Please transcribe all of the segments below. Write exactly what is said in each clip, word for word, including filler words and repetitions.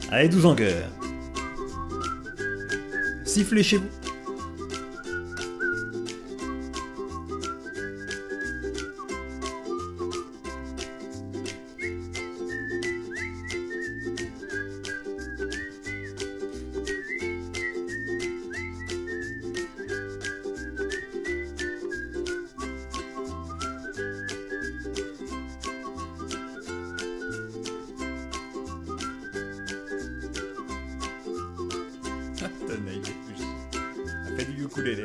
Allez, douze en cœur. Sifflez chez vous. Elle fait du ukulélé.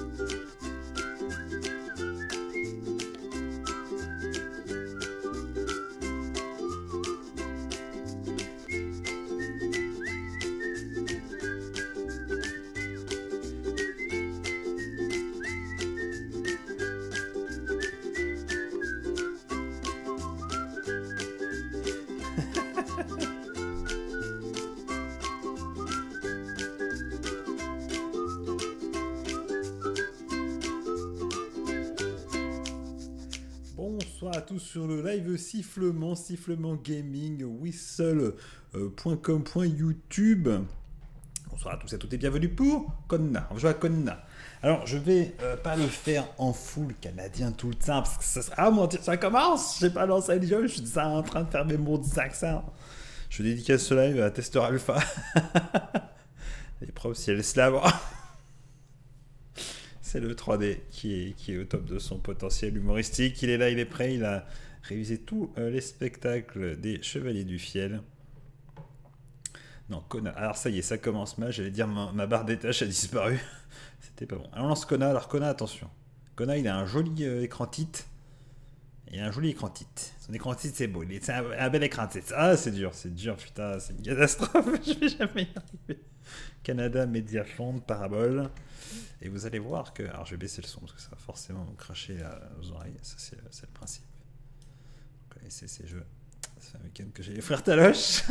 Bonsoir à tous sur le live sifflement, sifflement gaming, whistle point com point youtube. Bonsoir à tous et à toutes et bienvenue pour Konna. On va jouer à Konna. Alors je vais euh, pas le faire en full canadien tout le temps parce que ça sera... Ah mon dieu, ça commence. J'ai pas lancé le jeu, je suis déjà en train de faire mes maudits accents. Je dédicace ce live à Tester Alpha. L'épreuve si elle laisse l'avoir. C'est le trois D qui est, qui est au top de son potentiel humoristique. Il est là, il est prêt, il a révisé tous euh, les spectacles des Chevaliers du Fiel. Non, Konna. Alors ça y est, ça commence mal. J'allais dire ma, ma barre des tâches a disparu. C'était pas bon. Alors on lance Konna. Alors Konna, attention. Konna, il a un joli euh, écran titre. Il a un joli écran titre. Son écran titre, c'est beau. C'est un, un bel écran titre. Ah, c'est dur, c'est dur, putain, c'est une catastrophe. Je vais jamais y arriver. Canada, Mediafond, Parabole. Et vous allez voir que... Alors je vais baisser le son parce que ça va forcément vous cracher aux oreilles. Ça c'est le principe. Vous connaissez ces jeux. C'est un week-end que j'ai les frères Taloche.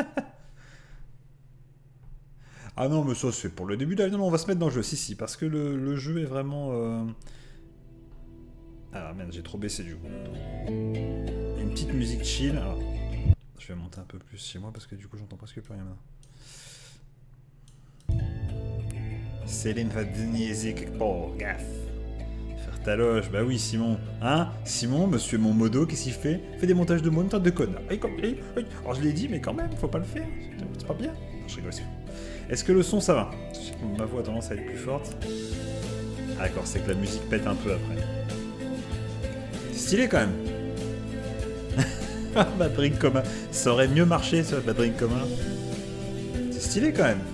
Ah non mais ça c'est pour le début de la... Non, non on va se mettre dans le jeu. Si si parce que le, le jeu est vraiment... Euh... Ah merde j'ai trop baissé du coup. Une petite musique chill. Alors, je vais monter un peu plus chez moi parce que du coup j'entends presque plus rien là. Céline va déniaiser quelque part, gaffe. Faire ta loge, bah oui Simon. Hein Simon, monsieur mon modo, qu'est-ce qu'il fait? Il fait des montages de mots, une tente de connard. Alors je l'ai dit, mais quand même, faut pas le faire. C'est pas bien. Non, je rigole. Est-ce que le son, ça va? Ma voix a tendance à être plus forte. Ah d'accord, c'est que la musique pète un peu après. C'est stylé quand même. Batterie en commun. Ça aurait mieux marché sur la batterie en commun. C'est stylé quand même.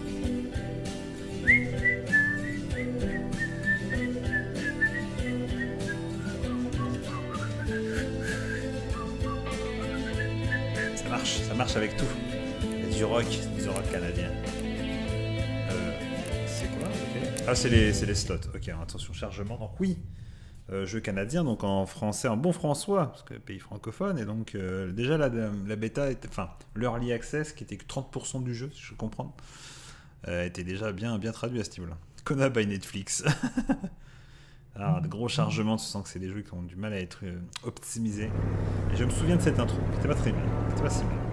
Ça marche avec tout. Il y a du rock, du rock canadien. Euh, c'est quoi? Okay. Ah, c'est les, les slots. Ok, attention, chargement. Donc oui, euh, jeu canadien, donc en français, en bon françois, parce que pays francophone. Et donc euh, déjà la, la bêta, était, enfin l'early access, qui était que trente pour cent du jeu, si je comprends, euh, était déjà bien, bien traduit à ce niveau-là. Konna by Netflix. Alors, de gros chargements, tu sens que c'est des jeux qui ont du mal à être euh, optimisés. Et je me souviens de cette intro, c'était pas très bien, c'était pas si bien.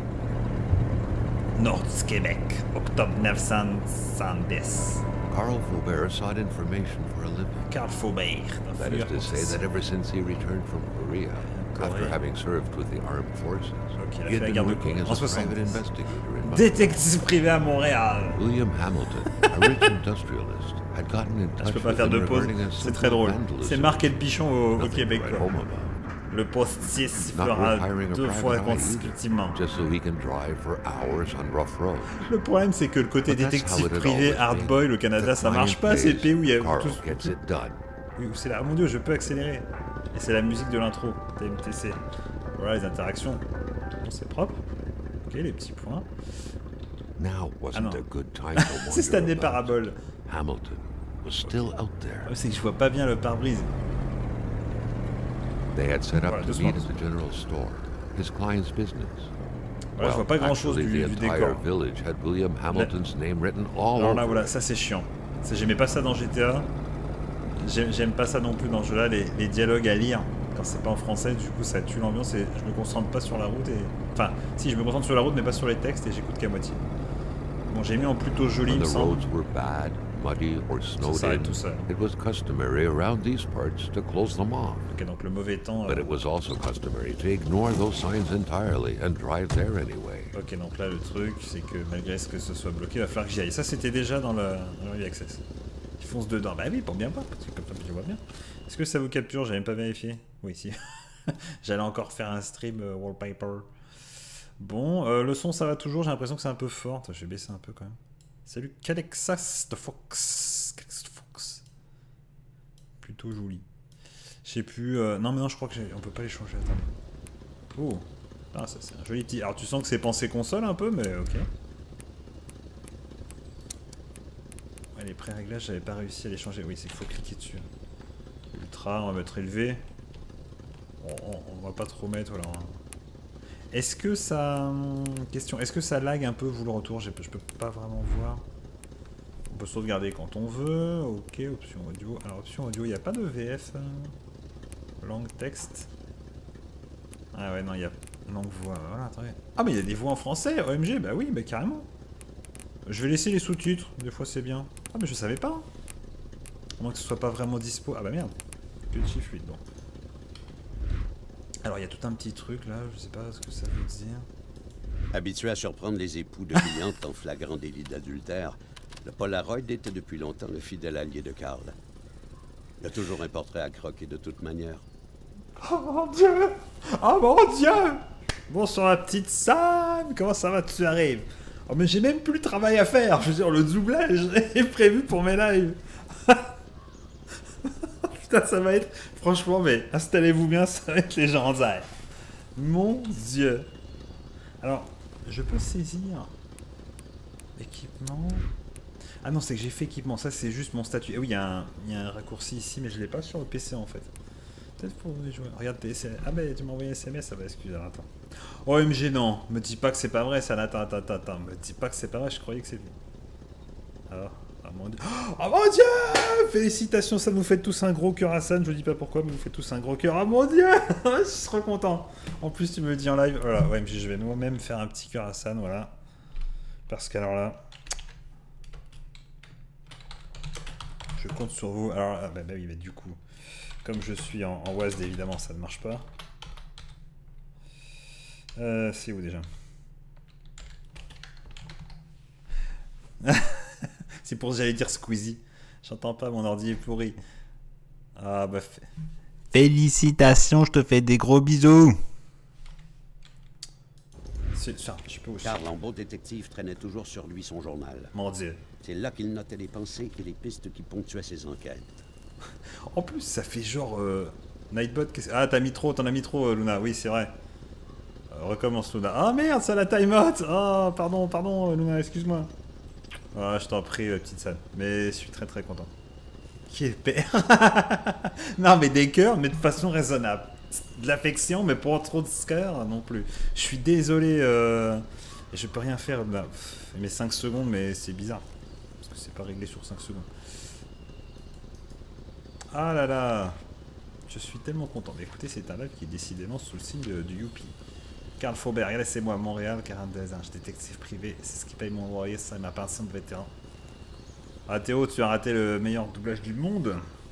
Nord Québec, octobre mille neuf cent soixante-dix. Carl Faubert sought information for a living. Carl Faubert. That is to say that ever since he returned from Korea, after having served with the armed forces, okay, he had been working as a private investigator in détective privé à Montréal. William Hamilton, a rich industrialist, had gotten in touch Je peux pas with faire de him pause, regarding a c'est très drôle. C'est marqué le pichon au, au Québec. Right home about. Le postier sifflera deux fois consécutivement. Just so he can drive for hours on rough roads. Le problème, c'est que le côté détective privé hardboy, le Canada, ça marche pas. C'est le pays où il y a tout. Oui, c'est là. Oh mon dieu, je peux accélérer. Et c'est la musique de l'intro, T M T C. Voilà les interactions. C'est propre. Ok, les petits points. Now wasn't ah a good time c'est stade des paraboles. Hamilton was still out there. C'est que je vois pas bien le pare-brise. They had set up voilà, to meet at the general store, his client's business. Voilà, well, je vois pas grand chose du, du décor. Village had William Hamilton's name written all Alors là, over. voilà, ça c'est chiant. J'aimais pas ça dans G T A. J'aime pas ça non plus dans ce jeu-là, les, les dialogues à lire. quand c'est pas en français, du coup ça tue l'ambiance et je me concentre pas sur la route et... Enfin, si, je me concentre sur la route mais pas sur les textes et j'écoute qu'à moitié. Bon, j'ai mis en plutôt joli, il me semble. Muddy or snowed in, it was customary around these parts to close them off. Ok, donc le mauvais temps. But euh... it was also customary to ignore those signs entirely and drive there anyway. Ok, donc là le truc, c'est que malgré ce que ce soit bloqué, il va falloir que j'y aille. Ça, c'était déjà dans le Early Access. Ils foncent dedans. Bah oui, pour bien pas, parce que comme ça, tu vois bien. Est-ce que ça vous capture? J'avais même pas vérifié. Oui, si. J'allais encore faire un stream euh, wallpaper. Bon, euh, le son, ça va toujours. J'ai l'impression que c'est un peu fort. Attends, je vais baisser un peu quand même. Salut Calexas de Fox. Calexas de Fox. Plutôt joli. Je sais plus. Euh... Non, mais non, je crois qu'on peut pas les changer. Attendez. Oh. Ah, ça c'est un joli petit. Alors, tu sens que c'est pensé console un peu, mais ok. Ouais, les pré-réglages, j'avais pas réussi à les changer. Oui, c'est qu'il faut cliquer dessus. Ultra, on va mettre élevé. On, on, on va pas trop mettre. Voilà. Est-ce que ça... Question, est-ce que ça lag un peu, vous, le retour? Je peux pas vraiment voir. On peut sauvegarder quand on veut. Ok, option audio. Alors, option audio, il n'y a pas de V F. Langue texte. Ah ouais, non, il y a langue voix. Voilà, attendez. Ah, mais il y a des voix en français, O M G. Bah oui, bah carrément. Je vais laisser les sous-titres. Des fois, c'est bien. Ah, mais je savais pas. À moins que ce soit pas vraiment dispo. Ah bah merde. Petit fluide, bon. Alors il y a tout un petit truc là, je sais pas ce que ça veut dire. Habitué à surprendre les époux de clientes en flagrant délit d'adultère, le Polaroid était depuis longtemps le fidèle allié de Carl. Il a toujours un portrait à croquer de toute manière. Oh mon dieu! Oh mon dieu! Bonsoir la petite Sam! Comment ça va, tu arrives? Oh mais j'ai même plus de travail à faire, je veux dire le doublage est prévu pour mes lives. Putain, ça va être... Franchement, mais installez-vous bien, ça va être légendaire. Mon dieu. Alors, je peux saisir... Équipement... Ah non, c'est que j'ai fait équipement. Ça, c'est juste mon statut. Et oui, il y, y a un raccourci ici, mais je l'ai pas sur le P C, en fait. Peut-être pour jouer. Regarde tes S M S. Ah ben, tu m'as envoyé un S M S. Ah bah, excuse, alors, attends. O M G, non. Me dis pas que c'est pas vrai, ça. Attends, attends, attends, attends. Me dis pas que c'est pas vrai, je croyais que c'était... Alors... Oh mon dieu. Oh mon dieu. Félicitations, ça nous fait tous un gros cœur, Hassan. Je dis pas pourquoi, mais vous faites tous un gros cœur. Oh mon dieu. Je suis trop content. En plus, tu me le dis en live. Voilà, ouais, je vais moi-même faire un petit cœur, Hassan, voilà. Parce qu'alors là... Je compte sur vous. Alors, ah, bah, bah oui, mais du coup, comme je suis en, en W A S D, évidemment, ça ne marche pas. Euh, c'est où déjà? C'est pour j'allais dire Squeezie. J'entends pas, mon ordi est pourri. Ah bah... Félicitations, je te fais des gros bisous. C'est ça, je peux aussi. Carl, en beau détective, traînait toujours sur lui son journal. Mon dieu. C'est là qu'il notait les pensées et les pistes qui ponctuaient ses enquêtes. En plus, ça fait genre... Euh, Nightbot... Ah, t'as mis trop, t'en as mis trop, Luna. Oui, c'est vrai. Euh, recommence, Luna. Ah merde, ça la timeout. Oh, pardon, pardon, Luna, excuse-moi. Ah, je t'en prie, petite Sam. Mais je suis très très content. Qui est père? Non, mais des cœurs, mais de façon raisonnable. De l'affection, mais pas trop de cœur non plus. Je suis désolé. Euh... Je peux rien faire. Bah, mes cinq secondes, mais c'est bizarre. Parce que c'est pas réglé sur cinq secondes. Ah là là. Je suis tellement content. Mais écoutez, c'est un live qui est décidément sous le signe de, du Youpi. Carl Faubert, regardez, c'est moi, Montréal, quarante-deux ans, je détective privé, c'est ce qui paye mon loyer, ça ma pension de vétéran. Ah Théo, tu as raté le meilleur doublage du monde.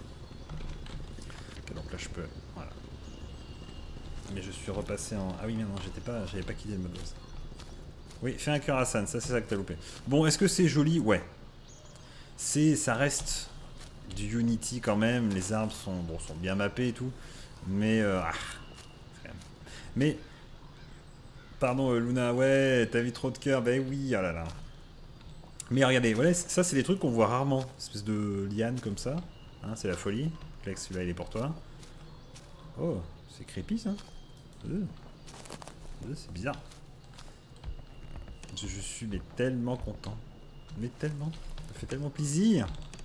Ok, donc là je peux, voilà. Mais je suis repassé en... Ah oui, mais non, j'étais pas, j'avais pas quitté le mode. Oui, fais un cœur à Hassan, ça c'est ça que t'as loupé. Bon, est-ce que c'est joli? Ouais. C'est, ça reste du Unity quand même, les arbres sont, bon, sont bien mappés et tout, mais... Euh, ah, mais... Pardon euh, Luna, ouais, t'as mis trop de cœur, ben oui, oh là là. Mais regardez, voilà, ça c'est des trucs qu'on voit rarement, une espèce de liane comme ça, hein, c'est la folie. Clex, celui-là il est pour toi. Oh, c'est creepy ça. Euh. Euh, c'est bizarre. Je, je suis mais tellement content, mais tellement, ça fait tellement plaisir.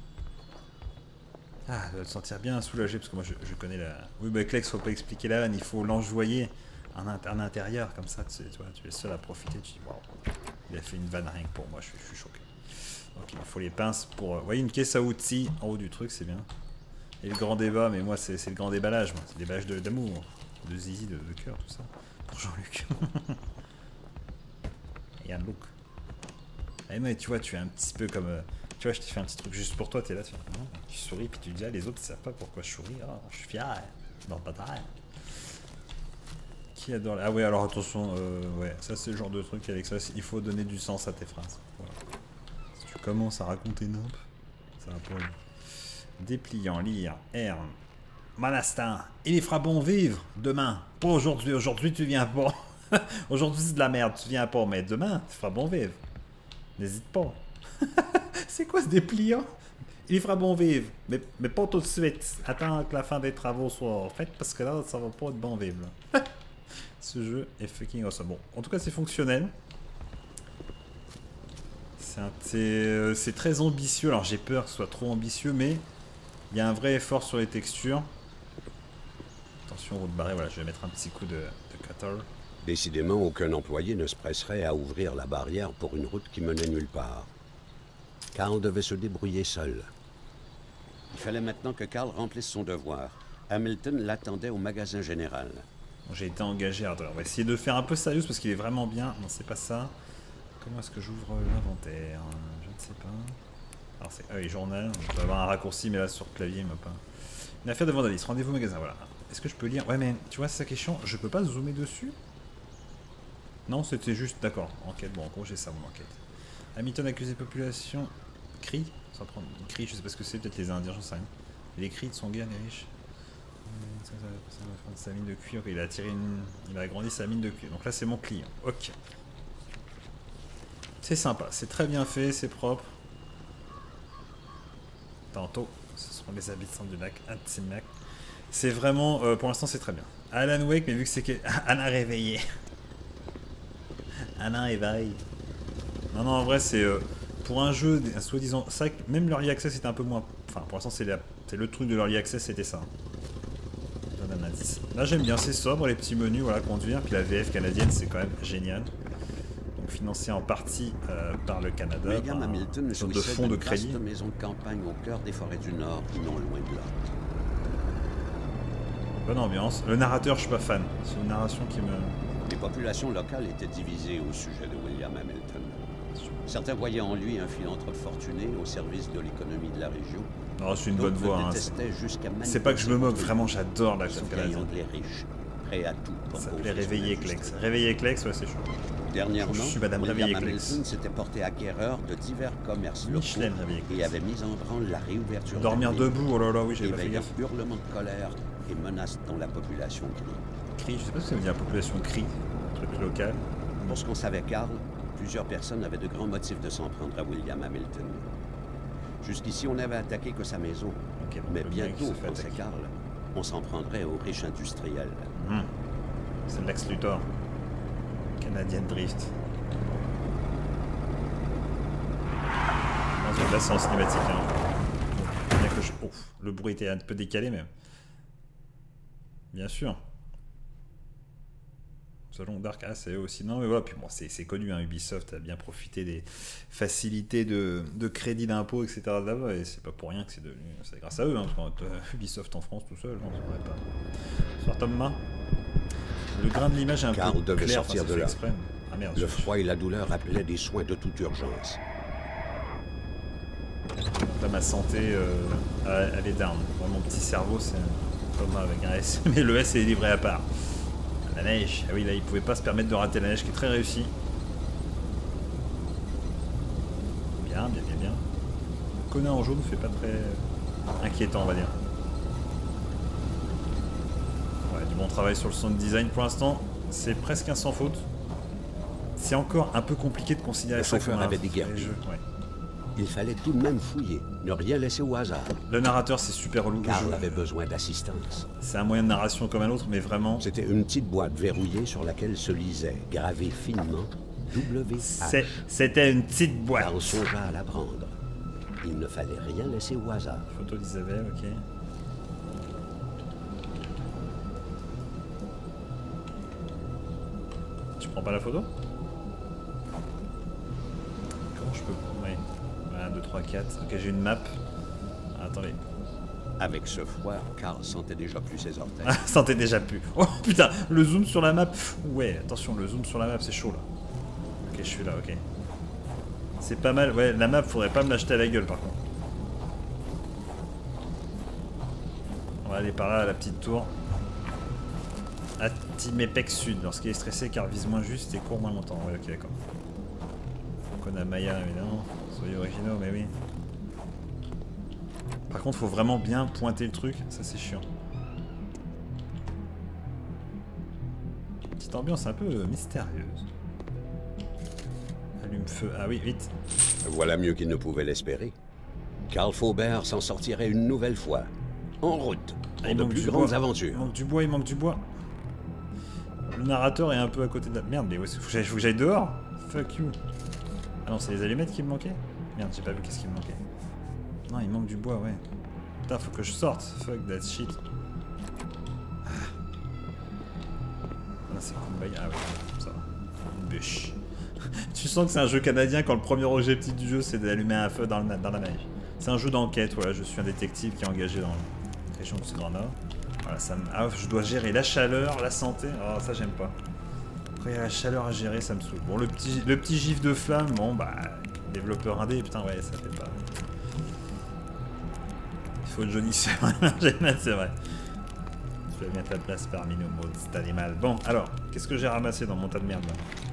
Ah, je dois te sentir bien soulagé parce que moi je, je connais la... Oui, bah Clex, faut pas expliquer la vanne, il faut l'enjoyer. En, en intérieur, comme ça, tu, tu, vois, tu es seul à profiter, tu dis waouh, il a fait une vanne rien que pour moi, je suis, je suis choqué. Ok, il faut les pinces pour... Vous voyez, une caisse à outils en haut du truc, c'est bien. Et le grand débat, mais moi c'est le grand déballage, moi. C'est le déballage d'amour, de, de zizi, de, de cœur, tout ça. Pour Jean-Luc. Et un look. Et moi, tu vois, tu es un petit peu comme... Euh, tu vois, je t'ai fait un petit truc juste pour toi, t'es là, tu, tu souris, puis tu dis, ah, les autres, ils savent pas pourquoi je souris. Oh, je suis fier. Dans le bataille. Qui adore... Ah ouais, alors attention, euh, ouais, ça c'est le genre de truc avec ça, il faut donner du sens à tes phrases. Voilà. Si tu commences à raconter n'importe, ça va pas aller. Dépliant, lire, R. Malastin, il y fera bon vivre demain. Pas aujourd'hui, aujourd'hui tu viens pas. Aujourd'hui c'est de la merde, tu viens pas, mais demain tu feras bon vivre. N'hésite pas. C'est quoi ce dépliant? Il fera bon vivre, mais, mais pas tout de suite. Attends que la fin des travaux soit faite, parce que là ça va pas être bon vivre. Là. Ce jeu est fucking awesome. Bon, en tout cas c'est fonctionnel. C'est euh, très ambitieux, alors j'ai peur que ce soit trop ambitieux, mais il y a un vrai effort sur les textures. Attention, route barrée, voilà, je vais mettre un petit coup de, de cutter. Décidément, aucun employé ne se presserait à ouvrir la barrière pour une route qui menait nulle part. Carl devait se débrouiller seul. Il fallait maintenant que Carl remplisse son devoir. Hamilton l'attendait au magasin général. Bon, j'ai été engagé, alors on va essayer de faire un peu sérieux parce qu'il est vraiment bien. Non, c'est pas ça. Comment est-ce que j'ouvre l'inventaire? Je ne sais pas. Alors c'est œil journal, on peut avoir un raccourci, mais là sur le clavier, il m'a pas... Une affaire de vandalisme, rendez-vous au magasin, voilà. Est-ce que je peux lire? Ouais, mais tu vois, c'est ça qui est chiant, je peux pas zoomer dessus? Non, c'était juste, d'accord, enquête, bon, en gros, j'ai ça, mon enquête. Hamilton accusé de population, cri, sans prendre, cri, je sais pas ce que c'est, peut-être les Indiens, j'en sais rien. Les cris de son guerre, les riches. Sa mine de cuir, ok, il a tiré une... Il a agrandi sa mine de cuir, donc là c'est mon client, ok. C'est sympa, c'est très bien fait, c'est propre. Tantôt, ce seront les habitants du lac Antimac. C'est vraiment, euh, pour l'instant c'est très bien. Alan Wake, mais vu que c'est que... Anna réveillée. Anna éveille. Non, non, en vrai c'est... Euh, pour un jeu, soi-disant... C'est vrai que même l'Early Access était un peu moins... Enfin, pour l'instant c'est la... le truc de l'Early Access, c'était ça. Là j'aime bien, c'est sobre, les petits menus, voilà, conduire. Puis la V F canadienne, c'est quand même génial. Financé en partie euh, par le Canada, William par Hamilton une sorte de fonds de crédit. Une maison de campagne au cœur des forêts du Nord, non loin de là. Bonne ambiance. Le narrateur, je suis pas fan. C'est une narration qui me... Les populations locales étaient divisées au sujet de William Hamilton. Certains voyaient en lui un philanthrope fortuné au service de l'économie de la région. Non, c'est une bonne voix. Hein. C'est pas que je me moque, vraiment, j'adore l'action canadienne. Prêt à tout pour ça s'appelait Réveiller Clex. Réveiller Clex, ouais, c'est chaud. Dernièrement, je suis Madame Réveiller Clex. s'était porté acquéreur de divers commerces Michelin locaux et avait mis en branle la réouverture. Dormir de debout, oh là là, oui, j'ai pas fait gaffe. Hurlements de colère et menaces dont la population crie. Crie, je sais pas ce que ça veut dire, la population crie, truc local. Pour ce qu'on savait, Carl, plusieurs personnes avaient de grands motifs de s'en prendre à William Hamilton. Jusqu'ici, on n'avait attaqué que sa maison. Okay, bon, mais bientôt, pensait Carl, on s'en prendrait aux riches industriels. Mmh. C'est Lex Luthor. Canadian Drift. Non, là c'est en cinématique. Hein. Bien que je... oh, le bruit était un peu décalé même. Bien sûr. Selon Dark, ah, c'est eux aussi. Non, mais voilà, puis bon, c'est connu, hein, Ubisoft a bien profité des facilités de, de crédit d'impôt, et cetera de là-bas, et c'est pas pour rien que c'est devenu. C'est grâce à eux, hein, parce que euh, Ubisoft en France tout seul, on ne saurait pas. Bonsoir Thomas. Le grain de l'image est un Carl peu devait clair, sortir enfin, de là. Ah, merde, le je... froid et la douleur appelaient des soins de toute urgence. Là, ma santé, euh, elle est down. Bon, mon petit cerveau, c'est un Thomas avec un S, mais le S est livré à part. La neige, ah oui, là, il pouvait pas se permettre de rater la neige, qui est très réussie. Bien, bien, bien, bien. Le connard en jaune fait pas très inquiétant, on va dire. Ouais, du bon travail sur le sound design pour l'instant. C'est presque un sans faute. C'est encore un peu compliqué de considérer le ça comme un avait des guerres. Ouais. Il fallait tout de même fouiller, ne rien laisser au hasard. Le narrateur, c'est super relou. Carl avait besoin d'assistance. C'est un moyen de narration comme un autre, mais vraiment... C'était une petite boîte verrouillée sur laquelle se lisait, gravé finement, W H. C'était une petite boîte. Carl songea à la prendre. Il ne fallait rien laisser au hasard. Photo d'Isabelle, ok. Tu prends pas la photo? Comment je peux... Ouais. un, deux, trois, quatre. Ok, j'ai une map. Ah, attendez. Avec ce froid, Carl sentait déjà plus ses orteils. Ah, sentait déjà plus. Oh putain, le zoom sur la map. Ouais, attention, le zoom sur la map, c'est chaud là. Ok, je suis là, ok. C'est pas mal. Ouais, la map, faudrait pas me l'acheter à la gueule par contre. On va aller par là à la petite tour. À Timepec Sud. Lorsqu'il est stressé, car vise moins juste et court moins longtemps. Ouais, ok, d'accord. Donc on a Maya, évidemment. Soyez originaux, mais oui. Par contre, faut vraiment bien pointer le truc. Ça, c'est chiant. Petite ambiance un peu mystérieuse. Allume-feu. Ah oui, vite. Voilà mieux qu'il ne pouvait l'espérer. Carl Faubert s'en sortirait une nouvelle fois. En route. Pour Ah, de plus grandes aventures. Il manque du bois, il manque du bois. Le narrateur est un peu à côté de la... Merde, mais ouais, faut que j'aille dehors. Fuck you. Ah non, c'est les allumettes qui me manquaient. Merde, j'ai pas vu qu'est-ce qui me manquait. Non, il manque du bois, ouais. Putain, faut que je sorte. Fuck that shit. Ah, ah c'est Kumbaya. Ah ouais, ça va. Une bûche. Tu sens que c'est un jeu canadien quand le premier objectif du jeu c'est d'allumer un feu dans, le, dans la neige. C'est un jeu d'enquête, voilà. Je suis un détective qui est engagé dans la région du Grand Nord. Voilà, ça me... Ah, je dois gérer la chaleur, la santé. Oh, ça j'aime pas. Quand il y a la chaleur à gérer, ça me saoule. Bon, le petit, le petit gif de flamme, bon bah... Développeur indé, putain, ouais, ça fait pas... Il faut Johnny, c'est vrai, c'est vrai. Tu vas bien ta place parmi nos mots, cet animal. Bon, alors, qu'est-ce que j'ai ramassé dans mon tas de merde là?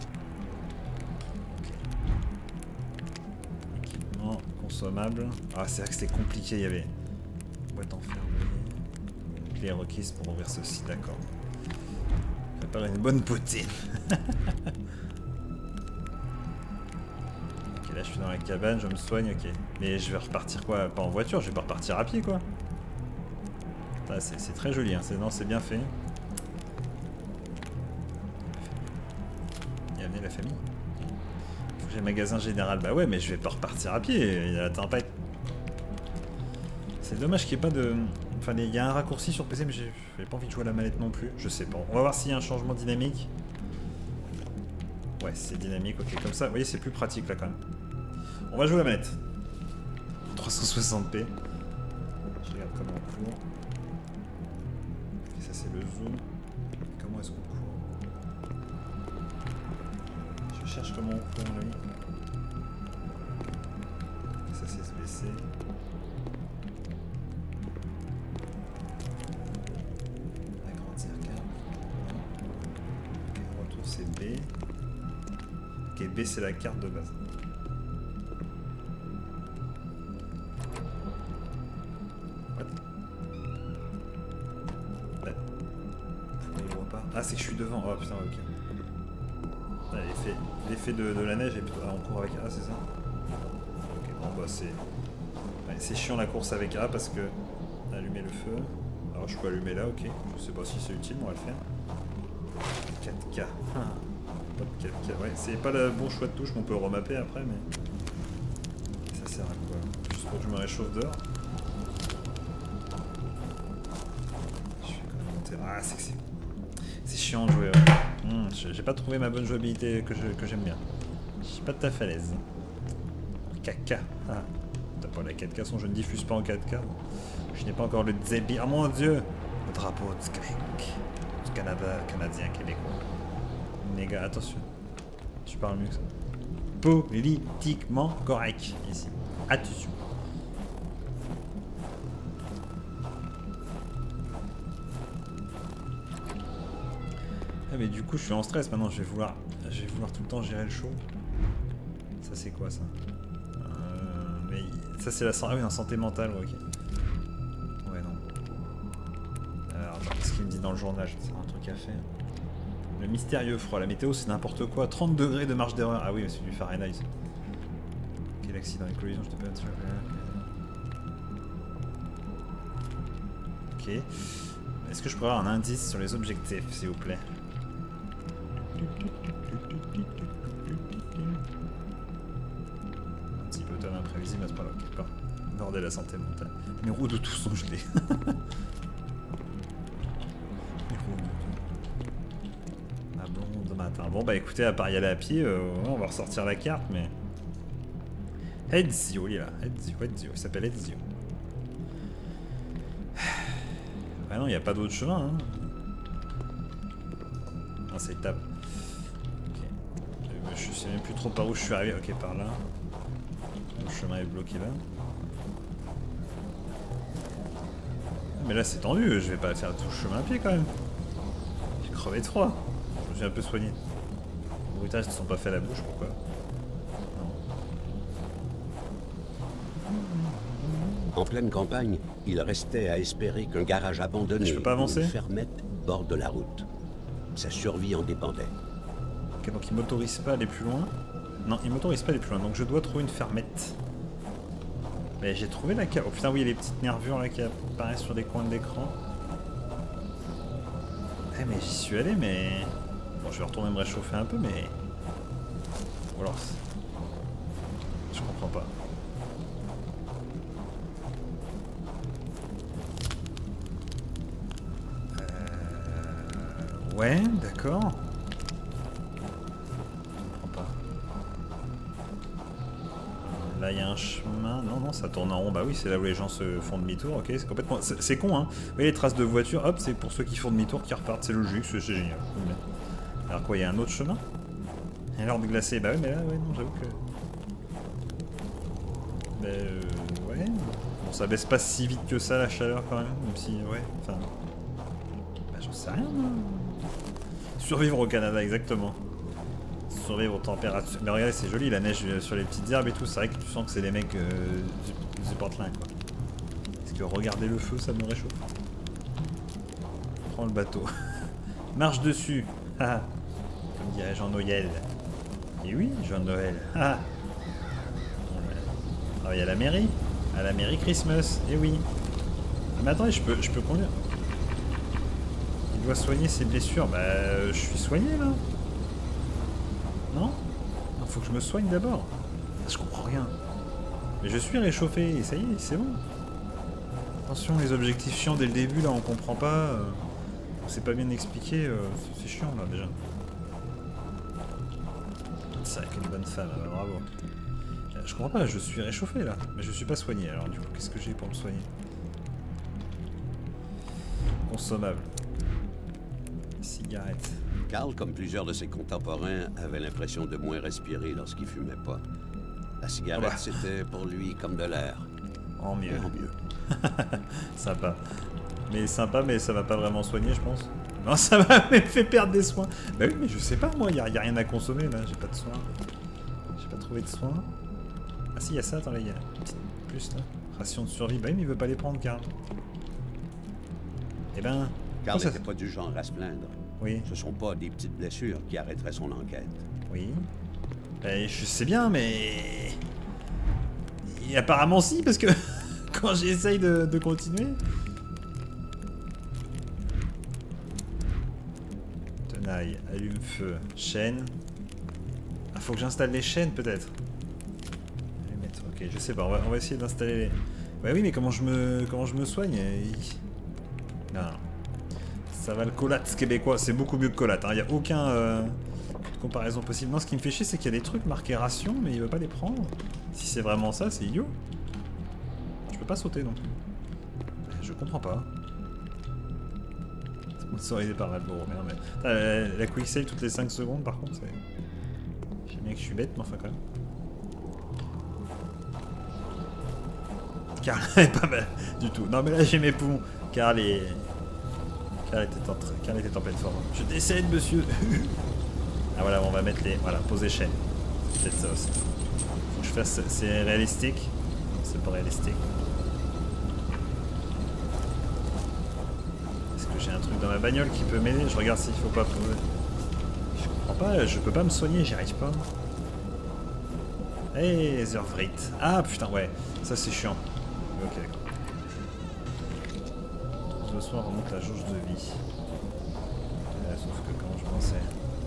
Okay. Équipement consommable. Ah, c'est vrai que c'était compliqué, il y avait... Boîte enfermée. Clé requise pour ouvrir ceci, d'accord. Préparer une bonne poutine. Ok, là je suis dans la cabane, je me soigne, ok. Mais je vais repartir quoi? Pas en voiture, je vais pas repartir à pied quoi. C'est très joli, hein. Non, c'est bien fait. Il y a amené la famille. Faut que j'ai magasin général. Bah ouais, mais je vais pas repartir à pied. Il y a la tempête. C'est dommage qu'il n'y ait pas de... Enfin, il y a un raccourci sur P C, mais j'ai pas envie de jouer à la manette non plus. Je sais pas. On va voir s'il y a un changement dynamique. Ouais, c'est dynamique, ok. Comme ça, vous voyez, c'est plus pratique là quand même. On va jouer à la manette. trois cent soixante p. Je regarde comment on court. Et ça, c'est le zoom. Comment est-ce qu'on court? Je cherche comment on court, lui. Et ça, c'est se baisser. C'est B. Ok, B c'est la carte de base. What? Ouais. Pourquoi il voit pas? Ah, c'est que je suis devant. Oh putain, ok. Ah, l'effet de, de la neige est plutôt... Ah, on court avec A, c'est ça? Ok, bon bah c'est... Ouais, c'est chiant la course avec A parce que... Allumer le feu. Alors je peux allumer là, ok. Je sais pas si c'est utile, mais on va le faire. quatre K. Ah, pas de quatre K. Ouais, c'est pas le bon choix de touche qu'on peut remapper après, mais. Ça sert à quoi? Juste pour que je me réchauffe dehors. Je fais quand même monter. Ah, c'est que c'est. C'est chiant de jouer. Ouais. Mmh, j'ai pas trouvé ma bonne jouabilité que j'aime que bien. Je suis pas tout à fait à l'aise. quatre K. Ah. T'as pas la quatre K, son je ne diffuse pas en quatre K. Je n'ai pas encore le débit. Oh mon dieu! Le drapeau du Québec. Du Canada, Canadien, Québécois. Néga, attention. Tu parles mieux que ça. Politiquement correct ici. Attention. Ah mais du coup je suis en stress maintenant, je vais vouloir. Je vais vouloir tout le temps gérer le show. Ça c'est quoi ça? euh, Mais ça c'est la santé. Ah oui, en santé mentale, ouais, ok. Ouais non. Alors qu'est-ce qu'il me dit dans le journal? C'est un truc à faire. Le mystérieux froid, la météo c'est n'importe quoi. trente degrés de marge d'erreur. Ah oui mais c'est du Fahrenheit. Quel accident, les collisions, je te peux être sûr. Ok. Est-ce que je pourrais avoir un indice sur les objectifs, s'il vous plaît? Un petit peu automne imprévisible, c'est pas là. Ok, pas. Bordel, la santé mentale. Mes roues de tout sont gelées. Ah bon, de matin. Bon bah écoutez, à part y aller à pied, euh, on va ressortir la carte, mais... Ezio, il est là. Ezio, Ezio, il s'appelle Ezio. Ah non, il n'y a pas d'autre chemin. Hein. Ah, c'est étape. Ok. Je sais même plus trop par où je suis arrivé. Ok, par là. Le chemin est bloqué là. Mais là, c'est tendu. Je vais pas faire tout le chemin à pied quand même. J'ai crevé de froid. Je me suis un peu soigné. Les bruitages ne sont pas faits à la bouche. Pourquoi? En pleine campagne, il restait à espérer qu'un garage abandonné Je peux pas avancer ou une fermette borde la route. Sa survie en dépendait. Ok, donc il m'autorise pas à aller plus loin. Non, il m'autorise pas à aller plus loin, donc je dois trouver une fermette. Mais j'ai trouvé la cave. Oh putain, oui, il y a les petites nervures là qui apparaissent sur les coins de l'écran. Eh, mais j'y suis allé, mais... Bon, je vais retourner me réchauffer un peu, mais... Ou alors... Je comprends pas. Ouais, d'accord. Je comprends pas. Là, il y a un chemin. Non, non, ça tourne en rond. Bah oui, c'est là où les gens se font demi-tour. Ok, c'est complètement... C'est con, hein. Vous voyez les traces de voiture. Hop, c'est pour ceux qui font demi-tour qui repartent. C'est logique, c'est génial. Alors quoi, il y a un autre chemin? Et l'ordre glacé. Bah oui, mais là, ouais, non, j'avoue que... Bah, euh, ouais. Bon, ça baisse pas si vite que ça, la chaleur, quand même. Même si, ouais, enfin... Bah, j'en sais rien, moi. Survivre au Canada, exactement. Survivre aux températures. Mais regardez, c'est joli, la neige sur les petites herbes et tout. C'est vrai que tu sens que c'est des mecs euh, du, du Portland, quoi. Parce que regarder le feu, ça me réchauffe. Prends le bateau. Marche dessus. Ah. Comme dirait Jean-Noël. Et oui, Jean-Noël. Ah. Alors, il y a la mairie. À la mairie Christmas. Et oui. Ah, mais attendez, je peux, je peux conduire. Il doit soigner ses blessures. Bah, euh, je suis soigné là. Non? Il faut que je me soigne d'abord. Je comprends rien. Mais je suis réchauffé. Et ça y est, c'est bon. Attention, les objectifs chiants dès le début, là, on comprend pas. Euh, c'est pas bien expliqué. Euh, c'est chiant là déjà. C'est vrai qu'une bonne femme. Bah, bravo. Je comprends pas. Je suis réchauffé là. Mais je suis pas soigné. Alors du coup, qu'est-ce que j'ai pour me soigner? Consommable. Cigarette. Carl, comme plusieurs de ses contemporains, avait l'impression de moins respirer lorsqu'il fumait pas. La cigarette, bah. c'était pour lui comme de l'air. En mieux. En mieux. Sympa. Mais sympa, mais ça va pas vraiment soigner, je pense. Non, ça m'a même fait perdre des soins. Bah oui, mais je sais pas, moi, il y, y a rien à consommer, là. J'ai pas de soins. J'ai pas trouvé de soins. Ah si, il y a ça, attends, là, il y a une petite plus, là. Ration de survie. Bah oui, mais il veut pas les prendre, Carl. Eh ben... Carl ça... n'était pas du genre à se plaindre. Oui. Ce sont pas des petites blessures qui arrêteraient son enquête. Oui. Ben, je sais bien, mais... Et apparemment si, parce que quand j'essaye de, de continuer... Tenaille, allume-feu, chaîne... Ah, faut que j'installe les chaînes, peut-être. Ok, je sais pas, on va, on va essayer d'installer les... Ouais, oui, mais comment je me, comment je me soigne? Non, non. Ça va le colat québécois, c'est beaucoup mieux que colat. Il hein. n'y a aucun euh, comparaison possible. Non, ce qui me fait chier, c'est qu'il y a des trucs marqués ration, mais il veut pas les prendre. Si c'est vraiment ça, c'est idiot. Je peux pas sauter non plus. Je comprends pas. Sponsorisé par Malboro, merde. Mais... Ah, la, la quick save toutes les cinq secondes, par contre, c'est... Je sais bien que je suis bête, mais enfin quand même. Carl est pas mal du tout. Non, mais là j'ai mes poumons. Carl est... Carl était en, Carl était en pleine forme. Je décède, monsieur. Ah voilà, on va mettre les... Voilà, poser chaîne. C'est peut-être ça aussi. Faut que je fasse... C'est réalistique. C'est pas réalistique. Est-ce que j'ai un truc dans ma bagnole qui peut m'aider? Je regarde s'il faut pas poser. Je comprends pas, je peux pas me soigner, j'y arrive pas. Hey, Zervrit. Ah putain, ouais. Ça c'est chiant. Ok, d'accord. Ce soir remonte la jauge de vie. Euh, sauf que quand je pensais...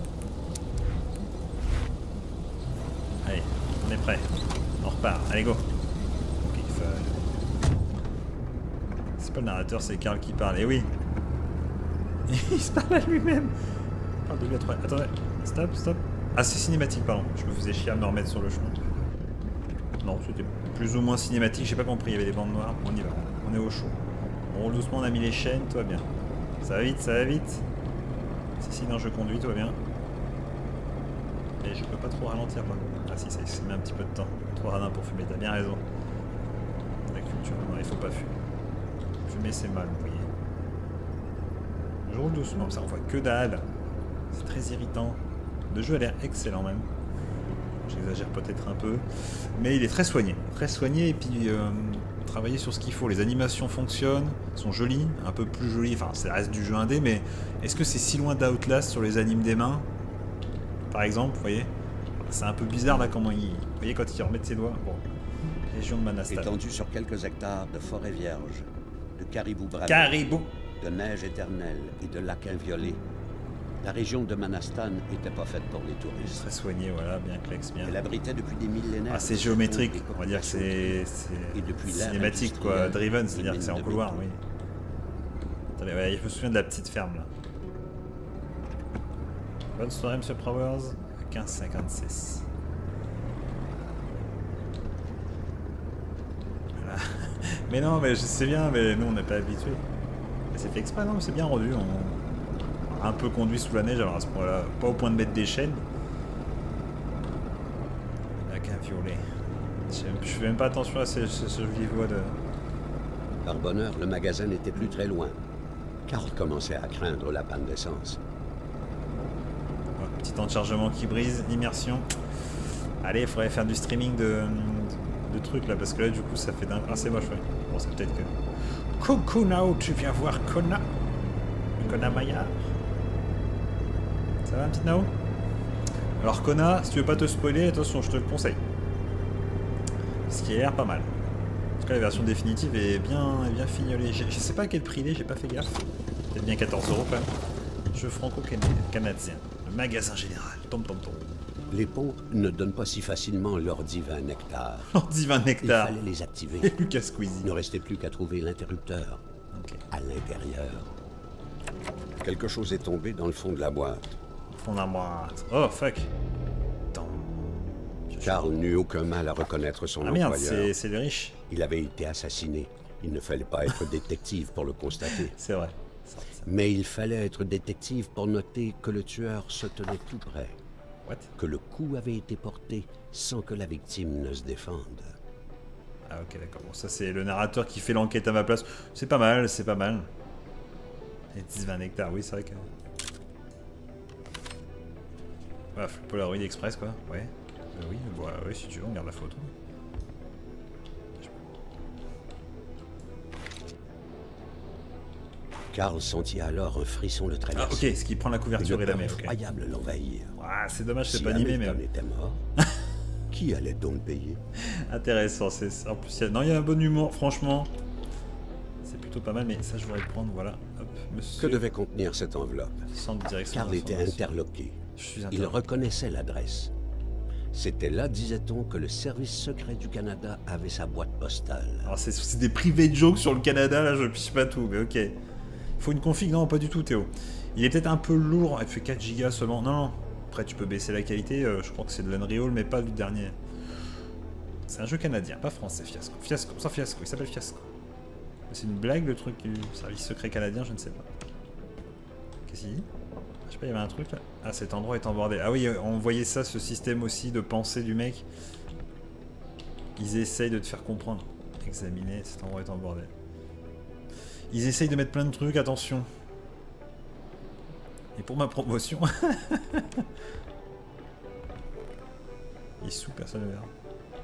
Allez, on est prêt. On repart. Allez, go. Ok, faut... C'est pas le narrateur, c'est Carl qui parle. Et oui. Il se parle à lui-même. Il parle de lui à trois. Attendez. Stop, stop. Ah, c'est cinématique, pardon. Je me faisais chier à me remettre sur le chemin. Non, c'était plus ou moins cinématique. J'ai pas compris. Il y avait des bandes noires. On y va. On est au chaud. On roule doucement, on a mis les chaînes, tout va bien. Ça va vite, ça va vite. Si, si, non, je conduis, tout va bien. Mais je peux pas trop ralentir par contre. Ah si, ça, ça met un petit peu de temps. Trop radin pour fumer, t'as bien raison. La culture, non, il faut pas fumer. Fumer, c'est mal, vous voyez. Je roule doucement, ça on voit que dalle. C'est très irritant. Le jeu a l'air excellent même. J'exagère peut-être un peu. Mais il est très soigné. Très soigné et puis euh, travailler sur ce qu'il faut. Les animations fonctionnent, sont jolies, un peu plus jolies. Enfin, ça reste du jeu indé, mais est-ce que c'est si loin d'Outlast sur les animes des mains? Par exemple, vous voyez? C'est un peu bizarre là comment il... Vous voyez quand il remet ses doigts? Bon. Région de Manastan. Étendu sur quelques hectares de forêt vierge, de caribous bravés, Caribou! de neige éternelle et de lacs inviolés, la région de Manastan n'était pas faite pour les touristes. Très soigné, voilà, bien Clex, bien. Elle abritait depuis des millénaires. Ah, c'est géométrique, on va dire que c'est cinématique, quoi, driven, c'est-à-dire que c'est en couloir, oui. Attendez, ouais, je me souviens de la petite ferme, là. Bonne soirée, monsieur Powers. quinze cinquante-six. Voilà. Mais non, mais je sais bien, mais nous, on n'est pas habitués. C'est fait exprès, non, mais c'est bien rendu. On... un peu conduit sous la neige, alors à ce point-là, pas au point de mettre des chaînes. Avec un violet. Je, je fais même pas attention à ce, ce, ce joli voix de... Par bonheur, le magasin n'était plus très loin. Carl commençait à craindre la panne d'essence. Oh, petit temps de chargement qui brise, immersion. Allez, il faudrait faire du streaming de, de, de trucs là, parce que là, du coup, ça fait d'un... Ah, c'est moche, ouais. Bon, c'est peut-être que... Coucou Nao, tu viens voir Kona Kona Maillard. Ça va, un petit Nao? Alors Kona, si tu veux pas te spoiler, attention, je te le conseille. Ce qui a l'air pas mal. En tout cas, la version définitive est bien, bien fignolée. Je sais pas à quel prix il est, j'ai pas fait gaffe. Peut-être bien quatorze euros quand même. Jeu franco-canadien. Le magasin général. Tom tom tom. Les pompes ne donnent pas si facilement leur divin nectar. Leur divin nectar. Il fallait les activer. Et Lucas Squeezie. Il ne restait plus qu'à trouver l'interrupteur. Okay. À l'intérieur. Quelque chose est tombé dans le fond de la boîte. Fond de la boîte. Oh fuck. Carl n'eut aucun mal à reconnaître son ah, employeur. Ah merde, c'est le riche. Il avait été assassiné. Il ne fallait pas être détective pour le constater. C'est vrai. Mais il fallait être détective pour noter que le tueur se tenait tout près. What? Que le coup avait été porté sans que la victime ne se défende. Ah ok, d'accord. Bon, ça c'est le narrateur qui fait l'enquête à ma place. C'est pas mal, c'est pas mal. Et dix vingt hectares, oui, c'est vrai que... Voilà, Polaroid Express, quoi. Ouais. Euh, oui, bah, oui, si tu veux, on garde la photo. Carl sentit alors un frisson le traverser. Ah, ok, ce qui prend la couverture et la mer. Incroyable l'envahir. Ah, c'est dommage, c'est si pas animé, mais... Si était mort, qui allait donc le payer? Intéressant, c'est... En plus, il y a... Non, il y a un bon humour, franchement. C'est plutôt pas mal, mais ça, je voudrais le prendre, voilà. Hop, monsieur... Que devait contenir cette enveloppe? Centre de direction. Carl était interloqué. Je suis Il reconnaissait l'adresse. C'était là, disait-on, que le service secret du Canada avait sa boîte postale. Alors, c'est des private jokes sur le Canada, là, je piche pas tout, mais ok. Faut une config? Non, pas du tout, Théo. Il est peut-être un peu lourd, il fait quatre gigas seulement. Non, non. Après, tu peux baisser la qualité, euh, je crois que c'est de l'Unreal, mais pas du dernier. C'est un jeu canadien, pas français, Fiasco. Fiasco, ça Fiasco, il s'appelle Fiasco. C'est une blague, le truc du service secret canadien, je ne sais pas. Qu'est-ce qu'il dit? Je sais pas, il y avait un truc là. Ah, cet endroit est embordé. Ah oui, on voyait ça, ce système aussi de pensée du mec. Ils essayent de te faire comprendre. Examiner, cet endroit est embordé. Ils essayent de mettre plein de trucs, attention. Et pour ma promotion... Il est sous, personne ne verra.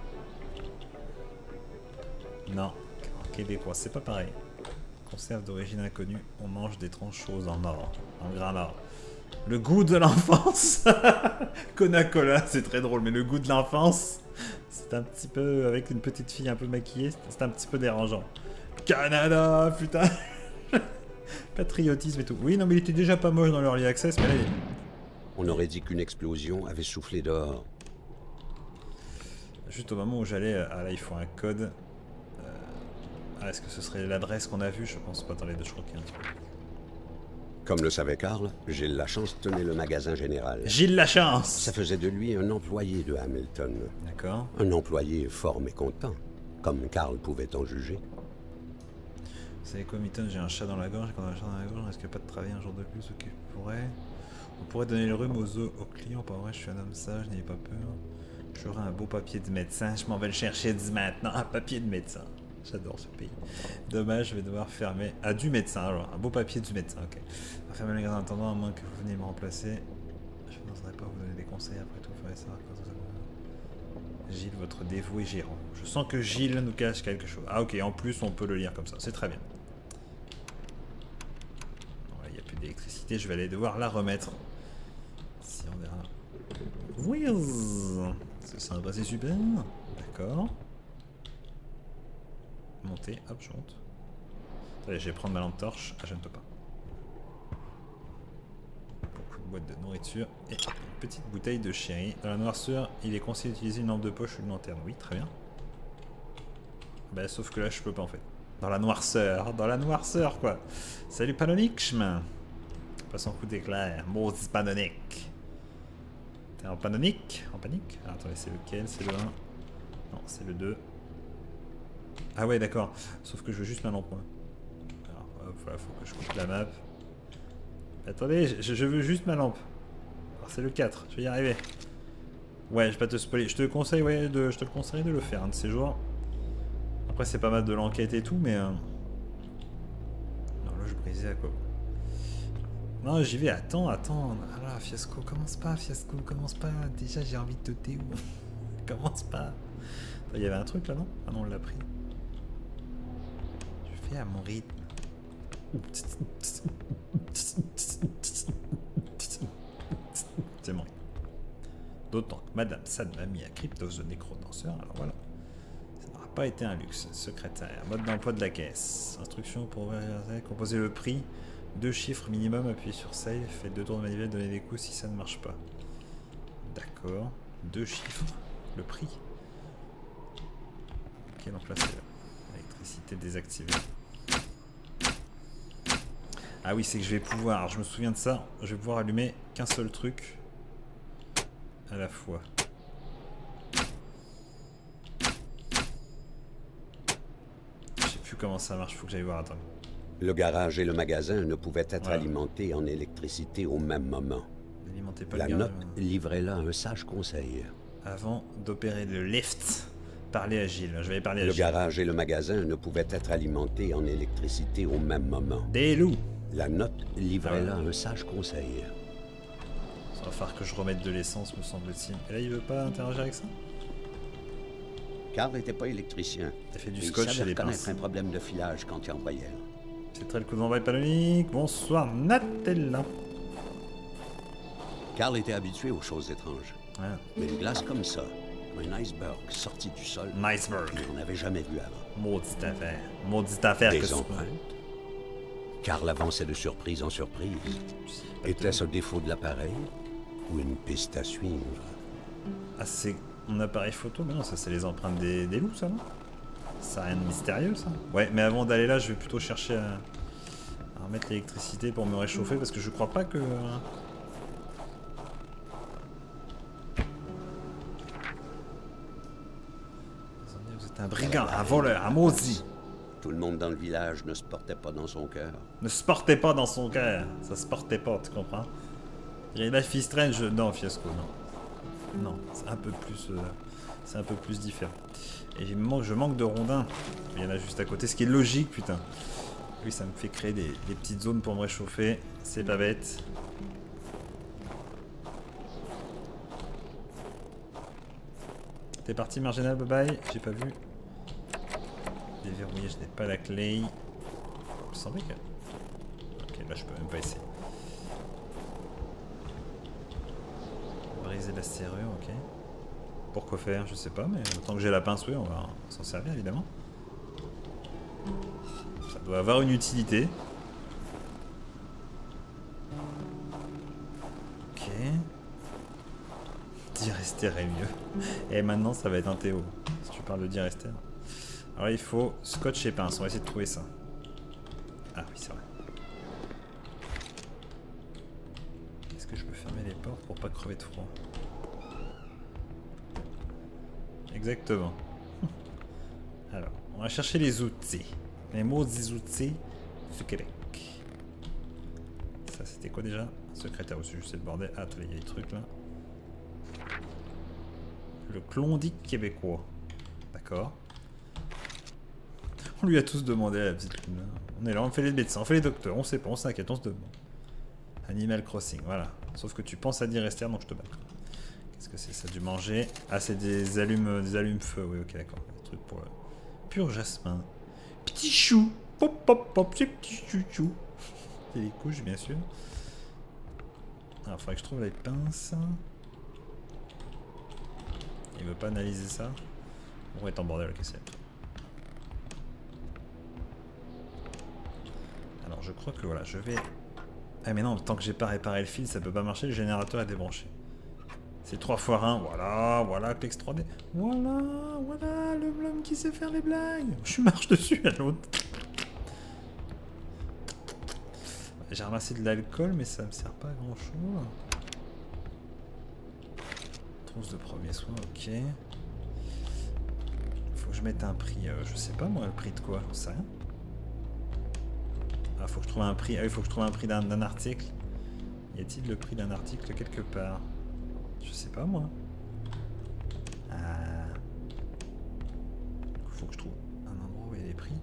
Non, en québécois, c'est pas pareil. Conserve d'origine inconnue, on mange d'étranges choses en or, en grain or. Le goût de l'enfance. Coca-Cola, c'est très drôle, mais le goût de l'enfance, c'est un petit peu, avec une petite fille un peu maquillée, c'est un petit peu dérangeant. Canada, putain. Patriotisme et tout. Oui, non, mais il était déjà pas moche dans l'Early Access, mais là, il... On aurait dit qu'une explosion avait soufflé dehors. Juste au moment où j'allais, ah là, il faut un code. Euh... Ah, est-ce que ce serait l'adresse qu'on a vue? Je pense pas. Attendez, je crois qu'il y a un petit peu. Comme le savait Carl, Gilles Lachance tenait le magasin général. Gilles Lachance! Ça faisait de lui un employé de Hamilton. D'accord. Un employé fort mécontent, comme Carl pouvait en juger. Vous savez quoi, Mitton, j'ai un chat dans la gorge, et quand on a un chat dans la gorge, on risque pas de travailler un jour de plus, ok, pourrait... On pourrait donner le rhume aux, aux clients, pas vrai, je suis un homme sage, n'ayez pas peur. J'aurai un beau papier de médecin, je m'en vais le chercher dès maintenant, un papier de médecin. J'adore ce pays. Dommage, je vais devoir fermer... Ah, du médecin, alors, un beau papier du médecin, ok. On va fermer le magasin en attendant, à moins que vous veniez me remplacer. Je n'oserais pas vous donner des conseils, après tout, il faudrait savoir quand ça va. Gilles, votre dévoué gérant. Je sens que Gilles nous cache quelque chose. Ah, ok, en plus, on peut le lire comme ça, c'est très bien. Il n'y a plus d'électricité, je vais aller devoir la remettre. Si on verra. Whiz. C'est sympa, c'est super. D'accord. Monter, hop, je monte. Allez, je vais prendre ma lampe torche. Ah, je ne peux pas. Beaucoup de boîtes de nourriture et une petite bouteille de sherry. Dans la noirceur, il est conseillé d'utiliser une lampe de poche ou une lanterne. Oui, très bien. Bah, sauf que là, je peux pas en fait. Dans la noirceur, dans la noirceur quoi. Salut Panonique, chemin. Passe en coup d'éclair. Maudit Panonique. T'es en Panonique? En panique? Alors, attendez, c'est lequel? C'est le un? Non, c'est le deux. Ah ouais, d'accord. Sauf que je veux juste ma lampe, moi. Alors, hop, voilà, faut que je coupe la map. Attendez, je, je veux juste ma lampe. Alors, c'est le quatre, je vais y arriver. Ouais, je vais pas te spoiler. Je te conseille, ouais, de, je te le conseille de le faire un de ces jours. Après, c'est pas mal de l'enquête et tout, mais... Euh... Non, là, je brisais à quoi? Non, j'y vais. Attends, attends. Ah là, Fiasco, commence pas, Fiasco, commence pas. Déjà, j'ai envie de te T O. Commence pas. Il y avait un truc là, non? Ah non, on l'a pris. Je fais à mon rythme. C'est mon rythme. D'autant que Madame Sad m'a mis à Cryptos de Nécrodanseur, alors voilà. Ça n'aura pas été un luxe. Secrétaire. Mode d'emploi de la caisse. Instruction pour composer le prix. Deux chiffres minimum, appuyez sur save. Faites deux tours de manivelle, donnez des coups si ça ne marche pas. D'accord. Deux chiffres. Le prix. Ok, donc là c'est l'électricité désactivée. Ah oui, c'est que je vais pouvoir, je me souviens de ça, je vais pouvoir allumer qu'un seul truc à la fois. Je sais plus comment ça marche, faut que j'aille voir, attends. Le garage et le magasin ne pouvaient être voilà. alimentés en électricité au même moment. N'alimentez pas La le note garage. livrait là un sage conseil. Avant d'opérer le lift, parlez à Gilles. Je vais aller parler à Le Gilles. garage et le magasin ne pouvaient être alimentés en électricité au même moment. Des loups. La note livrait Ah ouais. là un sage conseil. Ça va falloir que je remette de l'essence, me semble-t-il. Et là, il veut pas interagir avec ça? Carl n'était pas électricien. Il a fait du Mais scotch il et savait des reconnaître pinces. un problème de filage quand il envoyait. C'est très le coup d'envoi panonique. Bonsoir, Natella. Carl était habitué aux choses étranges. Ouais. Mais une glace comme ça, comme un iceberg sorti du sol, Iceberg. il n'en avait jamais vu avant. Maudite affaire. Maudite affaire que Des ce empreintes. Carl avançait de surprise en surprise. Était-ce un défaut de l'appareil ou une piste à suivre? Ah, c'est mon appareil photo? Mais non, ça c'est les empreintes des, des loups, ça, non? Ça a rien de mystérieux, ça? Ouais, mais avant d'aller là, je vais plutôt chercher à, à remettre l'électricité pour me réchauffer, parce que je crois pas que... Vous êtes un brigand, un voleur, un maudit. Tout le monde dans le village ne se portait pas dans son cœur. Ne se portait pas dans son cœur. Ça se portait pas, tu comprends? Il y a Life is Strange. Non, Fiasco, non. Non, c'est un peu plus... Euh, c'est un peu plus différent. Et je manque, je manque de rondins. Il y en a juste à côté, ce qui est logique, putain. Oui, ça me fait créer des, des petites zones pour me réchauffer. C'est pas bête. T'es parti, Marginal, bye bye. J'ai pas vu. Déverrouiller, je n'ai pas la clé. Il me semblait que... Ok, là je peux même pas essayer. Briser la serrure, ok. Pourquoi faire? Je sais pas, mais tant que j'ai la pince, oui, on va s'en servir évidemment. Ça doit avoir une utilité. Ok. Direster est mieux. Et maintenant ça va être un Théo. Si tu parles de Direster. Alors il faut scotch et pince, on va essayer de trouver ça. Ah oui, c'est vrai. Est-ce que je peux fermer les portes pour pas crever de froid? Exactement. Alors, on va chercher les outils. Les maudits outils du Québec. Ça, c'était quoi déjà? Secrétaire aussi, c'est le bordel. Ah, tous les vieilles trucs là. Le Klondike québécois. D'accord. On lui a tous demandé à la petite lune. On est là, on fait les médecins, on fait les docteurs, on sait pas, on s'inquiète, on se demande. Animal Crossing, voilà. Sauf que tu penses à dire rester, donc je te bats. Qu'est-ce que c'est ça, du manger? Ah, c'est des allumes, des allumes-feu, oui, ok, d'accord. Des trucs pour le pur jasmin. Petit chou, pop, pop, pop, c'est petit chouchou. Et les couches, bien sûr. Alors, il faudrait que je trouve les pinces. Il veut pas analyser ça. On va être en bordel, ok, c'est. Alors, je crois que voilà, je vais. Ah, mais non, tant que j'ai pas réparé le fil, ça peut pas marcher, le générateur est débranché. C'est trois fois un, voilà, voilà, Clex trois D. Voilà, voilà, l'homme qui sait faire les blagues. Je marche dessus à l'autre. J'ai ramassé de l'alcool, mais ça me sert pas à grand chose. Trousse de premier soin, ok. Faut que je mette un prix, euh, je sais pas moi, le prix de quoi, j'en sais rien. Ah, faut que je trouve un prix, ah, il faut que je trouve un prix d'un article. Y a-t-il le prix d'un article quelque part? Je sais pas moi. Ah. Faut que je trouve un endroit où il y a des prix.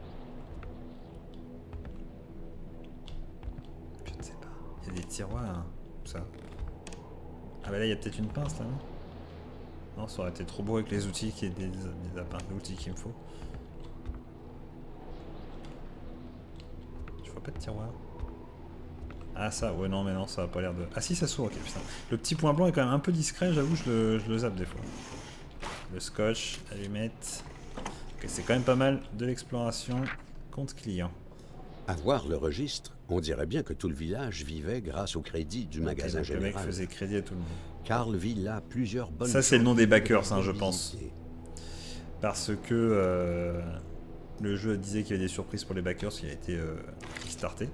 Je ne sais pas. Il y a des tiroirs, hein, tout ça. Ah bah là il y a peut-être une pince là, non? Non, ça aurait été trop beau avec les outils, qui est des, des appareils d'outils qu'il me faut. Je vois pas de tiroir. Ah ça, ouais non mais non, ça a pas l'air de... Ah si ça s'ouvre, ok putain. Le petit point blanc est quand même un peu discret, j'avoue, je le, je le zappe des fois. Le scotch, allumette... Ok, c'est quand même pas mal de l'exploration. Compte client. À voir le registre, on dirait bien que tout le village vivait grâce au crédit du Okay, magasin donc général. le mec faisait crédit à tout le monde. Karl vit là plusieurs bonnes... Ça c'est le nom des backers, hein, je pense. Parce que euh, le jeu disait qu'il y avait des surprises pour les backers qui a été euh, kickstarté.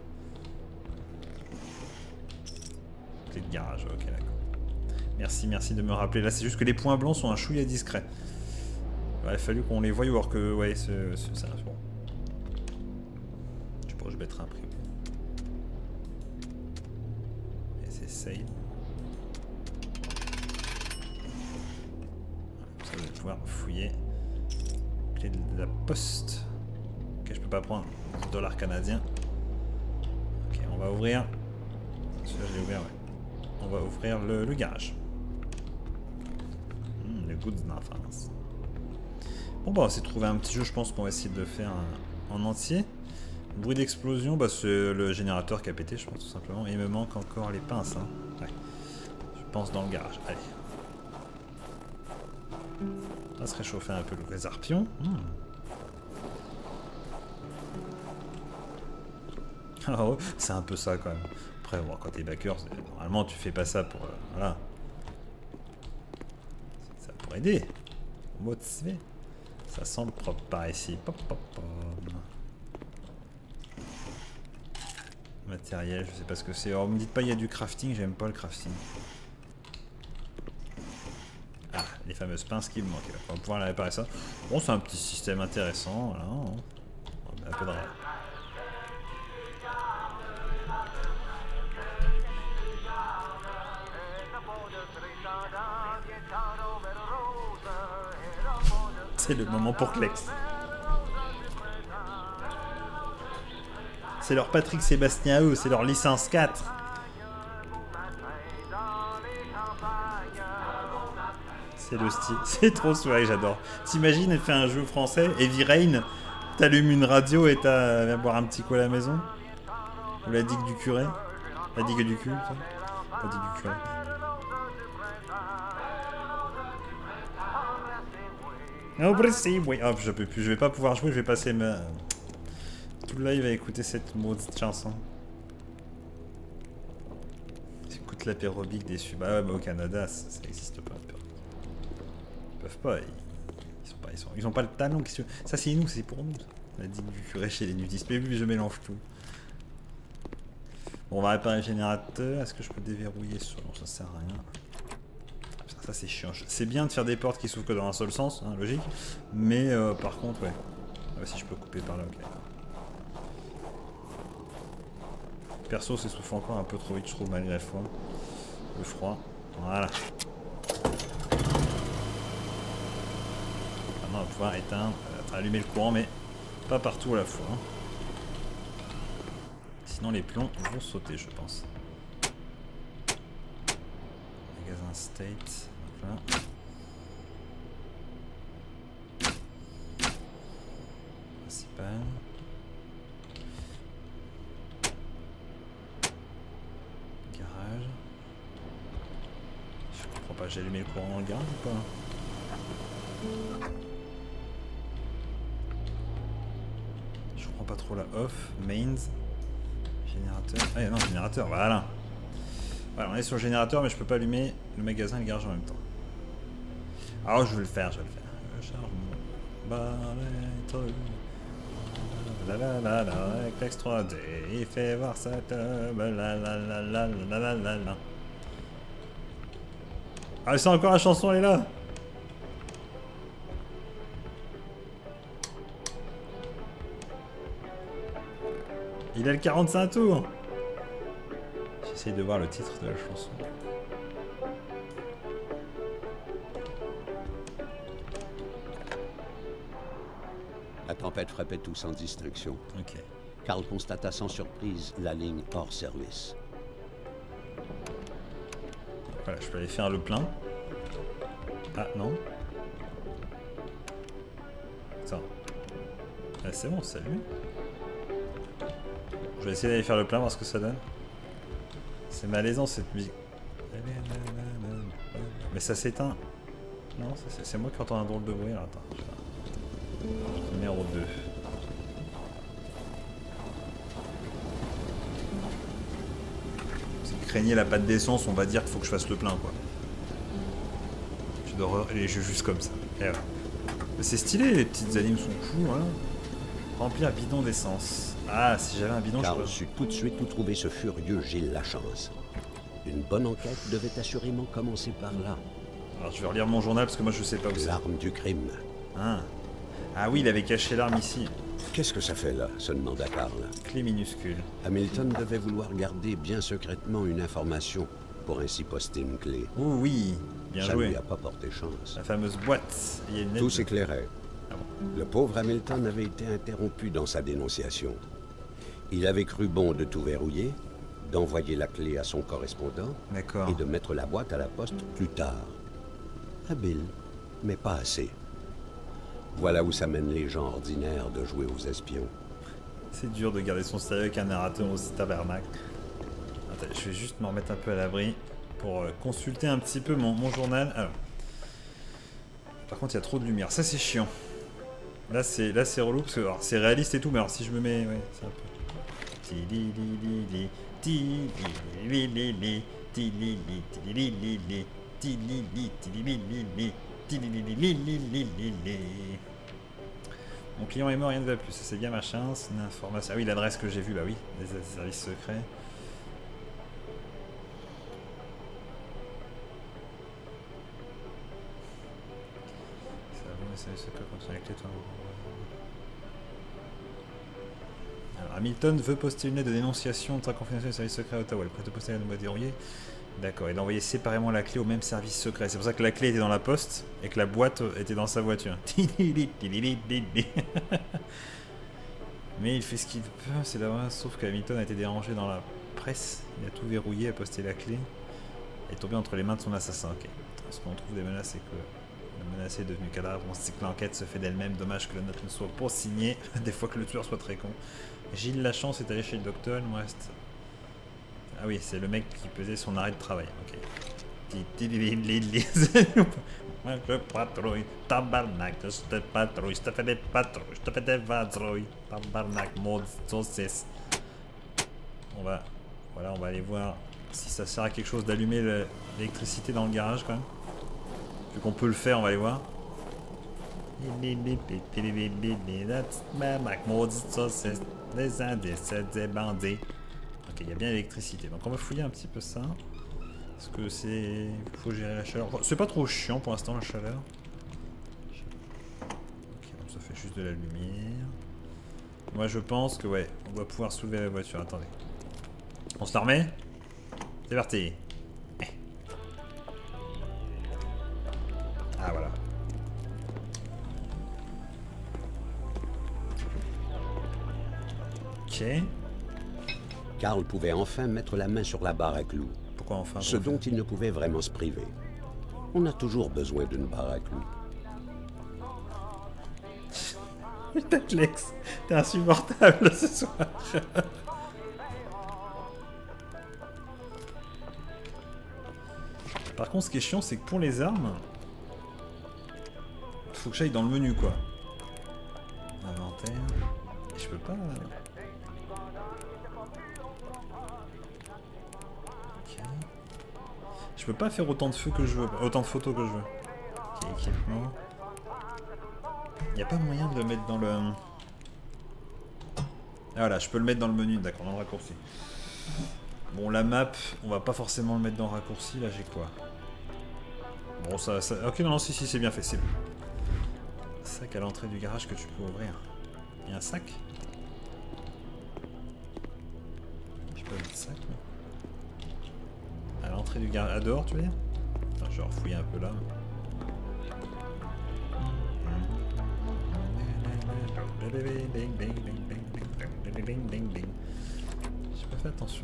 Clé de garage, ok d'accord. Merci, merci de me rappeler. Là c'est juste que les points blancs sont un chouïa discret. Il aurait fallu qu'on les voie voir que... Ouais, c'est ça. Bon. Je pourrais je mettrai un prix. Et c'est save. Ça vous allez pouvoir fouiller. Clé de la poste. Ok, je peux pas prendre dollar canadien. Ok, on va ouvrir. Celui-là je l'ai ouvert, ouais. On va ouvrir le, le garage. Mmh, le goût d'enfance. Bon bah on s'est trouvé un petit jeu, je pense qu'on va essayer de le faire en entier. Bruit d'explosion, bah c'est le générateur qui a pété je pense tout simplement. Et il me manque encore les pinces. Hein. Ouais. Je pense dans le garage. Allez. On va se réchauffer un peu le réserpion. Mmh. Oh, c'est un peu ça quand même. Après bon, quand t'es backer, normalement tu fais pas ça pour... Euh, voilà. Ça pour aider. Motiver. Ça semble propre par ici. Pop, pop, pop. Matériel, je sais pas ce que c'est. Alors, me dites pas il y a du crafting, j'aime pas le crafting. Ah, les fameuses pinces qui me manquaient. On va pouvoir réparer ça. Bon, c'est un petit système intéressant. Voilà. On a un peu de... C'est le moment pour Clex. C'est leur Patrick Sébastien à eux, c'est leur licence quatre. C'est le style, c'est trop soirée, j'adore. T'imagines, elle fait un jeu français, Heavy Rain, t'allumes une radio et t'as viens boire un petit coup à la maison. Ou la digue du curé. La digue du cul, ça. La digue du curé. Oh, précis, oui. Hop, je peux plus, je vais pas pouvoir jouer, je vais passer ma... tout le live à écouter cette maudite chanson. J'écoute l'apérobique déçu. Bah ouais, bah au Canada, ça n'existe pas. Ils peuvent pas, ils, ils sont pas, ils sont, ils ont pas le talent. Ça c'est nous, c'est pour nous. La digue du curé chez les nudistes. Mais oui, je mélange tout. Bon, on va réparer le générateur. Est-ce que je peux déverrouiller ça? Non, ça sert à rien. Ça c'est chiant. C'est bien de faire des portes qui s'ouvrent que dans un seul sens, hein, logique. Mais euh, par contre, ouais. Ah, si je peux couper par là, ok. perso s'essouffle encore un peu trop vite, je trouve, malgré le froid. Le froid. Voilà. Maintenant, on va pouvoir éteindre, euh, allumer le courant, mais pas partout à la fois. Hein. Sinon, les plombs vont sauter, je pense. Magasin State. Donc là. Principal. Garage. Je comprends pas, j'ai allumé le courant dans le garage ou pas? Je comprends pas trop la off. Mains. Générateur. Ah non, générateur, voilà. Voilà, on est sur le générateur, mais je peux pas allumer le magasin et le garage en même temps. Alors je vais le faire, je vais le faire. Je charge mon barrette. La la la la, avec l'ex trois D, il fait voir sa tube. La la la la la la la la. Ah, c'est encore la chanson, elle est là. Il a le quarante-cinq tours. J'essaye de voir le titre de la chanson. La tempête frappait tout sans distinction. Ok. Carl constata sans surprise la ligne hors service. Voilà, je peux aller faire le plein. Ah non. Attends. Ah, c'est bon, salut. Je vais essayer d'aller faire le plein, voir ce que ça donne. C'est malaisant cette musique. Mais ça s'éteint. Non, c'est moi qui entends un drôle de bruit. Alors attends. Numéro deux. Si vous craignez la panne d'essence, on va dire qu'il faut que je fasse le plein, quoi. Je dois les jeux juste comme ça. Voilà. C'est stylé, les petites animes sont cool, hein. Remplir bidon d'essence. Ah, si j'avais un bidon, Carl je pourrais... sut tout de suite où trouver ce furieux Gilles Lachance. Une bonne enquête devait assurément commencer par là. Alors je vais relire mon journal parce que moi je sais pas où c'est. L'arme du crime. Ah. Ah oui, il avait caché l'arme ici. Qu'est-ce que ça fait là? Se demanda Carl. Clé minuscule. Hamilton devait vouloir garder bien secrètement une information pour ainsi poster une clé. Oh oui, bien ça joué. lui a pas porté chance. La fameuse boîte. Il y a une lettre Tout de- s'éclairait. Ah bon. Le pauvre Hamilton avait été interrompu dans sa dénonciation. Il avait cru bon de tout verrouiller, d'envoyer la clé à son correspondant D'accord. et de mettre la boîte à la poste plus tard. Habile, mais pas assez. Voilà où ça mène les gens ordinaires de jouer aux espions. C'est dur de garder son sérieux avec un narrateur aussi tabarnak. Attends, je vais juste me remettre un peu à l'abri pour euh, consulter un petit peu mon, mon journal. Alors. Par contre, il y a trop de lumière. Ça, c'est chiant. Là, c'est là, c'est relou parce que alors, c'est réaliste et tout, mais alors si je me mets, ouais, c'est un peu. Tililili, tililili, tililili, tililili, tililili, tililili, tililili. Mon client est mort, rien ne va plus. Ça c'est bien machin, c'est une information. Ah oui, l'adresse que j'ai vue, bah oui, des services secrets. Ça va, les services secrets contiennent la clé, toi. Alors, Hamilton veut poster une lettre de dénonciation de sa confidentielle des services secrets à Ottawa. Il est prêt à poster la boîte verrouillée. D'accord, il a envoyé séparément la clé au même service secret. C'est pour ça que la clé était dans la poste et que la boîte était dans sa voiture. Mais il fait ce qu'il peut, c'est là, sauf que Hamilton a été dérangé dans la presse. Il a tout verrouillé, a posté la clé. Il est tombé entre les mains de son assassin. Ok. Ce qu'on trouve des menaces, c'est que le menacé est devenu cadavre. On sait que l'enquête se fait d'elle-même. Dommage que la note ne soit pas signée. Des fois que le tueur soit très con. Gilles Lachance est allé chez le docteur. Il me reste... Ah oui, c'est le mec qui faisait son arrêt de travail. Ok. Moi je patrouille, tabarnak, je te patrouille, je te fais des patrouilles, je te fais des vadrouilles, tabarnak, maudit saucisse. On va, voilà, on va aller voir si ça sert à quelque chose d'allumer l'électricité dans le garage quand même. Vu qu'on peut le faire, on va aller voir. Tabarnak, maudit saucisse, des indices, des bandits. Ok, il y a bien l'électricité, donc on va fouiller un petit peu ça. Parce que c'est... Il faut gérer la chaleur. C'est pas trop chiant pour l'instant la chaleur. Ok, donc ça fait juste de la lumière. Moi je pense que ouais, on va pouvoir soulever la voiture. Attendez. On se la remet? C'est parti. Ah voilà. Ok. Carl pouvait enfin mettre la main sur la barre à clous. Pourquoi enfin? Ce dont il ne pouvait vraiment se priver. On a toujours besoin d'une barre à clous. Putain, Lex, t'es insupportable ce soir. Par contre, ce qui est chiant, c'est que pour les armes, faut que j'aille dans le menu, quoi. Inventaire. Et je peux pas. Ok. Je peux pas faire autant de feux que je veux, autant de photos que je veux. Ok, équipement. Y a pas moyen de le mettre dans le. Ah, voilà, je peux le mettre dans le menu, d'accord, dans le raccourci. Bon, la map, on va pas forcément le mettre dans le raccourci, là j'ai quoi? Bon, ça, ça... Ok, non, non, si, si, c'est bien fait, c'est... Sac à l'entrée du garage que tu peux ouvrir. Il y a un sac? Je peux mettre le sac, là. À l'entrée du garage... À dehors, tu veux dire? Attends, je vais refouiller un peu là. J'ai pas fait attention.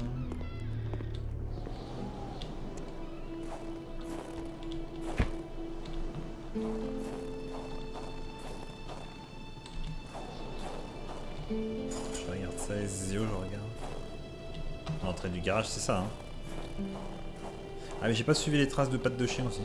Je regarde ça, S E O, je regarde. L'entrée du garage, c'est ça, hein. Ah mais j'ai pas suivi les traces de pattes de chien aussi.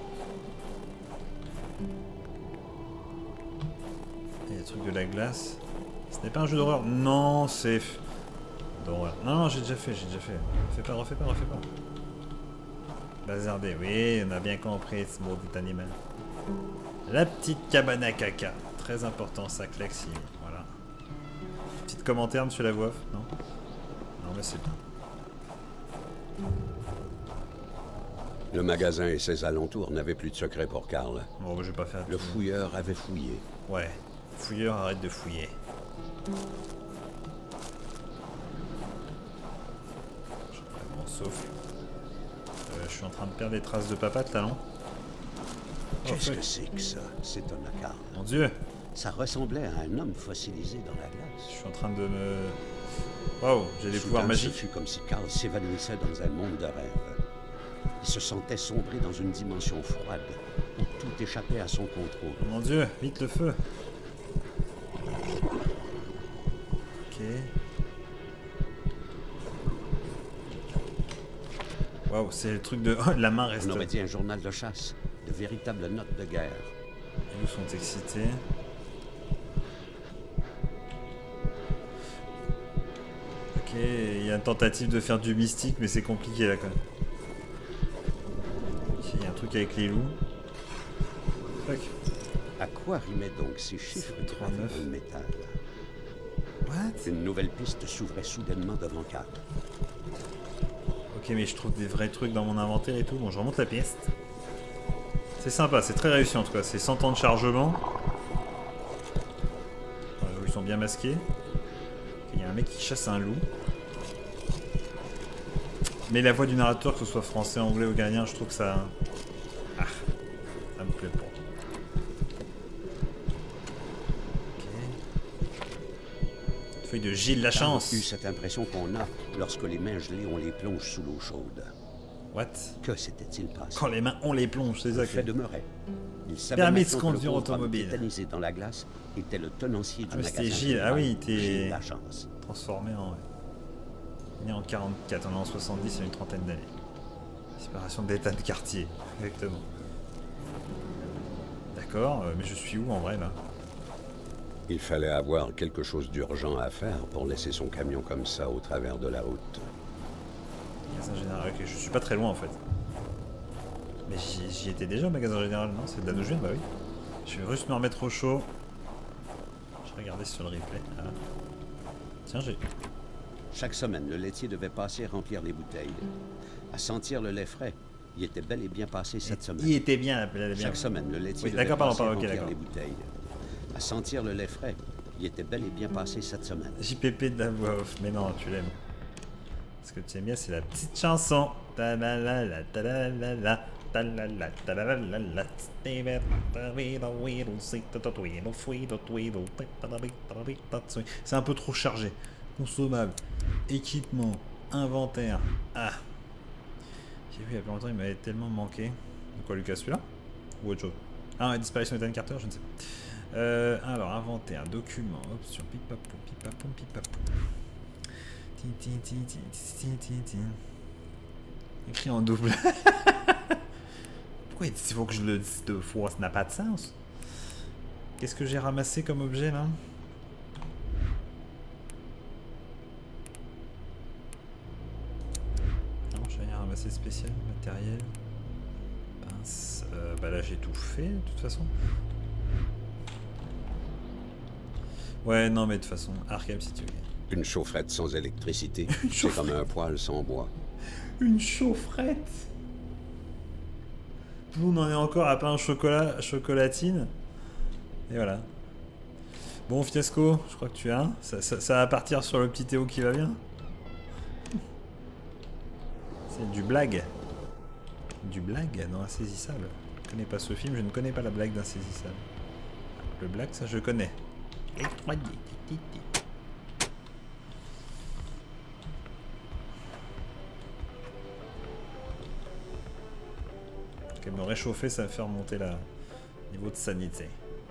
Il y a des trucs de la glace. Ce n'est pas un jeu d'horreur. Non, c'est... d'horreur. Non, non, j'ai déjà fait, j'ai déjà fait. Refais pas, refais pas, refais pas. Bazardé, oui, on a bien compris ce maudit animal. La petite cabane à caca. Très important, ça, Clexi. Voilà. Petite commentaire, monsieur la voix off, non? Non, mais c'est bien. Le magasin et ses alentours n'avaient plus de secret pour Carl. Bon, bah, je vais pas faire... Le fouilleur avait fouillé. Ouais. Fouilleur, arrête de fouiller. Je bon, sauf... Euh, je suis en train de perdre des traces de papate, là, non? Qu'est-ce que c'est que ça? S'étonna Carl. Mon Dieu! Ça ressemblait à un homme fossilisé dans la glace. Je suis en train de me... Waouh, j'ai des pouvoirs magiques. Ce fut comme si Carl s'évanouissait dans un monde de rêve. Il se sentait sombrer dans une dimension froide, où tout échappait à son contrôle. Mon Dieu, vite le feu! Ok. Waouh, c'est le truc de... Oh, la main reste... On aurait dit un journal de chasse, de véritables notes de guerre. Et nous sont excités. Ok, il y a une tentative de faire du mystique, mais c'est compliqué là quand même. Ok, il y a un truc avec les loups. Fuck. À quoi rimaient donc ces chiffres trente-neuf gravés dans le métal? What? Une nouvelle piste s'ouvrait soudainement devant Carl. Ok, mais je trouve des vrais trucs dans mon inventaire et tout. Bon, je remonte la piste. C'est sympa, c'est très réussi en tout cas. C'est cent ans de chargement. Ouais, ils sont bien masqués. Il y a un mec qui chasse un loup. Mais la voix du narrateur, que ce soit français, anglais ou ghanéen, je trouve que ça... Ah, ça me plaît pas. Ok. Feuille de Gilles Lachance. J'ai eu cette impression qu'on a lorsque les mains gelées on les plonge sous l'eau chaude. What? Que s'était-il passé? Quand les mains, on les plonge, c'est ça que... fait demeurait. Il savait Permis de maintenant que conduire le pauvre homme automobile. tétanisé dans la glace était le tenancier du Ah, mais magasin. c'était Gilles. Ah oui, il était Gilles Lachance. transformé en... Né en quarante-quatre, on est en soixante-dix, il y a une trentaine d'années. Disparition d'état de quartier, exactement. D'accord, euh, mais je suis où en vrai là? Il fallait avoir quelque chose d'urgent à faire pour laisser son camion comme ça au travers de la route. Magasin général, ok, je suis pas très loin en fait. Mais j'y étais déjà au magasin général, non? C'est de là d'où je viens, bah oui. Je vais juste me remettre au chaud. Je regardais sur le replay. Ah. Tiens, j'ai... Chaque semaine, le laitier devait passer remplir les bouteilles. À sentir le lait frais, il était bel et bien passé cette semaine. Il était bien, il était bien. Chaque semaine, le laitier oui, devait pardon, passer pardon, okay, remplir les bouteilles. À sentir le lait frais, il était bel et bien passé cette semaine. J P P de la voix off, mais non, tu l'aimes. Ce que tu aimes bien, c'est la petite chanson. Ta-la-la-la, ta-la-la-la, ta-la-la, ta-la-la-la, c'est un peu trop chargé. Consommable, équipement, inventaire. Ah. J'ai vu il y a pas longtemps, il m'avait tellement manqué. De quoi, Lucas, celui-là? Ou autre chose? Ah, ouais, disparition d'Ethan Carter, je ne sais pas. Euh, alors, inventaire, documents, options, pipapou, pipapou, pipapou. Écrit en double. Pourquoi il faut que je le dise deux fois? Ça n'a pas de sens. Qu'est-ce que j'ai ramassé comme objet là? Non, j'ai rien ramassé spécial, matériel. Pince. Euh, bah là j'ai tout fait de toute façon. Ouais, non, mais de toute façon, Arkham si tu veux. Une chaufferette sans électricité, c'est comme un poêle sans bois. Une chaufferette? Nous, on en est encore à pain chocolat, chocolatine. Et voilà. Bon, Fiasco, je crois que tu as. Ça, ça, ça va partir sur le petit Théo qui va bien. C'est du blague. Du blague dans Insaisissable. Je ne connais pas ce film, je ne connais pas la blague d'Insaisissable. Le blague, ça je connais. Ok, me réchauffer, ça va faire monter le niveau de sanité.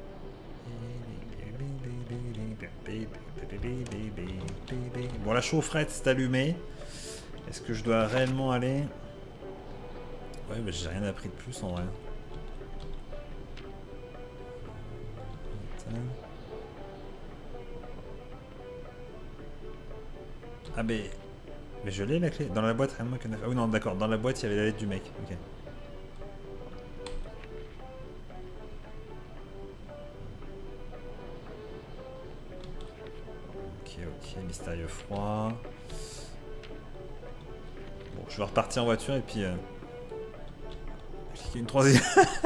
Bon, la chaufferette c'est allumé. Est-ce que je dois réellement aller? Ouais, mais j'ai rien appris de plus en vrai. Ah mais... Mais je l'ai la clé. Dans la boîte, rien de moins qu'un affaire. Ah oui non, d'accord, dans la boîte il y avait la lettre du mec. Ok. Ok, ok, mystérieux froid. Bon, je vais repartir en voiture et puis... Euh... cliquer une troisième.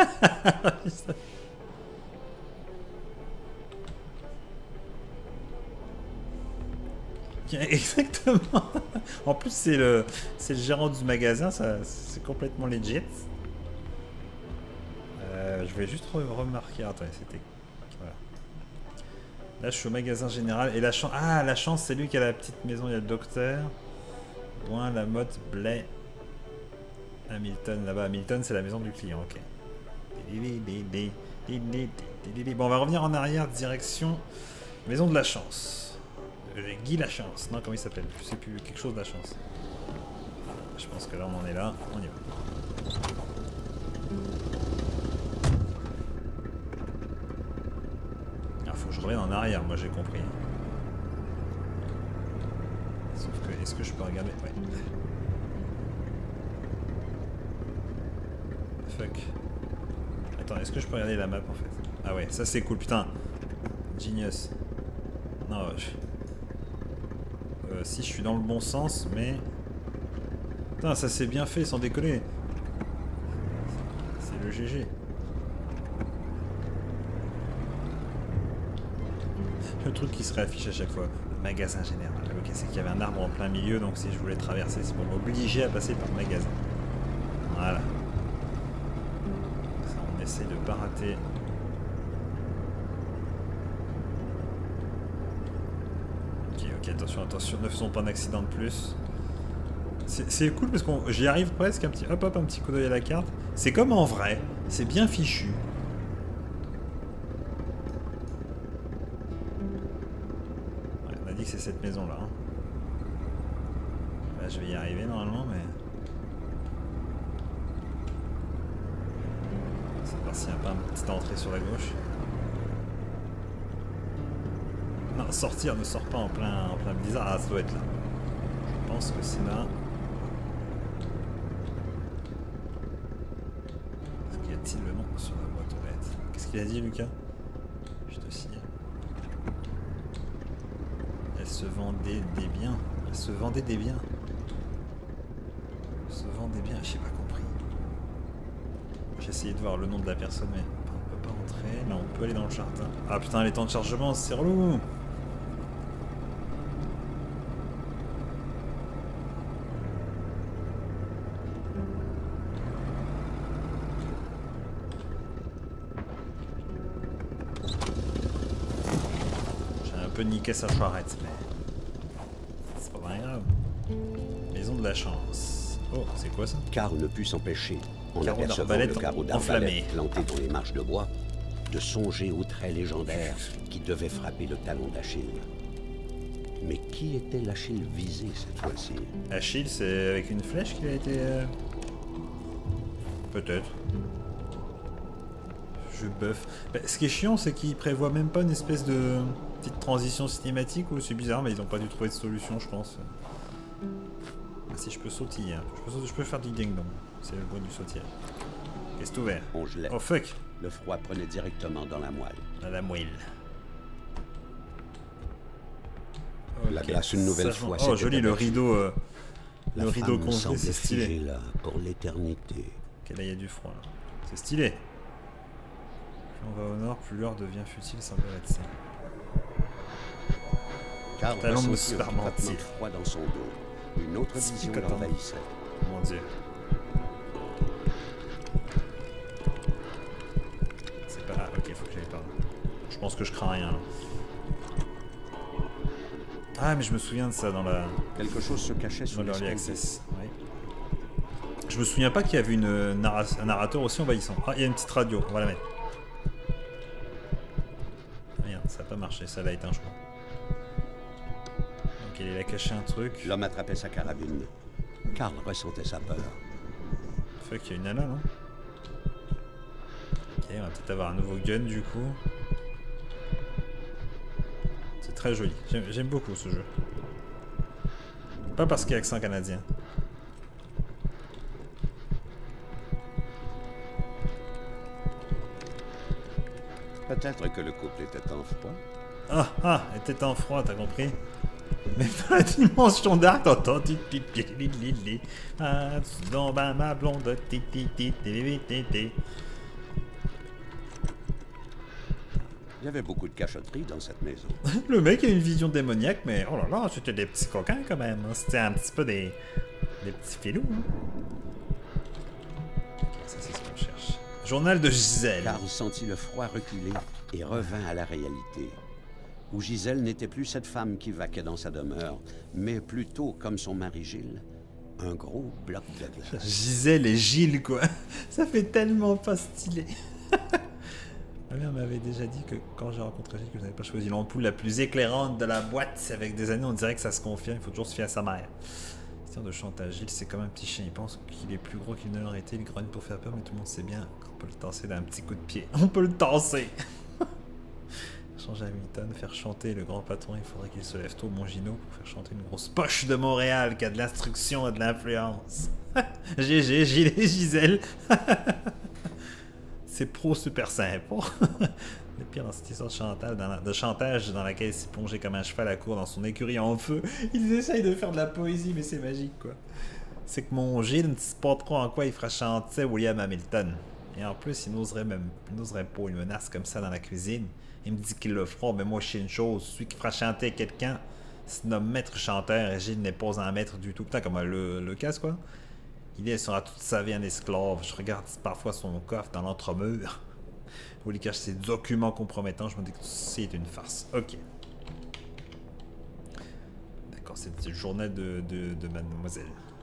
Exactement. En plus c'est le c'est le gérant du magasin, ça c'est complètement legit. Euh, je vais juste re remarquer. Attends, c'était voilà. Là je suis au magasin général et la chance. Ah la chance c'est lui qui a la petite maison, il y a le docteur. Loin la motte Blay. Hamilton là-bas. Hamilton c'est la maison du client. Ok. Bon on va revenir en arrière direction maison de la chance. Guy la chance, non comment il s'appelle, je sais plus, quelque chose de la chance. Je pense que là on en est là, on y va. Ah faut que je revienne en arrière, moi j'ai compris. Sauf que, est-ce que je peux regarder? Ouais. Fuck. Attends, est-ce que je peux regarder la map en fait? Ah ouais, ça c'est cool, putain. Genius. Non, je... Euh, si je suis dans le bon sens, mais... Putain, ça s'est bien fait, sans déconner. C'est le G G. Le truc qui se réaffiche à chaque fois. Le magasin général. Ok, c'est qu'il y avait un arbre en plein milieu, donc si je voulais traverser, c'est pour m'obliger à passer par le magasin. Voilà. Ça, on essaie de pas rater... Ok, attention, attention, ne faisons pas un accident de plus. C'est cool parce qu'on j'y arrive presque, un petit hop hop, un petit coup d'œil à la carte. C'est comme en vrai, c'est bien fichu. Ouais, on a dit que c'est cette maison là. Hein. Là je vais y arriver normalement, mais... C'est voir s'il n'y a pas une petite entrée sur la gauche. Non, sortir ne sort pas en plein, en plein blizzard. Ah, ça doit être là. Je pense que c'est là. Est-ce qu'il y a-t-il le nom sur la boîte aux lettres? Qu'est-ce qu'il a dit, Lucas? Je te signale. Elle se vendait des biens. Elle se vendait des biens. Elle se vendait des biens, j'ai pas compris. J'ai essayé de voir le nom de la personne, mais on peut pas entrer. Là, on peut aller dans le jardin. Ah putain, les temps de chargement, c'est relou. peu niquer sa charrette, mais c'est pas bien grave. Ils ont de la chance. Oh, c'est quoi ça? Karl ne put s'empêcher, en Carreau apercevant d'arbalète le carreau enflammé. d'arbalète planté dans les marches de bois, de songer au trait légendaire qui devait frapper le talon d'Achille. Mais qui était l'Achille visé cette fois-ci? Achille, c'est avec une flèche qu'il a été... Euh... Peut-être. Je buff. Bah, ce qui est chiant, c'est qu'ils prévoient même pas une espèce de petite transition cinématique, ou c'est bizarre, mais ils ont pas dû trouver de solution, je pense. Ah, si je peux sautiller, hein. je, peux sauter, je peux faire du ding-dong. C'est le bruit du sautier. Qu'est-ce tout ouvert? On gelait. Oh fuck! Le froid prenait directement dans la moelle. Dans la moelle. La Okay. glace une nouvelle Ça, fois. oh joli le rideau. Euh, la le rideau femme congelé, semblait c'est stylé. figée là pour l'éternité. Ok, là il y a du froid. Là. C'est stylé. Plus on va au nord, plus l'heure devient futile, semblerait être ça. Karl Talon de ressentit un Superman. frottement de froid dans son dos. Une autre vision Picotant. l'envahissait. Mon dieu. C'est pas... Ah, ok, faut que j'aille par là. Je pense que je crains rien là. Ah, mais je me souviens de ça dans la... Quelque chose se cachait sous Dans l'Early l'escalier. Access. Oui. Je me souviens pas qu'il y avait une narra... un narrateur aussi envahissant. Ah, il y a une petite radio, on va la mettre. Rien, ça n'a pas marché, ça l'a éteint, je crois. Donc il a caché un truc. L'homme attrapait sa carabine. Karl ressentait sa peur. Fuck, il y a une nana, non? Ok, on va peut-être avoir un nouveau gun du coup. C'est très joli. J'aime beaucoup ce jeu. Pas parce qu'il y a accent canadien. Peut-être que le couple était en froid. Ah, ah, elle était en froid, t'as compris? Mais dans la dimension d'art, t'entends ti ti ti li li li. Ah, dans ma blonde ti ti ti ti ti ti. Il y avait beaucoup de cachotterie dans cette maison. Le mec a une vision démoniaque, mais oh là là, c'était des petits coquins quand même. Hein. C'était un petit peu des, des petits filous. Hein. Ok, ça c'est ce qu'on cherche. Journal de Gisèle. Karl sentit le froid reculer et revint à la réalité. Où Gisèle n'était plus cette femme qui vaquait dans sa demeure, mais plutôt, comme son mari Gilles, un gros bloc de glace. Gisèle et Gilles, quoi. Ça fait tellement pas stylé. Ma mère m'avait déjà dit que quand j'ai rencontré Gilles, que je n'avais pas choisi l'ampoule la plus éclairante de la boîte. Avec des années, on dirait que ça se confirme. Il faut toujours se fier à sa mère. Question de chantage. Gilles, c'est comme un petit chien. Il pense qu'il est plus gros qu'il ne l'aurait été. Il grogne pour faire peur, mais tout le monde sait bien qu'on peut le tasser d'un petit coup de pied. On peut le tasser. Changer Hamilton, faire chanter le grand patron. Il faudrait qu'il se lève tôt, mon Gino, pour faire chanter une grosse poche de Montréal qui a de l'instruction et de l'influence. G G, Gilles et Gisèle. C'est pro super simple. Le pire dans cette histoire de chantage, dans, la, de chantage dans laquelle il s'est plongé comme un cheval à court dans son écurie en feu. Ils essayent de faire de la poésie, mais c'est magique, quoi. C'est que mon Gilles ne sait pas trop en quoi il fera chanter William Hamilton. Et en plus, il n'oserait même il n'oserait pas une menace comme ça dans la cuisine. Il me dit qu'il le fera, mais moi je sais une chose. Celui qui fera chanter quelqu'un se nomme maître chanteur et Gilles n'est pas un maître du tout. Putain, comme le, le casse, quoi. Il est sera toute sa vie un esclave. Je regarde parfois son coffre dans l'entremur où il cache ses documents compromettants. Je me dis que c'est une farce. Ok. D'accord, c'est le journal de, de, de mademoiselle.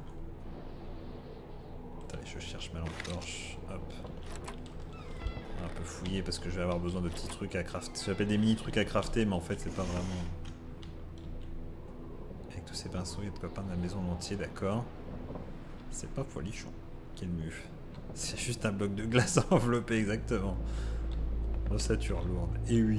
Attendez, je cherche ma lampe torche. Hop. Un peu fouillé parce que je vais avoir besoin de petits trucs à crafter. J'appelle des mini trucs à crafter, mais en fait, c'est pas vraiment. Avec tous ces pinceaux et de copains de la maison entier, d'accord. C'est pas folichon. Quel muf. C'est juste un bloc de glace enveloppé, exactement. Ossature lourde. Et oui.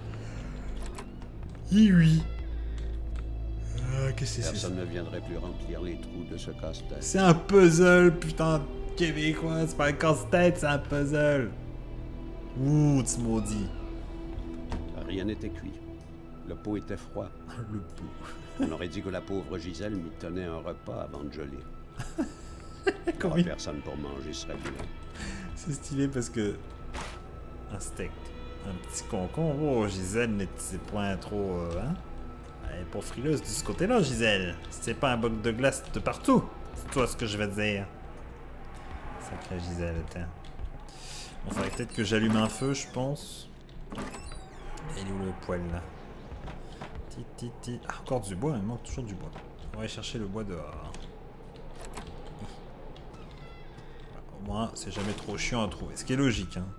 Et oui. Ah, qu'est-ce que c'est? Personne ne viendrait plus remplir les trous de ce casse-tête. C'est un puzzle, putain de québécois. C'est pas un casse-tête, c'est un puzzle. Ouh, tu maudit. Rien n'était cuit. Le pot était froid. Le pot. On aurait dit que la pauvre Gisèle m'y tenait un repas avant de geler. Comment il... il... Personne pour manger serait bien. C'est stylé parce que... Un steak. Un petit concombre. Oh, Gisèle n'était point trop... Euh, hein? Elle est pas frileuse de ce côté-là, Gisèle. C'est pas un bloc de glace de partout. C'est toi ce que je vais te dire. Sacrée Gisèle, attends. Bon, faudrait peut-être que j'allume un feu, je pense. Et il est où le poêle, là? Ti, ti, ti. Ah, encore du bois, il manque toujours du bois. On va aller chercher le bois dehors. Au moins, c'est jamais trop chiant à trouver. Ce qui est logique, hein.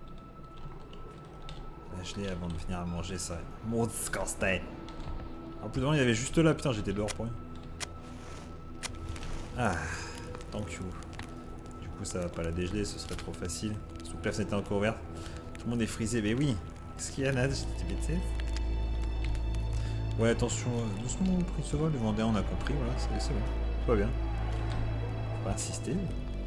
Je l'ai avant de finir à manger ça. Mon disgusting. En plus, devant, il y avait juste là. Putain, j'étais dehors pour rien. Ah, thank you. Du coup, ça va pas la dégeler, ce serait trop facile. Surtout que la fenêtre est encore ouverte. Tout le monde est frisé. Mais oui. Qu'est-ce qu'il y a, Nad? J'ai dit bêtises. Ouais, attention. Euh, doucement, prix de ce vol. Le Vendéen, on a compris. Voilà, c'est bon. Tout va bien. Faut pas insister.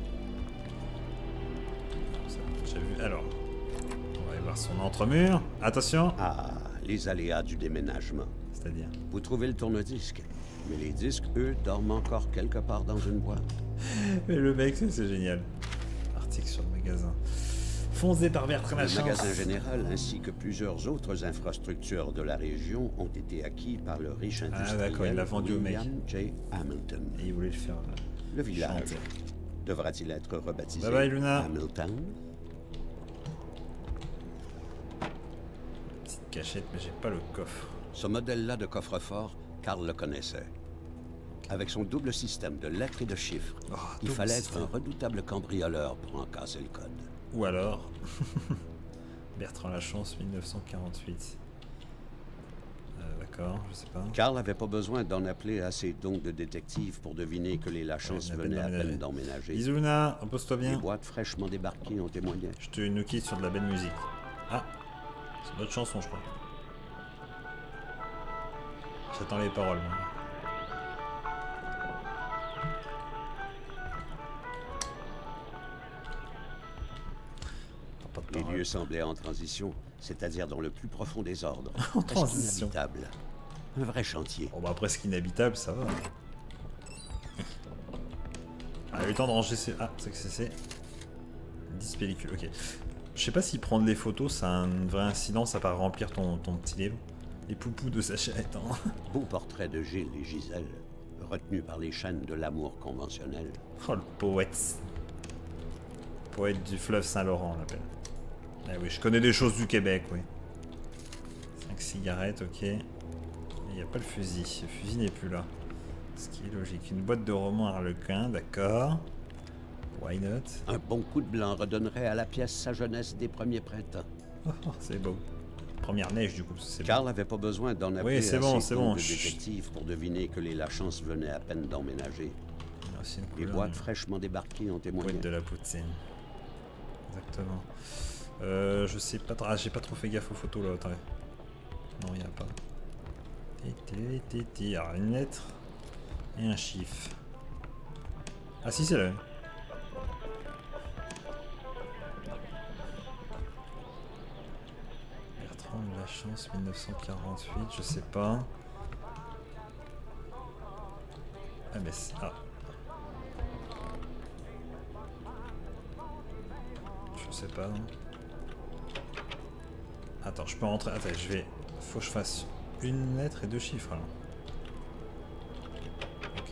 J'ai vu. Alors. Son entremur. Attention. Ah, les aléas du déménagement. C'est-à-dire? Vous trouvez le tourne-disque, mais les disques, eux, dorment encore quelque part dans une boîte. Mais le mec, c'est génial. Article sur le magasin. Foncé par Bertrand Lachance. Le magasin général ainsi que plusieurs autres infrastructures de la région ont été acquis par le riche industriel ah, d'accord, il l'a vendu au mec. William J. Hamilton. Et il voulait le faire. Là. Le village devra-t-il être rebaptisé bye bye, Luna. Hamilton? Cachette, mais j'ai pas le coffre. Ce modèle-là de coffre-fort, Carl le connaissait. Avec son double système de lettres et de chiffres, oh, il fallait système. être un redoutable cambrioleur pour en casser le code. Ou alors, Bertrand Lachance, mille neuf cent quarante-huit. Euh, D'accord, je sais pas. Carl n'avait pas besoin d'en appeler à ses dons de détective pour deviner que les Lachance ouais, venaient à peine d'emménager. Bisous, Luna, repose-toi bien. Les boîtes fraîchement débarquées ont témoigné. Je te nous quitte sur de la belle musique. Ah, c'est notre chanson, je crois. J'attends les paroles. Moi. Les lieux semblaient en transition, c'est-à-dire dans le plus profond désordre. En transition. Inhabitable. Un vrai chantier. Bon bah presque inhabitable, ça va. Ah, il a eu le temps de ranger ses... Ah, c'est que c'est... dix pellicules, ok. Je sais pas si prendre les photos, ça a une vraie incidence à part remplir ton, ton petit livre. Les poupous de Sacha étant. Beau portrait de Gilles et Gisèle, retenu par les chaînes de l'amour conventionnel. Oh, le poète. Poète du fleuve Saint-Laurent, on l'appelle. Ah oui, je connais des choses du Québec, oui. cinq cigarettes, ok. Il n'y a pas le fusil. Le fusil n'est plus là. Ce qui est logique. Une boîte de romans Harlequin, d'accord. Why not? Un bon coup de blanc redonnerait à la pièce sa jeunesse des premiers printemps. Oh, c'est beau. Première neige, du coup. C'est Carl bon. n'avait pas besoin d'en appeler Oui, c'est à bon, ses c'est dons bon. de Chut. détective pour deviner que les Lachance venaient à peine d'emménager. Ah, c'est une Les couleur, boîtes mais- fraîchement débarquées ont témoigné. Poète de la poutine. Exactement. Euh, je sais pas trop. Ah, j'ai pas trop fait gaffe aux photos là. Attends. Non, il n'y a pas. Tété, tété. Alors, une lettre et un chiffre. Ah, si, c'est là. Bertrand de Lachance, mille neuf cent quarante-huit. Je sais pas. Ah, mais c'est. Ah. Je sais pas. Non. Attends, je peux rentrer. Attends, je vais. Faut que je fasse une lettre et deux chiffres alors. Ok.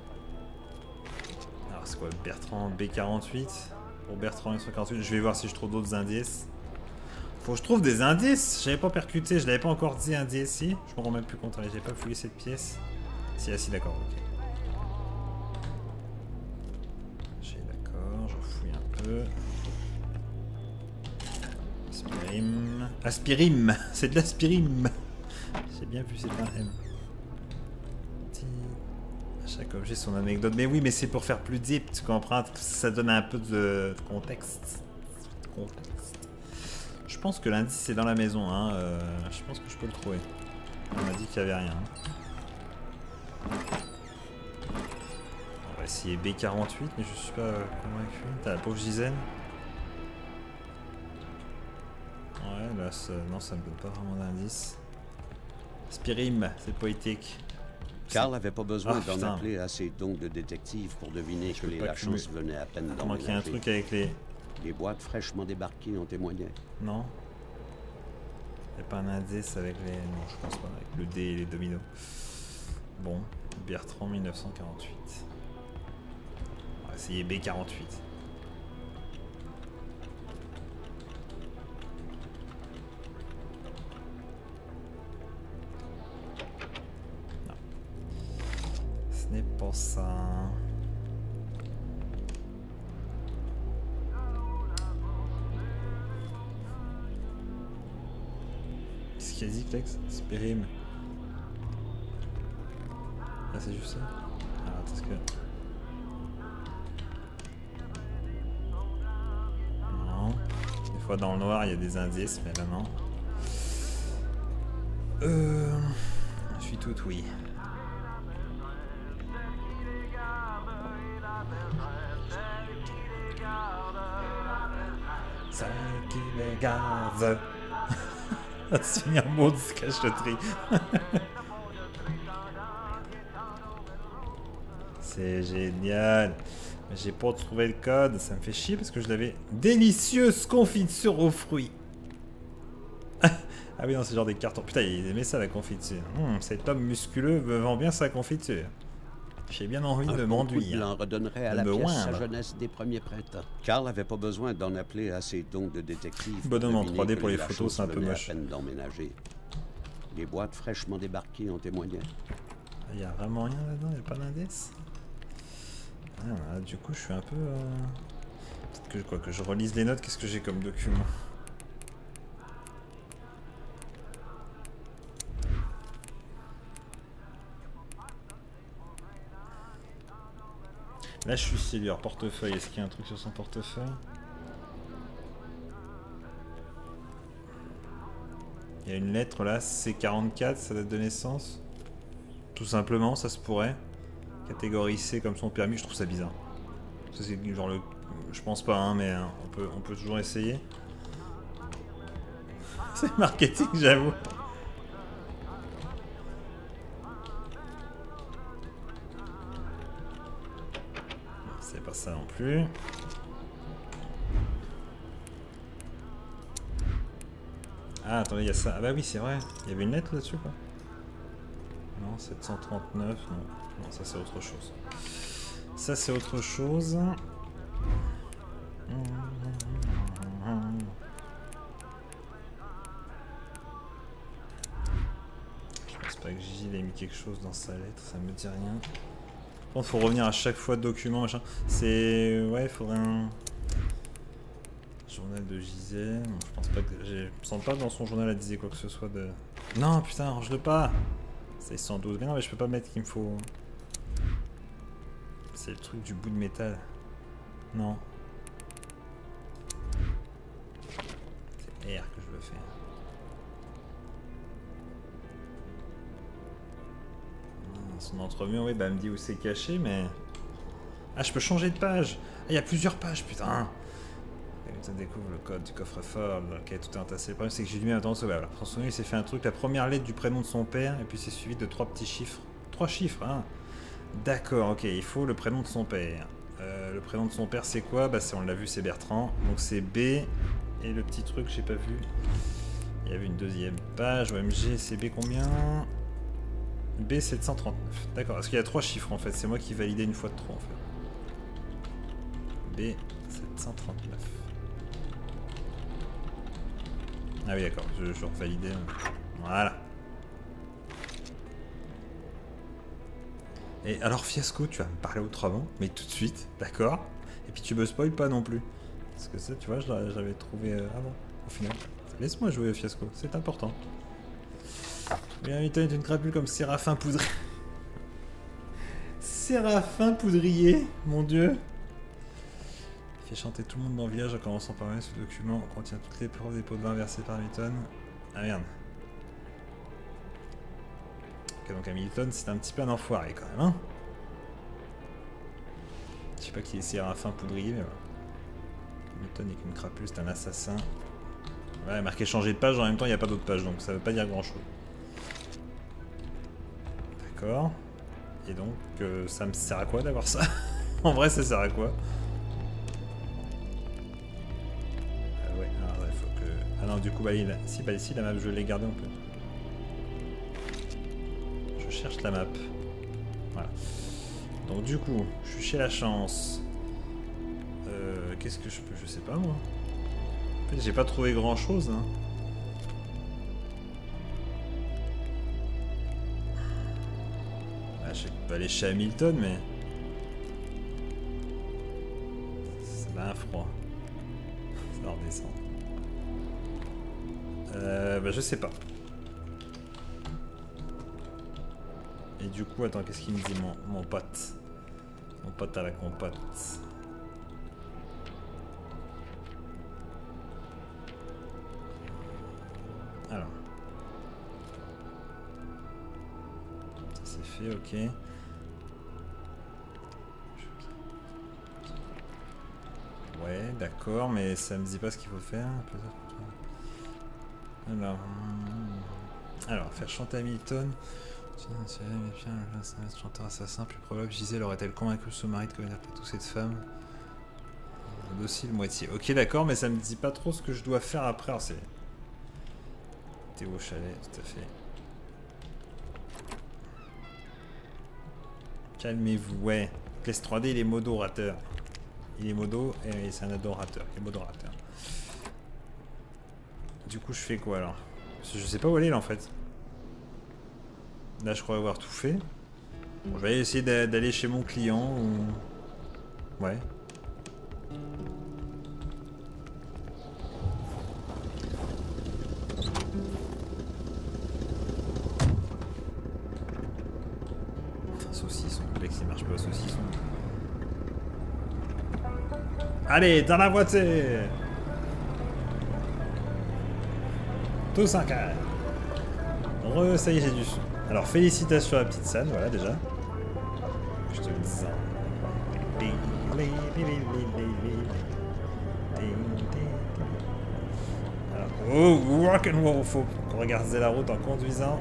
Alors c'est quoi? Bertrand B quarante-huit. Pour Bertrand mille neuf cent quarante-huit. Je vais voir si je trouve d'autres indices. Faut que je trouve des indices. J'avais pas percuté, je l'avais pas encore dit indice ici. Je me rends même plus compte. Allez, j'ai pas fouillé cette pièce. Si, ah si, d'accord, ok. J'ai d'accord, je fouille un peu. Aspirim. Aspirim. C'est de l'aspirim. J'ai bien vu, c'est un M. Petit- À chaque objet son anecdote. Mais oui, mais c'est pour faire plus deep, tu comprends? Ça donne un peu de contexte. Contexte. Je pense que l'indice c'est dans la maison. Hein. Euh, je pense que je peux le trouver. On m'a dit qu'il n'y avait rien. Hein. On va essayer B quarante-huit, mais je suis pas convaincu. T'as la pauvre Gisèle. Ouais, là, ça, non, ça me donne pas vraiment d'indice. Spirim, c'est poétique. Carl n'avait pas besoin Ah, d'en putain. appeler à ses dons de détective pour deviner que peux les pas Lachance cumuler. venaient à peine Comment qu'il y a un d'emménager. truc avec les... Les boîtes fraîchement débarquées ont témoigné. Non. Y'a pas un indice avec les... Non, je pense pas. Avec le dé et les dominos. Bon. Bertrand mille neuf cent quarante-huit. On va essayer B quarante-huit. dans ça. Qu'est-ce qu'il a dit, Flex? Spérim. Ah, c'est juste ça? Ah, attends, ce que... Non. Des fois, dans le noir, il y a des indices, mais là, non. Euh... Je suis tout oui. Ça qui les garde. C'est un mot de cacheterie. C'est génial. Mais j'ai pas trouvé le code. Ça me fait chier parce que je l'avais. Délicieuse confiture aux fruits. Ah oui, non, c'est genre des cartons. Putain, il aimait ça la confiture. Hum, cet homme musculeux vend bien sa confiture. J'ai bien envie un de m'enduire. Il en redonnerait à la pièce sa jeunesse des premiers printemps. Carl avait pas besoin d'en appeler à ses dons de détective. Bonhomme en trois D pour les photos, c'est un peu moche. À peine d'emménager. Les boîtes fraîchement débarquées en témoignaient. Il y a vraiment rien là-dedans, il n'y a pas d'indice. Ah, du coup, je suis un peu... Euh... Peut-être que, quoi, que je relise les notes, qu'est-ce que j'ai comme document? Là, je suis Silver, portefeuille. Est-ce qu'il y a un truc sur son portefeuille? Il y a une lettre là, C quarante-quatre, sa date de naissance. Tout simplement, ça se pourrait. Catégorie C comme son permis, je trouve ça bizarre. Ça, c'est genre le... Je pense pas, hein, mais hein, on, peut, on peut toujours essayer. C'est marketing, j'avoue. C'est pas ça non plus. Ah, attendez, il y a ça. Ah bah oui, c'est vrai. Il y avait une lettre là-dessus, quoi. Non, sept cent trente-neuf, non. Non, ça c'est autre chose. Ça c'est autre chose. Je pense pas que Gigi ait mis quelque chose dans sa lettre, ça me dit rien. Par contre, faut revenir à chaque fois de document, machin. C'est... Ouais, il faudrait un... Journal de Gisèle. Non, je pense pas que... Je me sens pas dans son journal à disait quoi que ce soit de... Non, putain, range-le pas. C'est cent douze. Mais non, mais je peux pas mettre qu'il me faut... C'est le truc du bout de métal. Non. C'est R que je veux faire. Son entremur, oui, bah elle me dit où c'est caché, mais... Ah, je peux changer de page. Ah, il y a plusieurs pages, putain. Tu découvres le code du coffre-fort, lequel tout est entassé. Le problème, c'est que j'ai dû mettre dans ce... Voilà. Son souvenir, il s'est fait un truc, la première lettre du prénom de son père, et puis c'est suivi de trois petits chiffres. Trois chiffres, hein. D'accord, ok, il faut le prénom de son père. Euh, le prénom de son père, c'est quoi? Bah, on l'a vu, c'est Bertrand. Donc c'est B, et le petit truc, j'ai pas vu. Il y avait une deuxième page, O M G, c'est B combien? B sept cent trente-neuf. D'accord, parce qu'il y a trois chiffres en fait, c'est moi qui validais une fois de trop en fait. B sept cent trente-neuf. Ah oui d'accord, je, je revalidais. Voilà. Et alors Fiasco, tu vas me parler autrement, mais tout de suite, d'accord? Et puis tu me spoil pas non plus. Parce que ça, tu vois, je l'avais trouvé euh, avant, au final. Laisse-moi jouer au Fiasco, c'est important. Bien, Hamilton est une crapule comme Séraphin Poudrier. Séraphin Poudrier, mon dieu. Il fait chanter tout le monde dans le village en commençant par ce document contient toutes les preuves des pots de vin versés par Hamilton. Ah merde. Ok, donc Hamilton, c'est un petit peu un enfoiré quand même, hein. Je sais pas qui est Séraphin Poudrier, mais voilà. Hamilton est qu'une crapule, c'est un assassin. Ouais, marqué changer de page, en même temps il n'y a pas d'autre page, donc ça veut pas dire grand chose. D'accord. Et donc, euh, ça me sert à quoi d'avoir ça? En vrai, ça sert à quoi? euh, Ouais, alors il faut que... Ah non, du coup, bah, il... si, bah, ici, la map, je l'ai gardée, on peut... Je cherche la map. Voilà. Donc, du coup, je suis chez la chance. Euh, Qu'est-ce que je peux... Je sais pas, moi. En fait, j'ai pas trouvé grand-chose, hein. Ah, je peux aller chez Hamilton, mais... C'est un froid. Ça redescend. Euh, bah je sais pas. Et du coup, attends, qu'est-ce qu'il me dit mon, mon pote? Mon pote à la compote. Alors. Ça c'est fait, ok. Ouais, d'accord, mais ça me dit pas ce qu'il faut faire. Alors, alors faire chanter Hamilton. Chanteur assassin, plus probable. Gisèle aurait-elle convaincu son mari de connaître pas tous cette femme? Docile moitié. Ok, d'accord, mais ça me dit pas trop ce que je dois faire après. Alors, c'est Théo Chalet, tout à fait. Calmez-vous, ouais. P S trois D, il est modorateur. Il est modo et c'est un adorateur. Il est modorateur. Du coup, je fais quoi alors? Parce que je sais pas où aller là en fait. Là, je crois avoir tout fait. Bon, je vais essayer d'aller chez mon client ou... Ouais. Saucisson, Lex, il marche pas, saucisson. Allez, dans la voiture! Tous en cas. Re, ça y est, j'ai du son. Alors, félicitations à la petite San, voilà déjà. Je te le dis ça. Alors, oh, rock'n'roll, faut regarder la route en conduisant.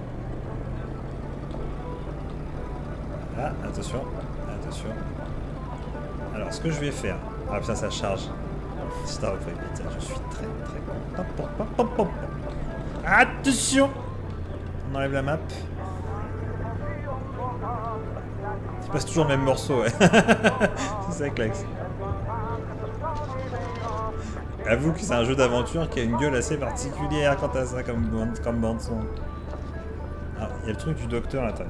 Ah, attention, attention. Alors, ce que je vais faire. Ah, putain, ça charge. Je t'en prie, putain, je suis très très content. Attention! On enlève la map. Tu passes toujours le même morceau, ouais. C'est ça, Clax. Avoue que c'est un jeu d'aventure qui a une gueule assez particulière quant à ça comme bande, comme bande son. Ah, il y a le truc du docteur, attends.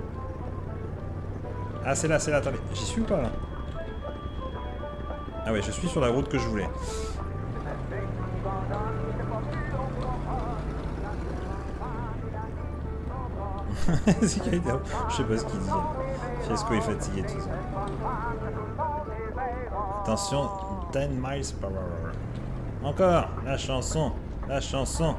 Ah, c'est là, c'est là, attendez. J'y suis ou pas, là? Ah ouais, je suis sur la route que je voulais. Je sais pas ce qu'il dit. Fiasco est fatigué de tout ça. Attention, dix miles per hour. Encore, la chanson, la chanson.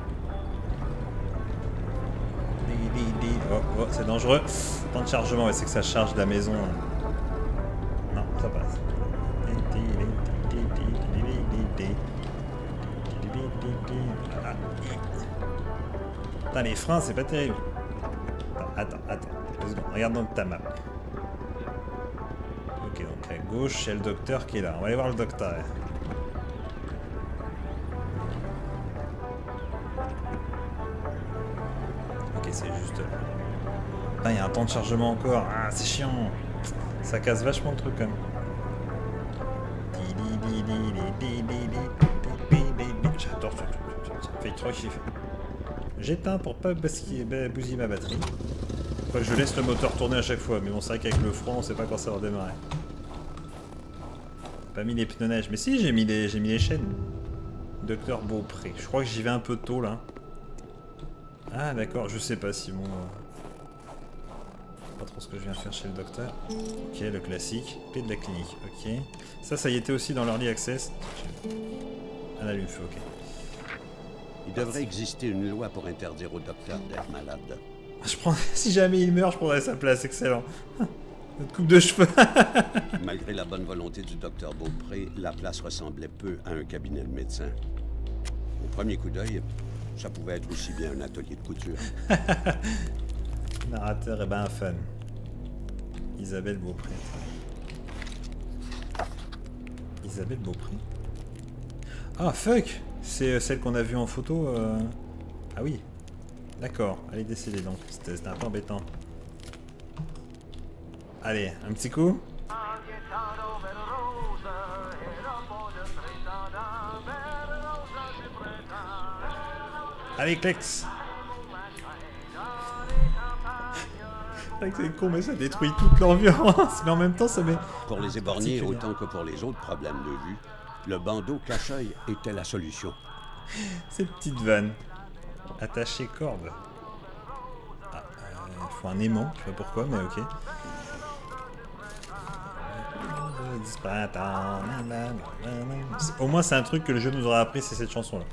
Oh, oh, c'est dangereux. Temps de chargement, ouais, c'est que ça charge de la maison. Non, ça passe. Ah. Putain, les freins, c'est pas terrible. Attends, attends, deux secondes. Regarde donc ta map. Ok, donc à gauche, il y a le docteur qui est là. On va aller voir le docteur. Ok, c'est juste là. Ah, il y a un temps de chargement encore. Ah, c'est chiant. Ça casse vachement le truc quand même. J'adore ce truc. Ça me fait trop kiffer. J'éteins pour pas bousiller ma batterie. Faut que je laisse le moteur tourner à chaque fois, mais bon, c'est vrai qu'avec le froid, on sait pas quand ça va redémarrer. Pas mis les pneus neige, mais si, j'ai mis les, j'ai mis les chaînes. Docteur Beaupré. Je crois que j'y vais un peu tôt là. Ah d'accord, je sais pas si bon. Pas trop ce que je viens faire chez le docteur. Ok, le classique. Clé de la clinique. Ok. Ça, ça y était aussi dans l'Early Access. Un allume-feu, ok. Il devrait exister une loi pour interdire au docteur d'être malade. Je prends... Si jamais il meurt, je prendrai sa place. Excellent. Notre coupe de cheveux. Malgré la bonne volonté du docteur Beaupré, la place ressemblait peu à un cabinet de médecin. Au premier coup d'œil, ça pouvait être aussi bien un atelier de couture. Narrateur est ben fan. Isabelle Beaupré. Isabelle Beaupré. Ah fuck! C'est celle qu'on a vue en photo. Euh... Ah oui. D'accord. Elle est décédée donc. C'était un peu embêtant. Allez, un petit coup. Allez, Clex. vrai que c'est con, mais ça détruit toute l'environnement. Mais en même temps, ça met... Pour les éborgnés autant que pour les autres problèmes de vue, le bandeau cache-œil était la solution. Ces petites vannes. Attacher corde. Ah, il euh, faut un aimant, je sais pas pourquoi, mais ok. Au moins, c'est un truc que le jeu nous aura appris, c'est cette chanson-là.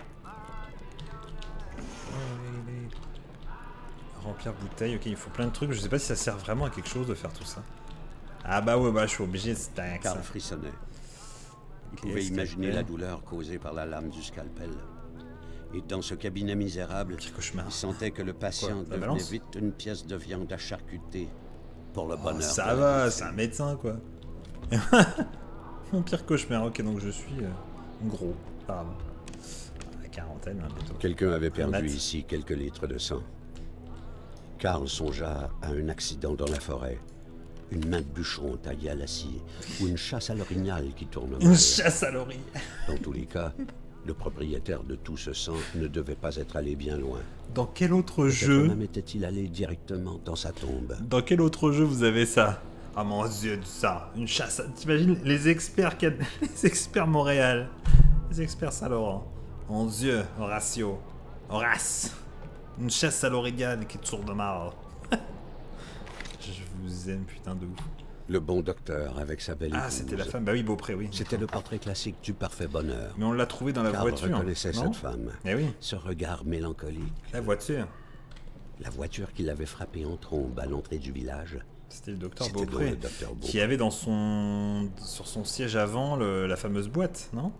Remplir bouteille, ok, il faut plein de trucs. Je sais pas si ça sert vraiment à quelque chose de faire tout ça. Ah bah ouais, bah je suis obligé de stack ça. Carl frissonnait. Il pouvait imaginer la douleur causée par la lame du scalpel. Et dans ce cabinet misérable, il sentait que le patient Quoi, devenait vite une pièce de viande à charcuter pour le bonheur. Oh, ça va, c'est un médecin quoi. Mon pire cauchemar, ok, donc je suis euh, gros, pardon. La quarantaine, hein, bientôt. Quelqu'un avait perdu ici quelques litres de sang. Carl songea à un accident dans la forêt. Une main de bûcheron taillée à l'acier, ou une chasse à l'orignal qui tourne mal. Une chasse à l'orignal. Dans tous les cas, le propriétaire de tout ce sang ne devait pas être allé bien loin. Dans quel autre jeu même était-il allé directement dans sa tombe? Dans quel autre jeu vous avez ça? Ah mon dieu, ça, une chasse à... T'imagines les experts les experts Montréal, les experts Saint-Laurent. Mon dieu, Horatio, Horace, une chasse à l'orignal qui tourne de marre. Je vous aime, putain de ouf. Le bon docteur avec sa belle épouse. Ah, c'était la femme, bah oui, Beaupré, oui. C'était le portrait classique du parfait bonheur. Mais on l'a trouvé dans la Carl voiture. reconnaissait non cette femme. Eh oui. Ce regard mélancolique. La voiture. La voiture qui l'avait frappé en trombe à l'entrée du village. C'était le docteur Beaupré, le docteur Beaupré, qui avait dans son sur son siège avant le, la fameuse boîte, non?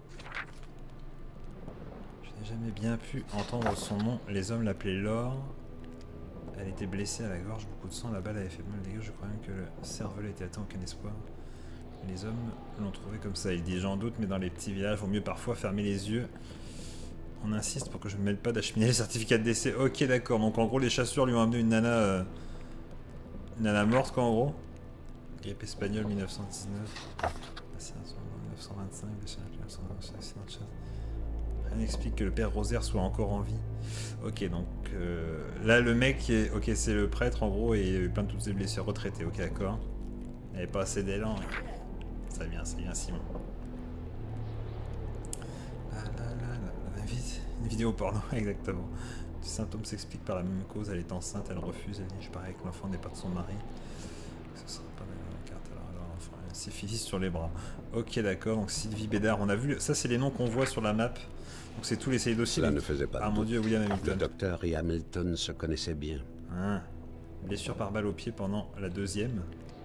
Je n'ai jamais bien pu entendre son nom. Les hommes l'appelaient Laure. Elle était blessée à la gorge, beaucoup de sang, la balle avait fait mal dégâts, je crois même que le cervelet était atteint, aucun espoir. Les hommes l'ont trouvé comme ça, il dit j'en doute, mais dans les petits villages, vaut mieux parfois fermer les yeux. On insiste pour que je ne me mêle pas d'acheminer les certificats de décès. Ok, d'accord, donc en gros les chasseurs lui ont amené une nana... Euh, une nana morte quoi en gros. Grippe espagnole mille neuf cent dix-neuf. mille neuf cent vingt-cinq, rien n'explique que le père Rosaire soit encore en vie. Ok, donc euh, là le mec est... Ok, c'est le prêtre en gros et il a eu plein de toutes ses blessures retraitées. Ok, d'accord. Il n'avait pas assez d'élan. Ça vient, ça vient Simon. Ah là là là, la vie, une vidéo porno, exactement. Les symptômes s'expliquent par la même cause. Elle est enceinte, elle refuse. Elle dit je parie que l'enfant n'est pas de son mari. Ce sera pas la carte alors. Alors l'enfant a syphilis sur les bras. Ok, d'accord. Donc Sylvie Bédard, on a vu. Ça, c'est les noms qu'on voit sur la map. Donc c'est tous les séries dossiers. Cela ne faisait pas. Ah mon dieu, William Hamilton. Le docteur et Hamilton se connaissaient bien. Ah. Blessure par balle au pied pendant la deuxième.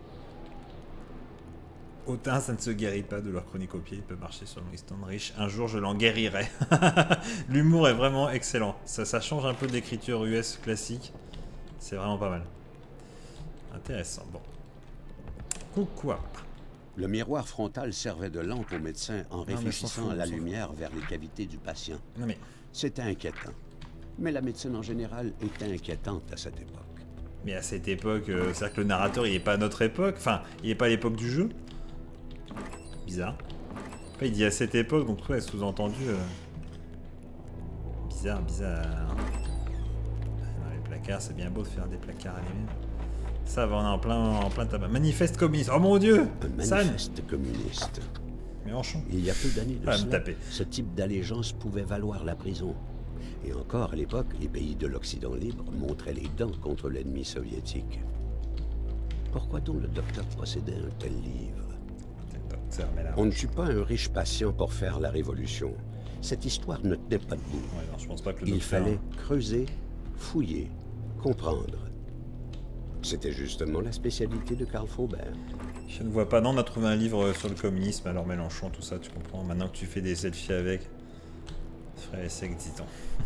Autant ça ne se guérit pas de leur chronique au pied, il peut marcher sur le stand riche. Un jour je l'en guérirai. L'humour est vraiment excellent. Ça, ça change un peu de l'écriture U S classique. C'est vraiment pas mal. Intéressant. Bon. Coucou. Le miroir frontal servait de lampe au médecin en réfléchissant à la lumière vers les cavités du patient. Non mais... C'était inquiétant. Mais la médecine en général était inquiétante à cette époque. Mais à cette époque, euh, c'est-à-dire que le narrateur il n'est pas à notre époque. Enfin, il n'est pas à l'époque du jeu. Bizarre. Après, il dit à cette époque, donc ouais, sous-entendu. Euh... Bizarre, bizarre. Dans les placards, c'est bien beau de faire des placards à l'émile. Ça va, on est en plein, en plein tabac. Manifeste communiste. Oh mon dieu! Un manifeste San. communiste. Mais en chant. Il y a peu d'années de ah, cela, ce type d'allégeance pouvait valoir la prison. Et encore à l'époque, les pays de l'Occident libre montraient les dents contre l'ennemi soviétique. Pourquoi donc le docteur possédait un tel livre? On ne tue pas un riche patient pour faire la révolution. Cette histoire ne tenait pas debout. Ouais, non, je pense pas que le Il docteur... fallait creuser, fouiller, comprendre. C'était justement la spécialité de Carl Faubert. Je ne vois pas. Non, on a trouvé un livre sur le communisme, alors Mélenchon, tout ça, tu comprends. Maintenant que tu fais des selfies avec, frère et sec, dis-t-on.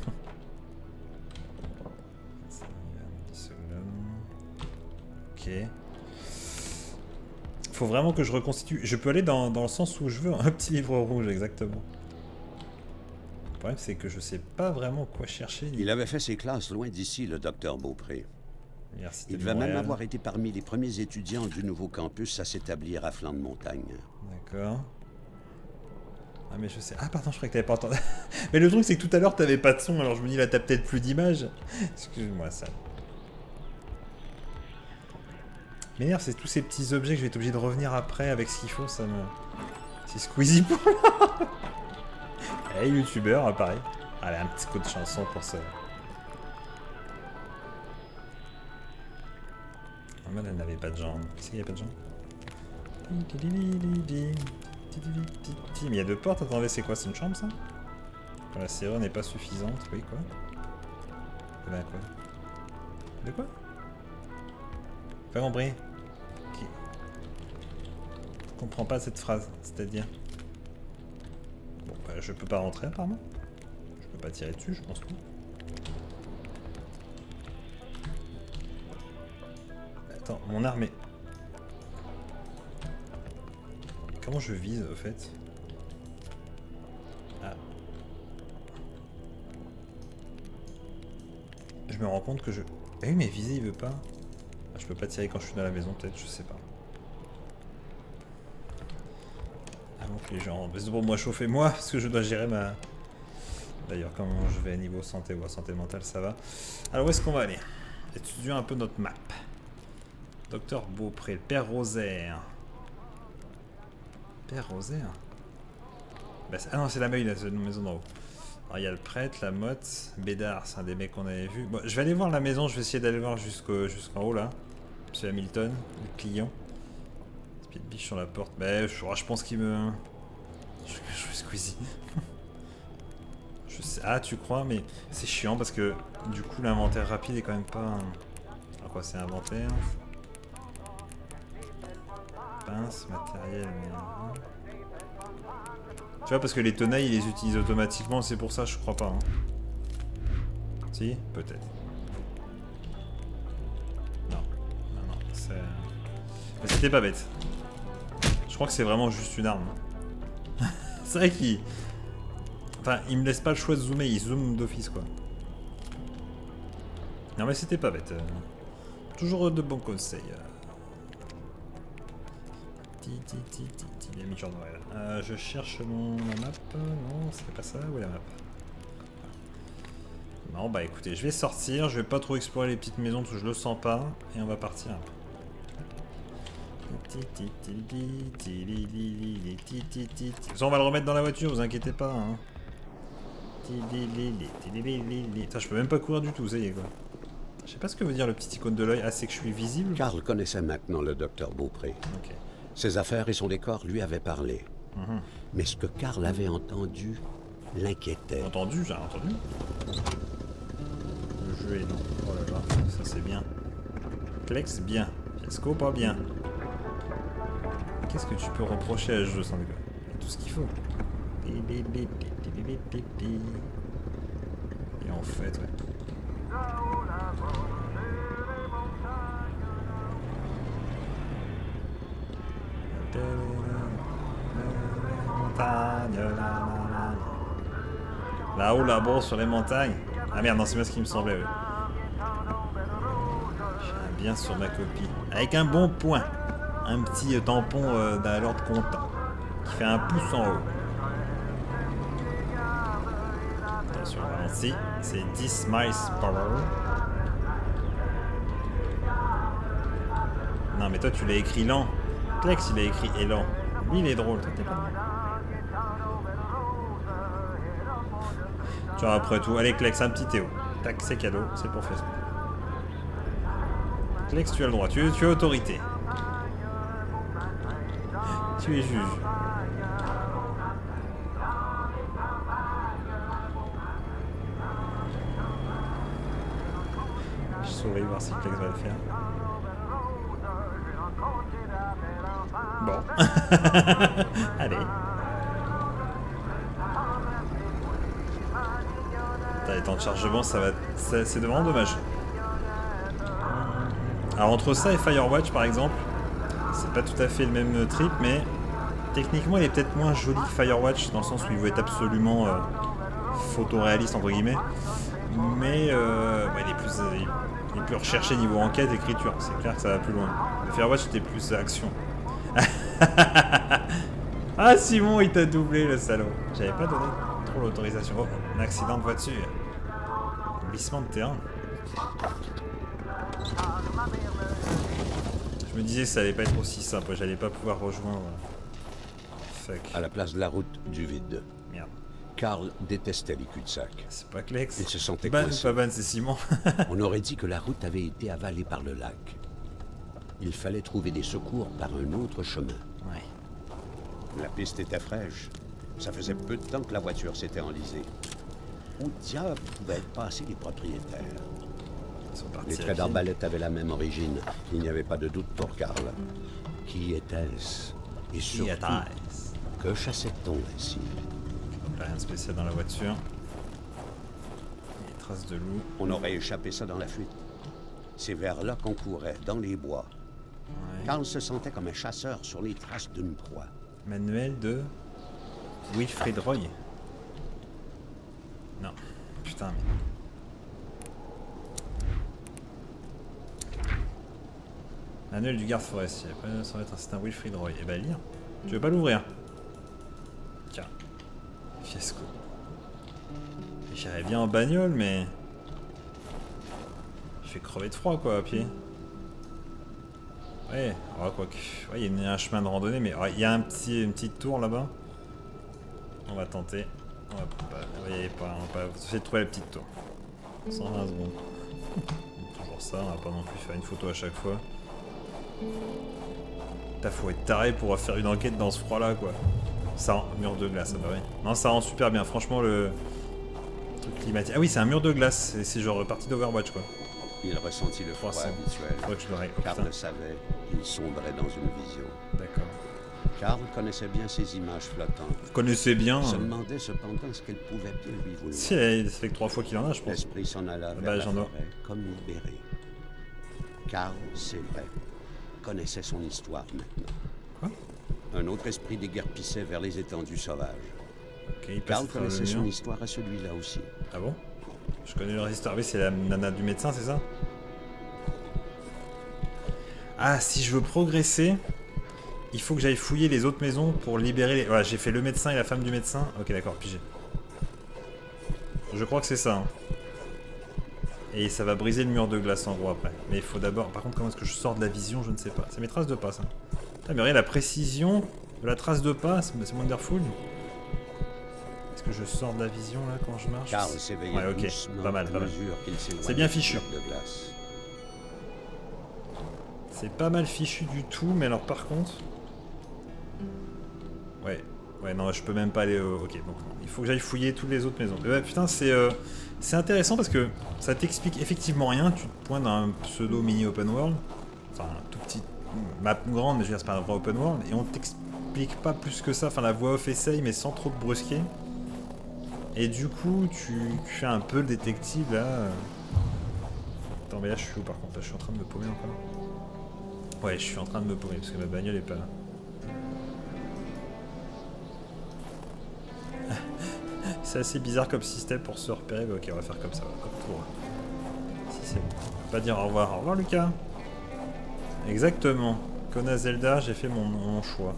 Ok. Faut vraiment que je reconstitue. Je peux aller dans, dans le sens où je veux, un petit livre rouge, exactement. Le problème, c'est que je sais pas vraiment quoi chercher. Il avait fait ses classes loin d'ici, le docteur Beaupré. Université Il devait même avoir été parmi les premiers étudiants du nouveau campus à s'établir à flanc de montagne. D'accord. Ah mais je sais... Ah pardon, je croyais que t'avais pas entendu. Mais le truc, c'est que tout à l'heure, t'avais pas de son, alors je me dis, là, t'as peut-être plus d'image. Excuse-moi, ça. m'énerve, c'est tous ces petits objets que je vais être obligé de revenir après avec ce qu'il faut, ça me... C'est Squeezie pour là. Hey, youtubeur, pareil. Allez, un petit coup de chanson pour ça. En mode, elle n'avait pas de jambes. Qu'est-ce qu'il n'y a pas de jambes? Mais il y a deux portes, attendez, c'est quoi? C'est une chambre ça? Quand la serrure n'est pas suffisante, oui, quoi? Eh ben, quoi? De quoi? Pas compris. Okay. Je comprends pas cette phrase, c'est-à-dire. Bon, bah, je peux pas rentrer apparemment. Je peux pas tirer dessus, je pense pas. Attends, mon arme est... Comment je vise au fait? Ah. Je me rends compte que je... Ah oui mais viser il veut pas. Ah, je peux pas tirer quand je suis dans la maison peut-être, je sais pas. Avant que les gens... C'est pour moi chauffer moi parce que je dois gérer ma... D'ailleurs comment je vais à niveau santé ou à santé mentale ça va. Alors où est-ce qu'on va aller? Étudions un peu notre map. Docteur Beaupré, le Père Rosaire. Père Rosaire bah, Ah non, c'est la Meule, c'est une maison d'en haut. Alors il y a le prêtre, la motte, Bédard, c'est un des mecs qu'on avait vu. Bon, je vais aller voir la maison, je vais essayer d'aller voir jusqu'au jusqu'en haut là. Monsieur Hamilton, le client. Speed biche sur la porte. Bah, je, je pense qu'il me. Je, je vais Squeezie. Je sais... Ah, tu crois, mais c'est chiant parce que du coup l'inventaire rapide est quand même pas. Alors quoi, c'est inventaire? Pince, matériel, mais... Tu vois, parce que les tenailles, ils les utilisent automatiquement, c'est pour ça, je crois pas. Hein. Si? Peut-être. Non. Non, non, c'est... Mais c'était pas bête. Je crois que c'est vraiment juste une arme. C'est vrai qu'il... Enfin, il me laisse pas le choix de zoomer, il zoome d'office, quoi. Non, mais c'était pas bête. Toujours de bons conseils. Il y a mi-jour Noël. Euh, je cherche mon ma map. Non, c'est pas ça. Où est la map? Non, bah écoutez, je vais sortir. Je vais pas trop explorer les petites maisons parce que je le sens pas. Et on va partir. Ça, on va le remettre dans la voiture, vous inquiétez pas. Hein. Putain, je peux même pas courir du tout, ça y est quoi. Je sais pas ce que veut dire le petit icône de l'œil. Ah, c'est que je suis visible. Karl connaissait maintenant le docteur Beaupré. Ok. Ses affaires et son décor lui avaient parlé. Mm-hmm. Mais ce que Karl avait entendu l'inquiétait. Entendu, j'ai entendu. Le jeu est long. Oh là là, ça c'est bien. Klex, bien. Fiasco, pas bien. Qu'est-ce que tu peux reprocher à ce jeu sans déconner? Tout ce qu'il faut. Et en fait, ouais. Là-haut, là-bas, sur les montagnes. Ah merde, non, c'est bien ce qui me semblait. Ouais. J'ai bien sur ma copie. Avec un bon point. Un petit tampon euh, d'un Lord content. Qui fait un pouce en haut. Attention, ici. C'est dix miles par hour. Non, mais toi, tu l'as écrit lent. Klex, il a écrit élan. Lui, il est drôle. Toi, t'es pas drôle. Tu vois, après tout. Allez, Klex, un petit Théo. Tac, c'est cadeau. C'est pour Facebook. Klex, tu as le droit. Tu, tu as autorité. Tu es juge. Je souris voir si Klex va le faire. Bon. Allez. T'as les temps de chargement, ça va. C'est vraiment dommage. Alors entre ça et Firewatch par exemple, c'est pas tout à fait le même trip, mais techniquement il est peut-être moins joli que Firewatch dans le sens où il veut être absolument euh, photoréaliste entre guillemets. Mais euh, ouais, il, est plus, il est plus recherché niveau enquête, écriture. C'est clair que ça va plus loin. Le Firewatch c'était plus action. Ah Simon il t'a doublé le salaud. J'avais pas donné trop l'autorisation. Oh, un accident de voiture. Un glissement de terrain. Je Je me disais que ça allait pas être aussi simple, j'allais pas pouvoir rejoindre. Fuck. À la place de la route, du vide. Merde. Karl détestait les cul-de-sac. C'est pas Klex. Il se sentait Ban ou coincé. pas ban, c'est Simon. On aurait dit que la route avait été avalée par le lac. Il fallait trouver des secours par un autre chemin. Ouais. La piste était fraîche. Ça faisait peu de temps que la voiture s'était enlisée. Où diable pouvaient être passés les propriétaires? Ils sont partis Les à traits pied. d'arbalète avaient la même origine. Il n'y avait pas de doute pour Karl. Qui était-ce? Et Qui surtout, est-ce? que chassait-on ainsi? Donc là, rien de spécial dans la voiture. Des traces de loup. On aurait échappé ça dans la fuite. C'est vers là qu'on courait, dans les bois. Ouais. Karl se sentait comme un chasseur sur les traces d'une proie. Manuel de Wilfrid Roy. Non. Putain, mais... Manuel du garde forestier. Après, ça va être un certain Wilfrid Roy. Et bah, lire. Tu veux pas l'ouvrir? Tiens. Fiasco. J'irais bien en bagnole, mais... Je fais crever de froid, quoi, à pied. Ouais, oh, quoi que... Ouais, il y a un chemin de randonnée, mais il y a un petit, une petite tour là-bas. On va tenter. On va pas... On va y aller pas, on va pas essayer de trouver la petite tour. cent vingt secondes. Toujours ça, on va pas non plus faire une photo à chaque fois. Putain, faut être taré pour faire une enquête dans ce froid-là, quoi. Ça rend... Mur de glace, ça va, ouais. Non, ça rend super bien, franchement, le... truc climatique. Ah oui, c'est un mur de glace, c'est genre partie d'Overwatch, quoi. Il ressentit le froid trois cents. habituel. Faudrait que je le règle. Oh, Karl putain. le savait, il sombrait dans une vision. D'accord. Karl connaissait bien ces images flottantes. Vous connaissez bien. Il se hein. demandait cependant ce qu'elle pouvait bien lui vouloir. Si, elle- ça fait que trois fois qu'il en a, je pense. L'esprit s'en alla vers bah, la j'en ai. forêt, comme libéré. Karl, c'est vrai, connaissait son histoire maintenant. Quoi? Un autre esprit déguerpissait vers les étendues sauvages. Ok, il passe Karl à travers connaissait le son mur. histoire à celui-là aussi. Ah bon? Je connais leur histoire. Oui, c'est la nana du médecin, c'est ça? Ah, si je veux progresser, il faut que j'aille fouiller les autres maisons pour libérer les... Voilà, j'ai fait le médecin et la femme du médecin. Ok, d'accord, pigé. Je crois que c'est ça. hein. Et ça va briser le mur de glace en gros après. Mais il faut d'abord... Par contre, comment est-ce que je sors de la vision? Je ne sais pas. C'est mes traces de pas, ça. Putain, mais regarde la précision de la trace de pas. C'est c'est wonderful. Est-ce que je sors de la vision là quand je marche? Karl s'éveillait Ouais, ok. doucement Pas mal, à pas mal. mesure qu'il s'éloignait C'est bien du fichu. bloc de glace. C'est pas mal fichu du tout, mais alors par contre... Ouais, ouais, non, je peux même pas aller au... Ok, donc il faut que j'aille fouiller toutes les autres maisons. Mais ouais, putain, c'est euh, c'est intéressant parce que ça t'explique effectivement rien. Tu te pointes dans un pseudo mini open world, enfin, un tout petit map grande, mais je veux dire, c'est pas un vrai open world, et on t'explique pas plus que ça. Enfin, la voix off essaye, mais sans trop te brusquer. Et du coup, tu, tu fais un peu le détective là. Attends, mais là, je suis où par contre? Là, je suis en train de me paumer encore. Ouais, je suis en train de me paumer parce que ma bagnole est pas là. C'est assez bizarre comme système pour se repérer. Mais ok, on va faire comme ça. Hop, pour... Si c'est bon. On va pas dire au revoir. Au revoir, Lucas. Exactement. Kona Zelda, j'ai fait mon, mon choix.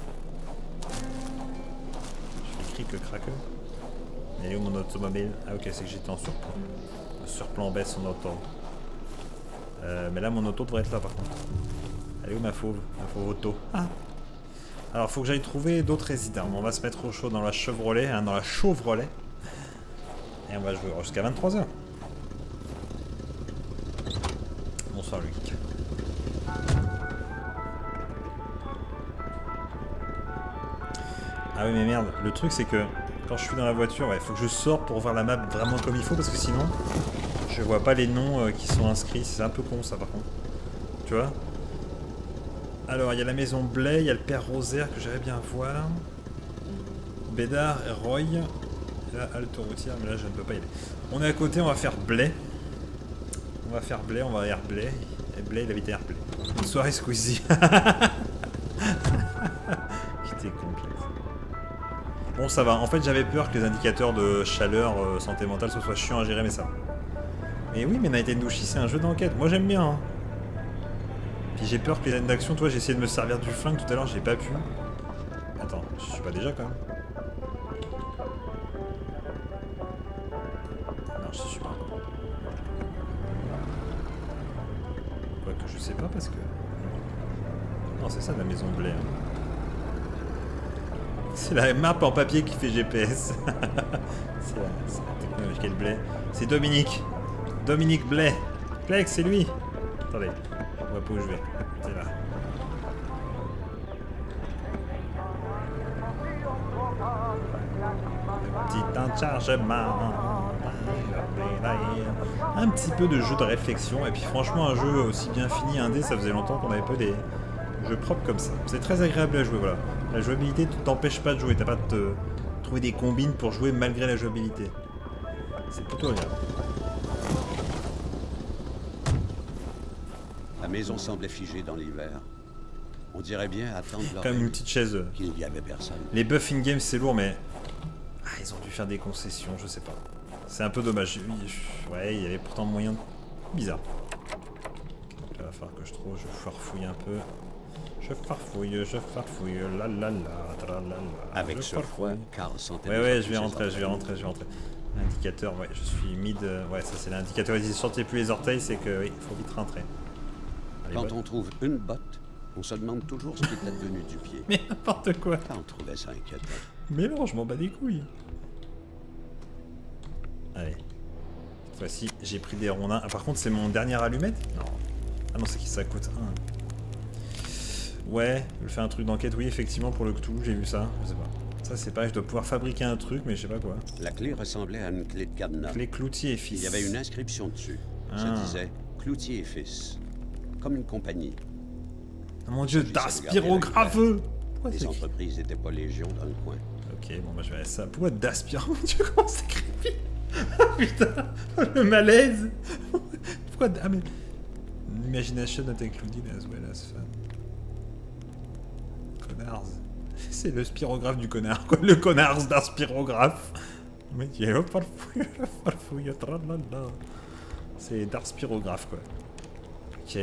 Je fais cric le craqueux. Il est où mon automobile? Ah, ok, c'est que j'étais en surplomb. Le surplomb baisse son auto. Euh, mais là, mon auto devrait être là par contre. Elle est où ma fauve? Ma fauve auto. Ah. Alors, faut que j'aille trouver d'autres résidents. On va se mettre au chaud dans la Chevrolet, hein, dans la Chevrolet. Et on va jouer jusqu'à vingt-trois heures. Bonsoir, Luc. Ah oui, mais merde. Le truc, c'est que quand je suis dans la voiture, il ouais, faut que je sorte pour voir la map vraiment comme il faut, parce que sinon, je vois pas les noms euh, qui sont inscrits. C'est un peu con, ça, par contre. Tu vois? Alors, il y a la maison Blay, il y a le père Rosaire que j'aimerais bien voir. Bédard et Roy. Et là, halte routière, mais là, je ne peux pas y aller. On est à côté, on va faire Blay. On va faire Blay, on va à Airblay. Et Blay, il habite à Airblay. Une soirée Squeezie. Qui t'es con, bon, ça va. En fait, j'avais peur que les indicateurs de chaleur, euh, santé mentale, ce soit chiant à gérer, mais ça va. Mais oui, mais Night and Douchy, c'est un jeu d'enquête. Moi, j'aime bien. Hein. Puis j'ai peur que les scènes d'action, toi j'ai essayé de me servir du flingue tout à l'heure, j'ai pas pu. Attends, je suis pas déjà quand même. Non, je suis pas. Quoique je sais pas parce que... Non, c'est ça la maison Blais. Hein. C'est la map en papier qui fait G P S. C'est la, la technologie qu'elle Blais. C'est Dominique. Dominique Blais. Plex, c'est lui. Attendez, on voit pas où je vais. C'est là. Petit enchargement. Un petit peu de jeu de réflexion. Et puis franchement, un jeu aussi bien fini, indé, ça faisait longtemps qu'on avait pas des jeux propres comme ça. C'est très agréable à jouer, voilà. La jouabilité ne t'empêche pas de jouer. T'as pas de te trouver des combines pour jouer malgré la jouabilité. C'est plutôt agréable. La maison semblait figée dans l'hiver. On dirait bien attendre leur Comme une petite chaise. qu'il n'y avait personne. Les buffs in-game, c'est lourd, mais... Ah, ils ont dû faire des concessions, je sais pas. C'est un peu dommage. Ouais, il y avait pourtant moyen de... Bizarre. Donc là, il va falloir que je trouve... Je farfouille un peu. Je farfouille, je farfouille, la la la, tra la la. Avec ce froid, Carl sentait... Ouais, ouais, je vais rentrer, je vais rentrer, je vais rentrer. L'indicateur, ouais, je suis mid... Ouais, ça c'est l'indicateur. Ils sortaient plus les orteils, c'est que... Oui, il faut vite rentrer. Allez, Quand botte. on trouve une botte, on se demande toujours ce qui est devenu du pied. Mais n'importe quoi. Carl trouvait ça inquiétant. Mais non, je m'en bats des couilles. Allez. Cette fois-ci, j'ai pris des rondins. Ah, par contre, c'est mon dernier allumette? Non. Ah non, c'est qui ça coûte un. Ouais, je fais un truc d'enquête. Oui, effectivement, pour le Cthulhu, j'ai vu ça. Je sais pas. Ça, c'est pareil, je dois pouvoir fabriquer un truc, mais je sais pas quoi. La clé ressemblait à une clé de cadenas. Clé Cloutier et Fils. Il y avait une inscription dessus. Ah. Ça disait Cloutier et Fils. Comme une compagnie. Oh mon dieu, Ça, d'aspirographe. Pourquoi Les c'est... entreprises n'étaient pas légion dans le coin. Ok, bon bah je vais aller ça. Pourquoi d'aspirant? Mon dieu, comment c'est creepy. Ah putain, le malaise. Pourquoi... Ah mais... Imagination not included as well as fun. Connards. C'est le spirographe du connard, quoi. Le connard d'un spirographe. Mais il est farfouille, farfouille, tralala. C'est d'art spirographe, quoi. Ok.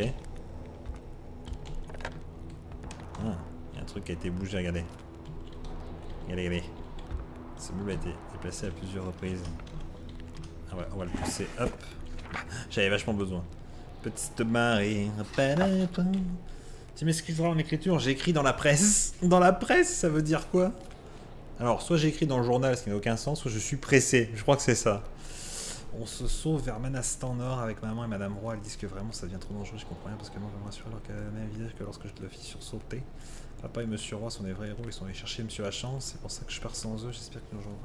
Ah, il y a un truc qui a été bougé, regardez. Regardez, regardez. Ce meuble a été déplacé à plusieurs reprises. Ah ouais, on va le pousser, hop. J'avais vachement besoin. Petite marée. Tu m'excuseras en écriture, j'écris dans la presse. Dans la presse, ça veut dire quoi? Alors, soit j'écris dans le journal, ce qui n'a aucun sens, soit je suis pressé. Je crois que c'est ça. On se sauve vers Manastan Nord avec maman et Madame Roy. Elles disent que vraiment ça devient trop dangereux, je comprends rien parce que moi je vais m'assurer alors qu'elle a le même visage que lorsque je le fis sursauter. Papa et Monsieur Roy sont des vrais héros, ils sont allés chercher Monsieur Hachance, c'est pour ça que je pars sans eux, j'espère qu'il nous rejoindra.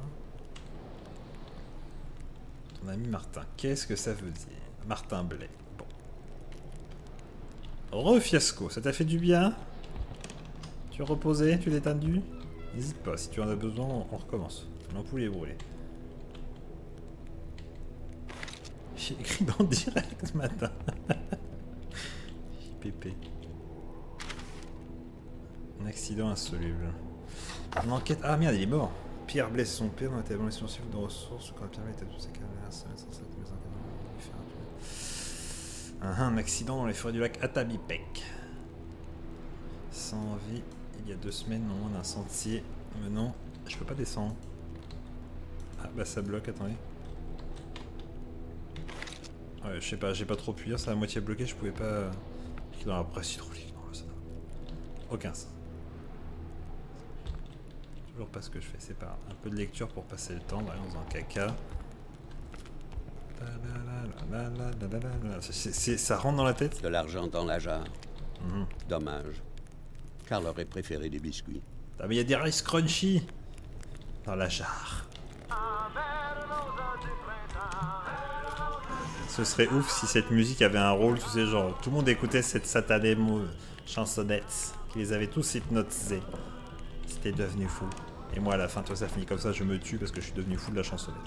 Ton ami Martin, qu'est-ce que ça veut dire? Martin Blais. Bon. Re-fiasco, ça t'a fait du bien? Tu es reposé? Tu es détendu? N'hésite pas, si tu en as besoin, on recommence. L'ampoule est brûlée. J'ai écrit dans le direct ce matin. J P P. Un accident insoluble. Une enquête. Ah merde, il est mort. Pierre blesse son père dans l'établissement civil de ressources. Quand Pierre était tous ses caméras, ça met censé être un accident dans les forêts du lac Atabipek. Sans vie, il y a deux semaines, non, on a un sentier. Mais non, je peux pas descendre. Ah bah ça bloque, attendez. Ouais, je sais pas, j'ai pas trop pu dire, c'est à moitié bloqué, je pouvais pas... Dans la presse hydraulique, non, ça n'a aucun sens. Toujours pas ce que je fais, c'est pas un peu de lecture pour passer le temps, allez, on faisant caca. C'est, c'est, ça rentre dans la tête? De l'argent dans la jarre. Mm-hmm. Dommage. Carl aurait préféré des biscuits. Ah mais il y a des rice crunchy dans la jarre. Ce serait ouf si cette musique avait un rôle, tu sais, genre tout le monde écoutait cette satanée chansonnette qui les avait tous hypnotisés. C'était devenu fou. Et moi à la fin, toi ça finit comme ça, je me tue parce que je suis devenu fou de la chansonnette.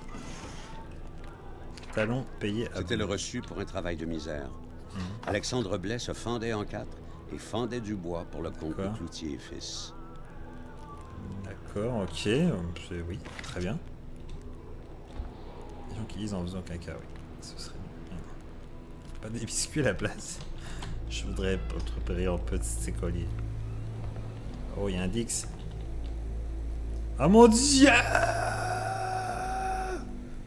Talon payé à... C'était le reçu pour un travail de misère. Mmh. Alexandre Blais se fendait en quatre et fendait du bois pour le compte de Cloutier et Fils. D'accord, ok, c'est... oui, très bien. Les gens qui lisent en faisant caca, oui, ce serait... Pas des biscuits à la place. Je voudrais te repérer un petit collier. Oh, il y a un Dix. Ah mon dieu!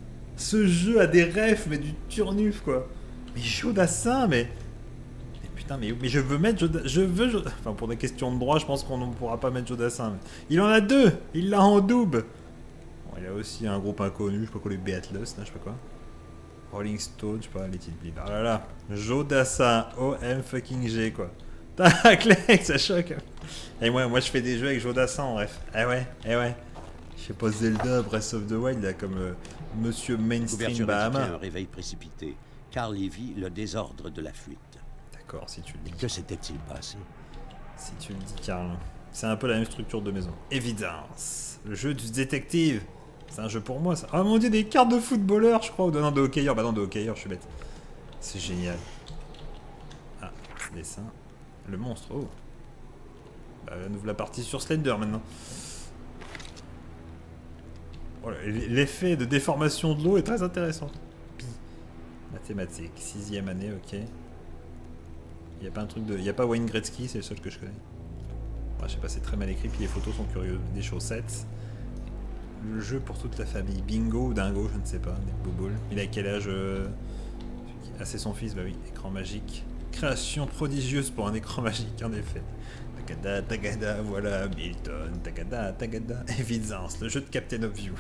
Ce jeu a des refs, mais du turnuf quoi. Mais Jodassin, mais... mais putain, mais, mais je veux mettre Jodassin. Je veux. Jod... Enfin, pour des questions de droit, je pense qu'on ne pourra pas mettre Jodassin. Mais... Il en a deux. Il l'a en double. Bon, il a aussi un groupe inconnu, je sais pas quoi, les Beatles, là, je sais pas quoi. Rolling Stone, je sais pas, les titres Bleed. Ah là là, Jodassin, O M fucking G, quoi. Tac, Lex, ça choque. Et moi, moi, je fais des jeux avec Jodassin, en bref. Eh ouais, eh ouais. Je sais pas, Zelda, Breath of the Wild, là, comme euh, Monsieur Mainstream Bahama. Un réveil précipité. Carl y vit le désordre de la fuite. D'accord, si tu le dis. Que s'était-il passé? Si tu le dis, Carl. C'est un peu la même structure de maison. Évidence. Le jeu du détective. C'est un jeu pour moi, ça. Oh mon dieu, des cartes de footballeurs, je crois. Ou de, non, de hockeyeur. Bah non, de hockeyeur, je suis bête. C'est génial. Ah, dessin. Le monstre, oh. Bah, on ouvre la partie sur Slender maintenant. Voilà, l'effet de déformation de l'eau est très intéressant. Pi. Mathématiques, sixième année, ok. Il n'y a pas un truc de. Il n'y a pas Wayne Gretzky, c'est le seul que je connais. Ouais, je sais pas, c'est très mal écrit, puis les photos sont curieuses. Des chaussettes. Le jeu pour toute la famille. Bingo ou dingo, je ne sais pas. Des boboules. Il a quel âge euh... Ah, c'est son fils, bah oui. Écran magique. Création prodigieuse pour un écran magique, en effet. Tagada, tagada, voilà, Milton. Tagada, tagada. Évidence, le jeu de Captain Obvious.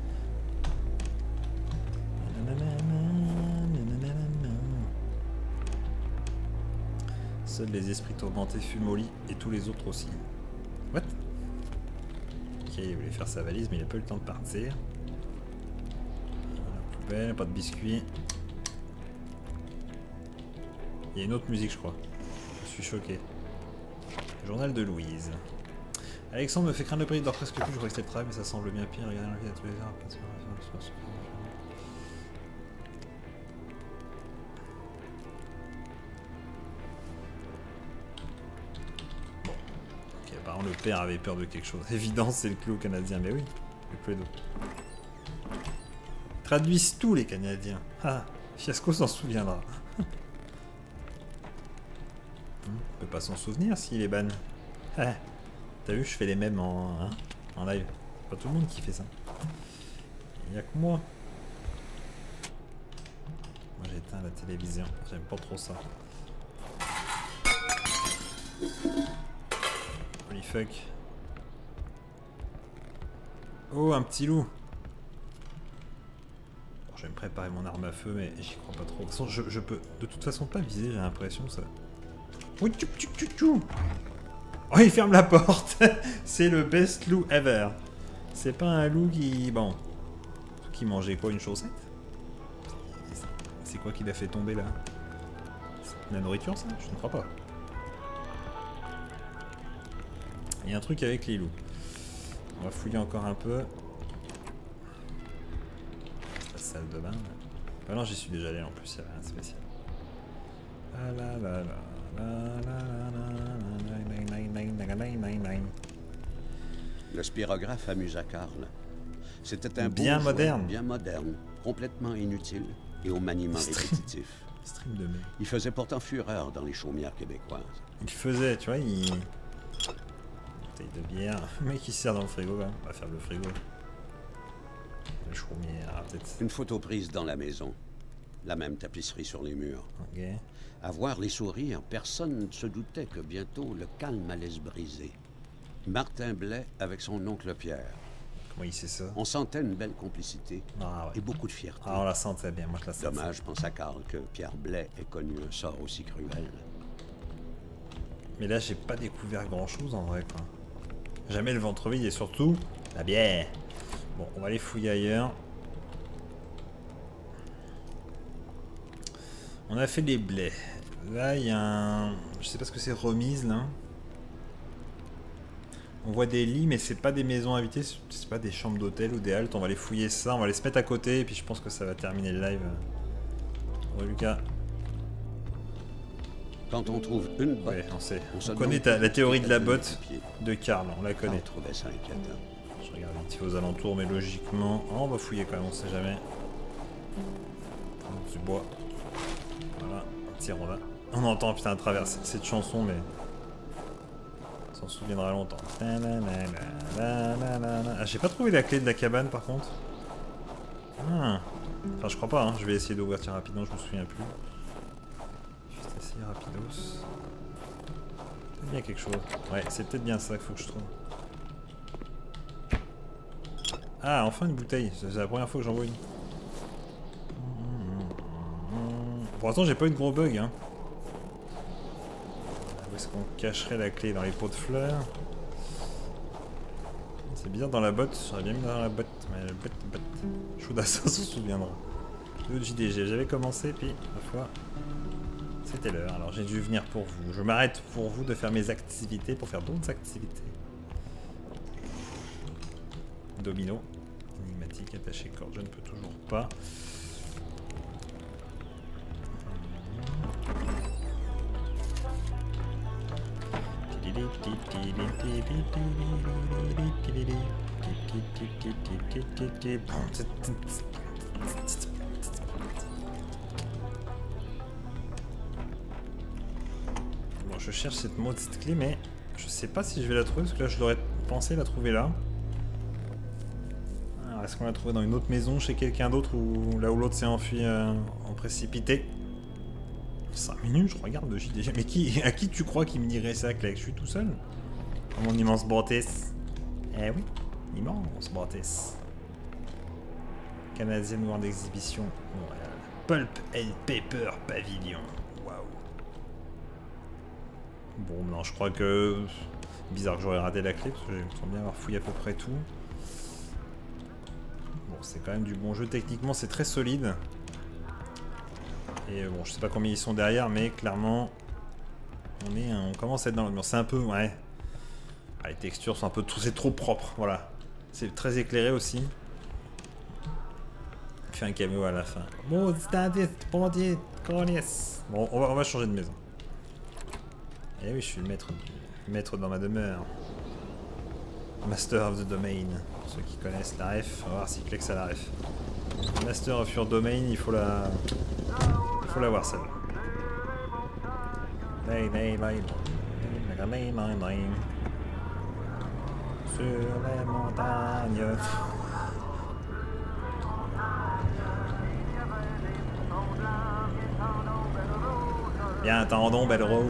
Seuls les esprits tourmentés fument au lit et tous les autres aussi. What? Ok, il voulait faire sa valise, mais il n'a pas eu le temps de partir. La poubelle, pas de biscuits. Il y a une autre musique, je crois. Je suis choqué. Journal de Louise. Alexandre me fait craindre le prix, il dort presque plus, je crois que c'était le travail, mais ça semble bien pire. Regardez la vie à tous les heures. Bon. Ok, apparemment le père avait peur de quelque chose. Évidence, c'est le clou canadien, mais oui, le Cluedo. Ils traduisent tous les Canadiens. Ah, Fiasco s'en souviendra. On peut pas s'en souvenir s'il est ban. Ah, t'as vu, je fais les mêmes en, hein, en live. Pas tout le monde qui fait ça. Il y a que moi. Moi j'ai éteint la télévision. J'aime pas trop ça. Holy fuck. Oh, un petit loup. Bon, je vais me préparer mon arme à feu, mais j'y crois pas trop. De toute façon, je, je peux de toute façon pas viser, j'ai l'impression ça. Oh, il ferme la porte. C'est le best loup ever. C'est pas un loup qui... Bon. Qui mangeait quoi, une chaussette? C'est quoi qui l'a fait tomber là? C'est la nourriture ça? Je ne crois pas. Il y a un truc avec les loups. On va fouiller encore un peu. La salle de bain. Ah non, j'y suis déjà allé en plus, il n'y a rien de spécial. Ah là là là. Le spirographe amusa Carl. C'était un bien beau moderne, jouet, bien moderne, complètement inutile et au maniement répétitif. Stream de merde. Il faisait pourtant fureur dans les chaumières québécoises. Il faisait, tu vois, il... Bouteille de bière. Le mec il se sert dans le frigo, hein. On va faire le frigo. La chaumière, peut-être. Une photo prise dans la maison. La même tapisserie sur les murs. Ok. À voir les sourires, personne ne se doutait que bientôt le calme allait se briser. Martin Blais avec son oncle Pierre. Comment il sait ça? On sentait une belle complicité ah, ouais. et beaucoup de fierté. Ah, on la sentait bien, moi je la sentais. Dommage, pense à Carl, que Pierre Blais ait connu un sort aussi cruel. Mais là, j'ai pas découvert grand-chose en vrai, quoi. Jamais le ventre vide et surtout la bière. Bon, on va aller fouiller ailleurs. On a fait des blés. Là, il y a un... Je sais pas ce que c'est, remise, là. On voit des lits, mais c'est pas des maisons habitées, c'est pas des chambres d'hôtel ou des haltes. On va aller fouiller ça, on va les se mettre à côté, et puis je pense que ça va terminer le live. Ouais, Lucas. Quand on trouve une botte, ouais, on sait. On, on connaît ta, la théorie de la botte de Carl, on la connaît. On ça inquiétant. Je regarde un petit peu aux alentours, mais logiquement... Oh, on va fouiller quand même, on sait jamais. Du bois. Voilà, un petit rondin. On entend putain à travers cette chanson, mais... On s'en souviendra longtemps. Ah, j'ai pas trouvé la clé de la cabane par contre. Ah. Enfin, je crois pas, hein. Je vais essayer d'ouvrir rapidement, je me souviens plus. Juste essayer Petit rapidos. Peut-être bien quelque chose. Ouais, c'est peut-être bien ça qu'il faut que je trouve. Ah, enfin une bouteille. C'est la première fois que j'en vois une. Pour l'instant, j'ai pas eu de gros bug. Hein. Où est-ce qu'on cacherait la clé? Dans les pots de fleurs? C'est bizarre dans la botte. J'aurais bien mis dans la botte. Mais la botte, botte. Jodassin s'en souviendra. Le J D G, j'avais commencé, puis, ma foi, c'était l'heure. Alors j'ai dû venir pour vous. Je m'arrête pour vous de faire mes activités, pour faire d'autres activités. Domino. Énigmatique, attaché corde, je ne peux toujours pas. Bon, je cherche cette maudite clé, mais je sais pas si je vais la trouver, parce que là je l'aurais pensé la trouver là. Alors, est-ce qu'on l'a trouvée dans une autre maison, chez quelqu'un d'autre, ou là où l'autre s'est enfui euh, en précipité? cinq minutes, je regarde le J D G. Mais qui, à qui tu crois qu'il me dirait ça, Clegg? Je suis tout seul? Dans mon immense bâtisse. Eh oui, immense bâtisse. Canadienne World Exhibition, Montréal. Pulp and Paper Pavilion. Waouh. Bon, non, je crois que... Bizarre que j'aurais raté la clé, parce que je me sens bien avoir fouillé à peu près tout. Bon, c'est quand même du bon jeu. Techniquement, c'est très solide. Et bon, je sais pas combien ils sont derrière, mais clairement, on est, on commence à être dans l'ambiance. C'est un peu, ouais. Ah, les textures sont un peu, c'est trop propre, voilà. C'est très éclairé aussi. Il fait un caméo à la fin. Bon, bon, on va, on va changer de maison. Et oui, je suis le maître, du, maître dans ma demeure. Master of the Domain. Pour ceux qui connaissent la ref, on va voir si Clegg ça la ref. Master of your Domain, il faut la. Faut la voir celle-là. Sur les montagnes. Bien attendons, belle rose.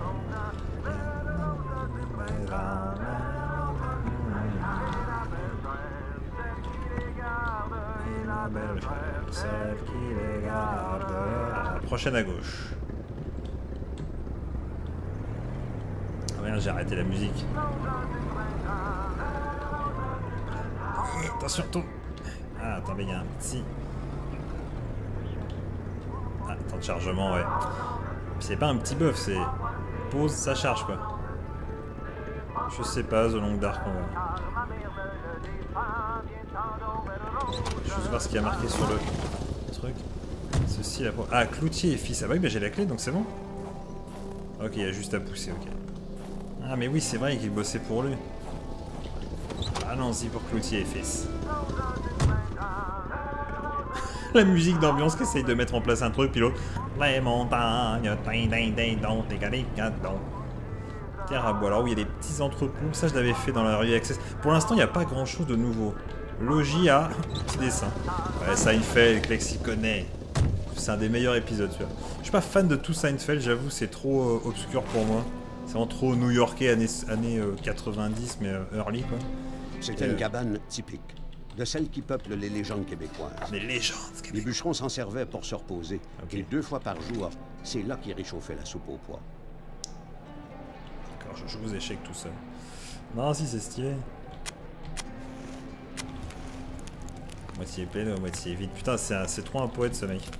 Celle qui les garde. La prochaine à gauche. Rien, j'ai arrêté la musique. Attention, tout. Ah, attendez, il y a un petit. Ah, temps de chargement, ouais. C'est pas un petit buff, c'est. Pause, ça charge quoi. Je sais pas, The Long Dark, on va. Je vais voir ce qu'il y a marqué sur le truc. Ceci là. Ah, Cloutier et fils. Ah, bah oui, mais j'ai la clé donc c'est bon. Ok, il y a juste à pousser, ok. Ah, mais oui, c'est vrai qu'il bossait pour lui. Allons-y pour Cloutier et fils. La musique d'ambiance qui essaye de mettre en place un truc, puis l'autre. Les montagnes, Terre alors oui, il y a des petits entrepôts. Ça, je l'avais fait dans la Early Access. Pour l'instant, il n'y a pas grand chose de nouveau. Logis à petit dessin. Ouais, Seinfeld, Clegg s'y connaît. C'est un des meilleurs épisodes, tu vois. Je suis pas fan de tout Seinfeld, j'avoue, c'est trop euh, obscur pour moi. C'est vraiment trop new-yorkais, années, années euh, quatre-vingt-dix, mais euh, early, quoi. C'était euh... une cabane typique, de celles qui peuplent les légendes québécoises. Les légendes québécoises. Les bûcherons s'en servaient pour se reposer. Okay. Et deux fois par jour, c'est là qu'ils réchauffaient la soupe au pois. D'accord, je joue aux échecs tout seul. Non, si, c'est stylé. Moitié pleine, moitié vide. Putain, c'est trop un poète ce mec.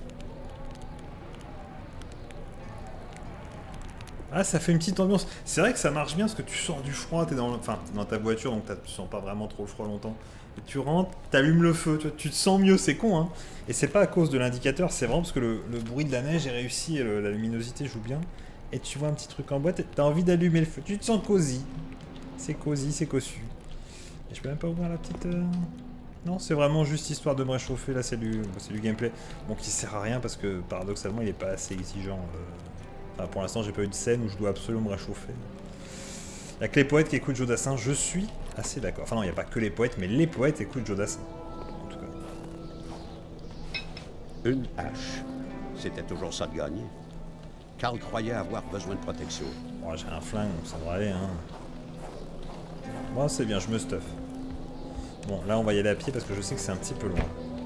Ah, ça fait une petite ambiance. C'est vrai que ça marche bien parce que tu sors du froid, t'es dans, enfin, dans ta voiture, donc tu sens pas vraiment trop le froid longtemps. Et tu rentres, t'allumes le feu, tu, vois, tu te sens mieux, c'est con, hein. Et c'est pas à cause de l'indicateur, c'est vraiment parce que le, le bruit de la neige est réussi et le, la luminosité joue bien. Et tu vois un petit truc en boîte, t'as envie d'allumer le feu. Tu te sens cosy. C'est cosy, c'est cossu. Et je peux même pas ouvrir la petite... Euh... Non, c'est vraiment juste histoire de me réchauffer. Là, c'est du, du gameplay. Bon, qui sert à rien parce que paradoxalement, il est pas assez exigeant. Euh... Enfin, pour l'instant, j'ai pas eu de scène où je dois absolument me réchauffer. Il y a que les poètes qui écoutent Joe Dassin. Je suis assez d'accord. Enfin, non, il n'y a pas que les poètes, mais les poètes écoutent Joe Dassin. En tout cas. Une hache. C'était toujours ça de gagner. Carl croyait avoir besoin de protection. Bon, j'ai un flingue, donc ça devrait aller. Hein. Bon, c'est bien, je me stuff. Bon, là, on va y aller à pied parce que je sais que c'est un petit peu loin.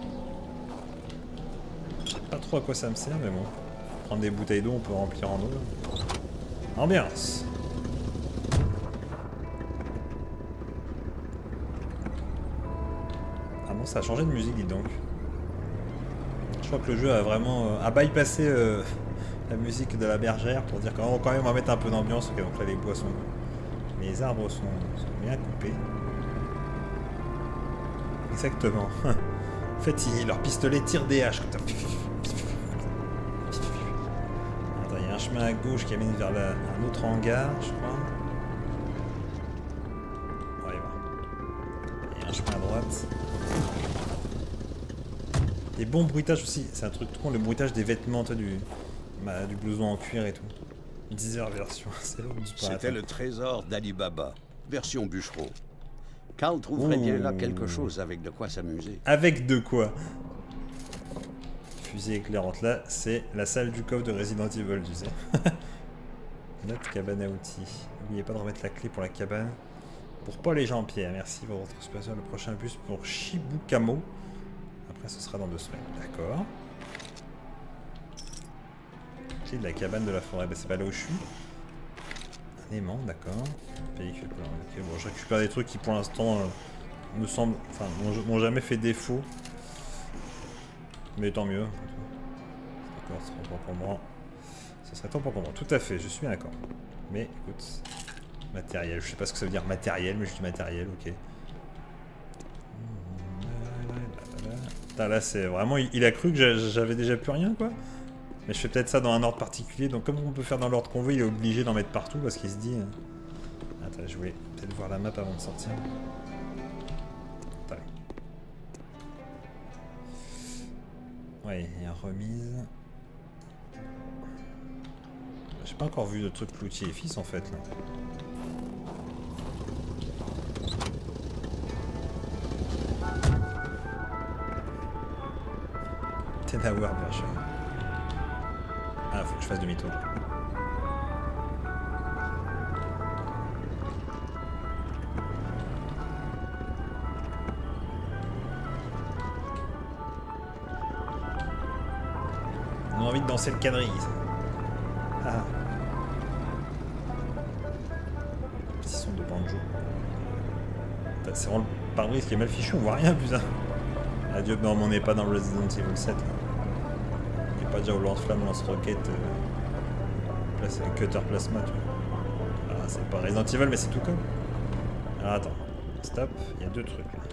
Je sais pas trop à quoi ça me sert, mais bon. Prendre des bouteilles d'eau, on peut remplir en eau. Ambiance. Ah bon, ça a changé de musique, dis donc. Je crois que le jeu a vraiment... Euh, a bypassé euh, la musique de la bergère pour dire qu'on quand même on va mettre un peu d'ambiance. Ok, donc là, les bois sont... Les arbres sont, sont bien coupés. Exactement. En fait, ils, leur pistolet tire des haches. Attends, il y a un chemin à gauche qui amène vers la, un autre hangar, je crois. On va y voir. Il y a un chemin à droite. Des bons bruitages aussi. C'est un truc tout con, le bruitage des vêtements, toi, du, bah, du blouson en cuir et tout. dix heures version. C'était le trésor d'Ali Baba, version bûcheron. Carl trouverait Ouh. bien là quelque chose avec de quoi s'amuser. Avec de quoi? Fusée éclairante. Là, c'est la salle du coffre de Resident Evil, tu sais. Notre cabane à outils. N'oubliez pas de remettre la clé pour la cabane. Pour Paul et Jean-Pierre. Merci pour votre sponsor. Le prochain bus pour Shibukamo. Après, ce sera dans deux semaines. D'accord. Clé de la cabane de la forêt. Bah, c'est pas là où je suis. Un aimant, d'accord. Véhicule blanc. Ok, bon, je récupère des trucs qui pour l'instant euh, me semblent. Enfin, m'ont jamais fait défaut. Mais tant mieux. D'accord, ce serait temps pour moi. Ce serait temps pour moi. Tout à fait, je suis bien d'accord. Mais écoute, matériel. Je sais pas ce que ça veut dire matériel, mais je dis matériel, ok. Putain, là, c'est vraiment. Il a cru que j'avais déjà plus rien, quoi. Mais je fais peut-être ça dans un ordre particulier. Donc, comme on peut faire dans l'ordre qu'on veut, il est obligé d'en mettre partout parce qu'il se dit. Attends, je voulais peut-être voir la map avant de sortir. Attends. Ouais, il y a remise. J'ai pas encore vu de truc Cloutier et fils en fait là. Tenauer Berger. Ah, faut que je fasse demi-tour. On a envie de danser le quadrille. Ah. Petit son de banjo. C'est vraiment le pare-brise qui est mal fichu, on voit rien putain. Adieu, non mais on n'est pas dans Resident Evil sept. On n'est pas déjà au lance-flamme, lance-roquette, euh, place, cutter plasma, tu vois. Ah, c'est pas Resident Evil mais c'est tout comme. Alors attends, stop, il y a deux trucs là.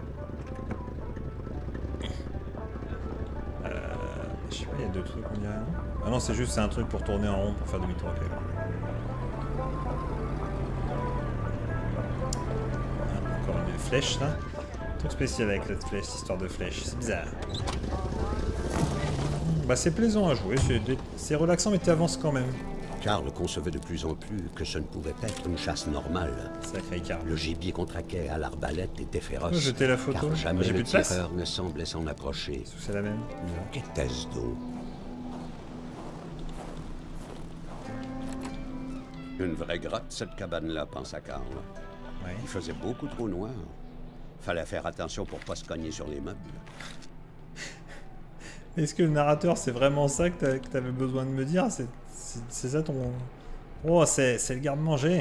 Je sais pas, il y a deux trucs, on dirait. Ah non, c'est juste, c'est un truc pour tourner en rond, pour faire demi-tour. Okay. Ah, encore une flèche, là. Un truc spécial avec la flèche, histoire de flèche. C'est bizarre. Bah, c'est plaisant à jouer, c'est relaxant, mais tu avances quand même. Carl concevait de plus en plus que ce ne pouvait être une chasse normale. Sacré Carl. Le gibier qu'on traquait à l'arbalète était féroce. Oh, jeter la photo. Car jamais le tireur ne semblait s'en approcher. C'est la même. Qu'était-ce donc? Une vraie grotte, cette cabane-là, pensa Carl. Ouais. Il faisait beaucoup trop noir. Fallait faire attention pour pas se cogner sur les meubles. Est-ce que le narrateur, c'est vraiment ça que t'avais besoin de me dire? C'est ça ton... Oh, c'est le garde-manger.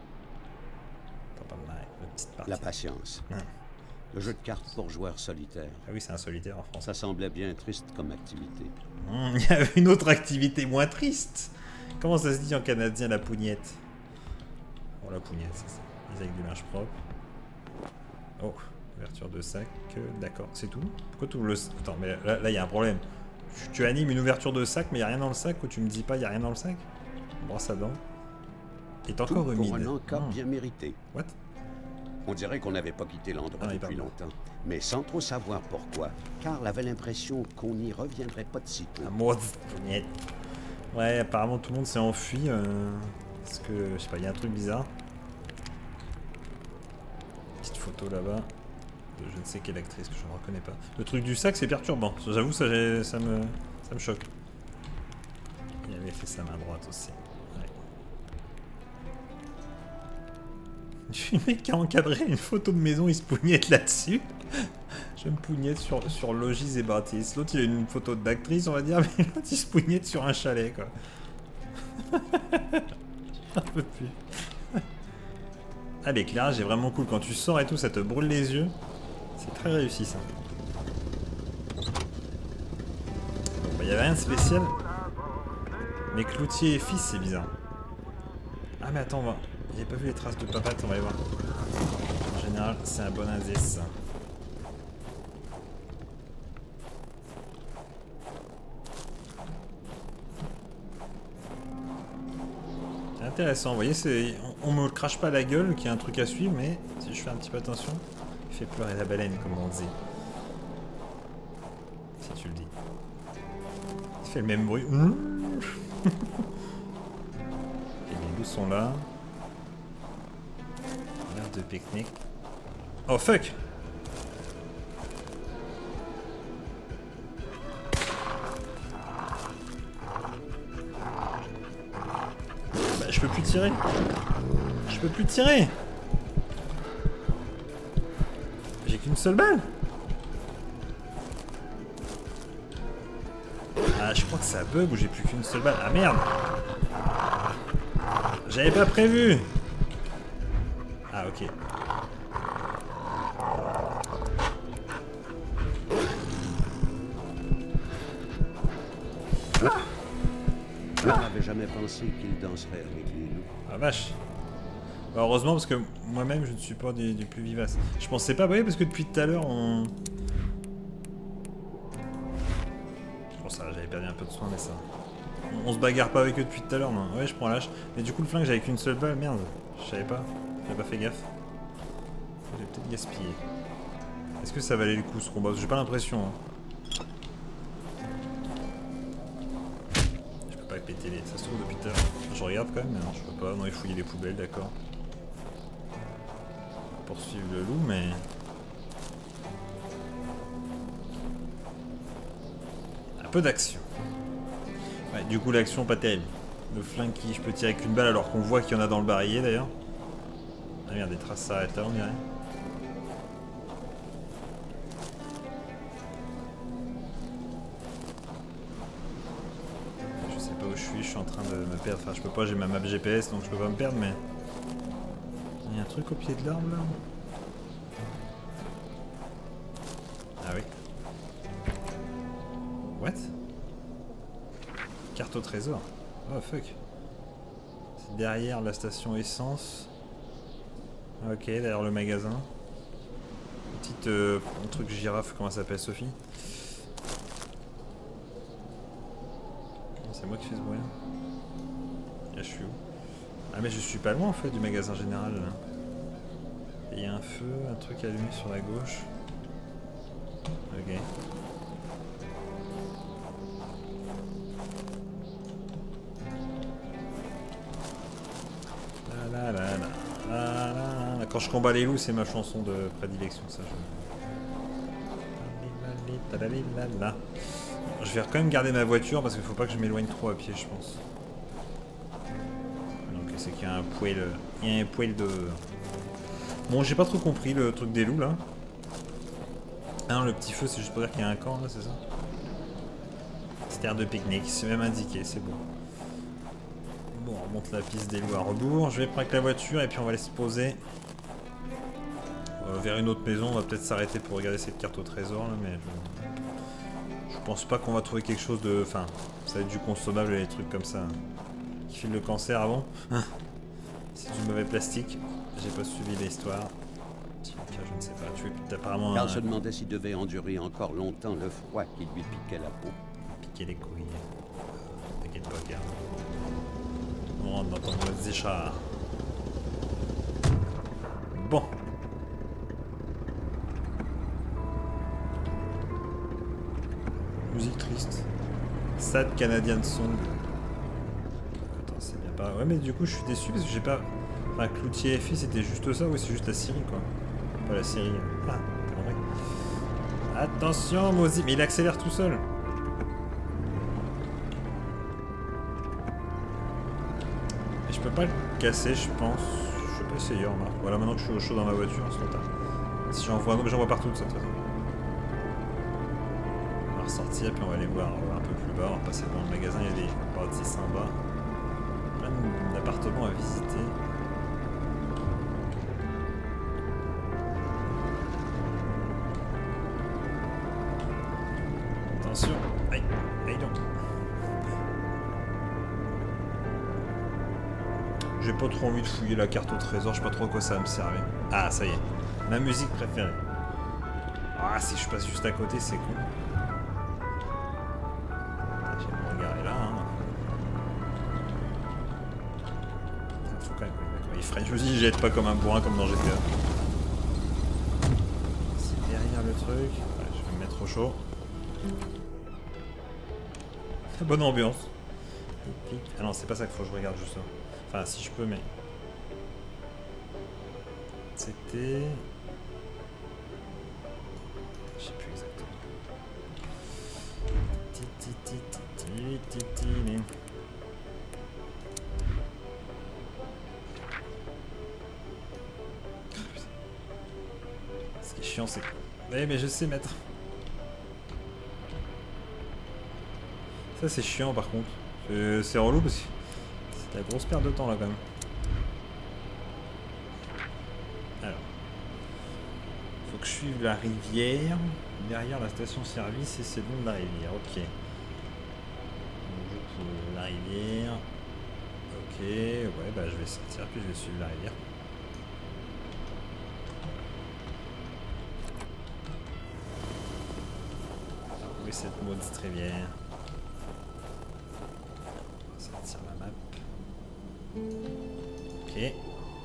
La patience. Hum. Le jeu de cartes pour joueurs solitaires. Ah oui, c'est un solitaire en France. Ça semblait bien triste comme activité. Hum, il y avait une autre activité moins triste. Comment ça se dit en canadien, la pougnette? Oh, la pougnette, c'est ça. Les avec du linge propre. Oh, ouverture de sac. D'accord, c'est tout. Pourquoi tu ouvres le sac? Attends, mais là, il y a un problème. Tu, tu animes une ouverture de sac, mais il n'y a rien dans le sac, ou tu me dis pas il n'y a rien dans le sac? Brosse à dents. Est encore tout humide. Pour un encas bien mérité. What? On dirait qu'on n'avait pas quitté l'endroit ah, depuis longtemps. Mais sans trop savoir pourquoi, Carl avait l'impression qu'on n'y reviendrait pas de sitôt. Ah, maudite pougnette. Ouais, apparemment tout le monde s'est enfui. Euh, parce que, je sais pas, il y a un truc bizarre. Petite photo là-bas. De je ne sais quelle actrice que je ne reconnais pas. Le truc du sac, c'est perturbant. J'avoue, ça, ça, me, ça me choque. Il y avait il fait sa main droite aussi. Ouais. Le mec qui a encadré une photo de maison, il se pougnette là-dessus. Je me pougnette sur, sur Logis et Baptiste. L'autre, il a une photo d'actrice, on va dire, mais l'autre, il se pougnette sur un chalet, quoi. Un peu plus. Ah, l'éclairage est vraiment cool. Quand tu sors et tout, ça te brûle les yeux. C'est très réussi, ça. Bon, bah, y avait rien de spécial. Mais Cloutier et fils, c'est bizarre. Ah, mais attends, on va... Il n'y a pas vu les traces de papate, on va les voir. En général, c'est un bon indice, ça. Intéressant, vous voyez, c'est, on, on me crache pas la gueule qu'il y a un truc à suivre, mais si je fais un petit peu attention, il fait pleurer la baleine, comme on dit. Si tu le dis. Il fait le même bruit. Et les loups sont là. L'air de pique-nique. Oh fuck! Je peux plus tirer. Je peux plus tirer. J'ai qu'une seule balle. Ah, je crois que ça bug ou j'ai plus qu'une seule balle. Ah merde. J'avais pas prévu. Ah ok. Je n'avais jamais pensé qu'il danserait avec les loups. Ah vache. Bah, heureusement parce que moi-même je ne suis pas des, des plus vivaces. Je pensais pas, vous voyez, parce que depuis tout à l'heure on... Bon ça, j'avais perdu un peu de soin mais ça... On, on se bagarre pas avec eux depuis tout à l'heure, non. Ouais, je prends l'âge. Mais du coup le flingue j'avais qu'une seule balle, merde. Je savais pas. J'avais pas fait gaffe. J'ai peut-être gaspillé. Est-ce que ça valait le coup ce combat? J'ai pas l'impression. Hein. Péter les... Ça se trouve depuis tout à l'heure. Je regarde quand même, mais non, je peux pas. Non, il fouiller les poubelles, d'accord. Poursuivre le loup, mais... Un peu d'action. Ouais, du coup, l'action pas terrible. Le flingue qui je peux tirer qu'une balle alors qu'on voit qu'il y en a dans le barillet d'ailleurs. Ah merde, des traces s'arrêtent là, on dirait. Je suis en train de me perdre, enfin je peux pas, j'ai ma map G P S donc je peux pas me perdre, mais... Il y a un truc au pied de l'arbre là. Ah oui. What? Carte au trésor. Oh fuck. C'est derrière la station essence. Ok, derrière le magasin. Petite... Euh, un truc girafe, comment ça s'appelle, Sophie? C'est moi qui fais ce bruit. Là je suis où? Ah mais je suis pas loin en fait du magasin général là. Il y a un feu, un truc allumé sur la gauche. Ok. La la la la la la. Quand je combats les loups c'est ma chanson de prédilection ça. Je... Je vais quand même garder ma voiture parce qu'il faut pas que je m'éloigne trop à pied, je pense. Donc c'est qu'il y a un poil, il y a un poil de... Bon, j'ai pas trop compris le truc des loups là. Ah non, le petit feu, c'est juste pour dire qu'il y a un camp là, c'est ça? C'est air de pique-nique, c'est même indiqué, c'est beau. Bon, on remonte la piste des loups à rebours. Je vais prendre avec la voiture et puis on va aller se poser euh, vers une autre maison. On va peut-être s'arrêter pour regarder cette carte au trésor là, mais je... Je pense pas qu'on va trouver quelque chose de... Enfin, ça va être du consommable et des trucs comme ça. Qui file le cancer avant. C'est du mauvais plastique. J'ai pas suivi l'histoire. Je ne sais pas. Tu es apparemment... Carl un... se demandait s'il devait endurer encore longtemps le froid qui lui piquait la peau. Piquer les couilles. T'inquiète pas, Carl. On rentre dans ton mode zéchard. Bon. Musique triste. Sad Canadian Song. Attends, c'est bien pas... Ouais, mais du coup, je suis déçu parce que j'ai pas... Enfin, Cloutier F I, c'était juste ça ou c'est juste la série, quoi? Pas la série. Ah, t'es vrai. Attention, Mozi. Mais il accélère tout seul. Et je peux pas le casser, je pense. Je peux essayer, remarque. Voilà, maintenant que je suis au chaud dans ma voiture, c'est longtemps. Si j'en vois, j'en vois partout de cette façon. On va ressortir, puis on va aller voir un peu plus bas. On va passer devant le magasin, il y a des bâtisses en bas. Plein d'appartements à visiter. Attention, aïe, aïe donc. J'ai pas trop envie de fouiller la carte au trésor, je sais pas trop à quoi ça va me servir. Ah, ça y est, ma musique préférée. Ah, si je passe juste à côté, c'est con. Je vais me regarder là. Hein. Faut quand même. Il freine, je me dis, jette pas comme un bourrin comme dans G T A. C'est derrière le truc. Ouais, je vais me mettre au chaud. Bonne ambiance. Ah non, c'est pas ça qu'il faut que je regarde juste là. Enfin, si je peux, mais... C'était... Je sais plus exactement. Ce qui est chiant, c'est que... Eh, mais je sais mettre... Ça c'est chiant par contre, c'est relou parce que c'est la grosse perte de temps là quand même. Alors, faut que je suive la rivière, derrière la station-service et c'est le long de la rivière, ok. Donc je trouve la rivière, ok, ouais bah je vais sortir puis je vais suivre la rivière. Où est cette maudite rivière? Sur la map. Ok.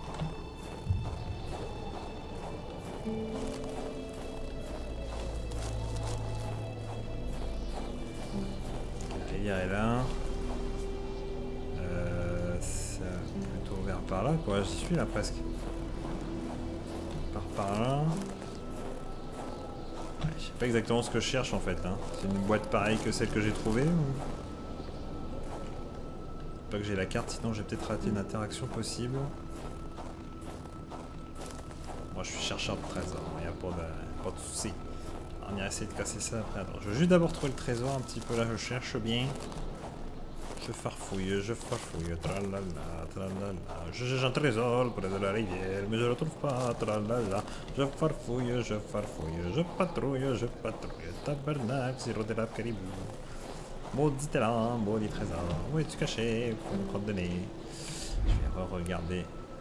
La rivière est là. Euh, c'est plutôt vers par là quoi, j'y suis là presque. Par par là. Ouais, je sais pas exactement ce que je cherche en fait. Hein. C'est une boîte pareille que celle que j'ai trouvée ou... Pas que j'ai la carte, sinon j'ai peut-être raté une interaction possible. Moi je suis chercheur de trésor, il n'y a pas de, pas de soucis. On ira essayer de casser ça après. Attends, je veux juste d'abord trouver le trésor un petit peu là, je cherche bien. Je farfouille, je farfouille, tralala, tralala. Je cherche un trésor près de la rivière, mais je le trouve pas, tralala. Je farfouille, je farfouille, je patrouille, je patrouille. Tabarnak, sirop de la caribou. Maudit talent, maudit trésor. Où es-tu caché? Pour me crotte de nez. Je vais re-regarder.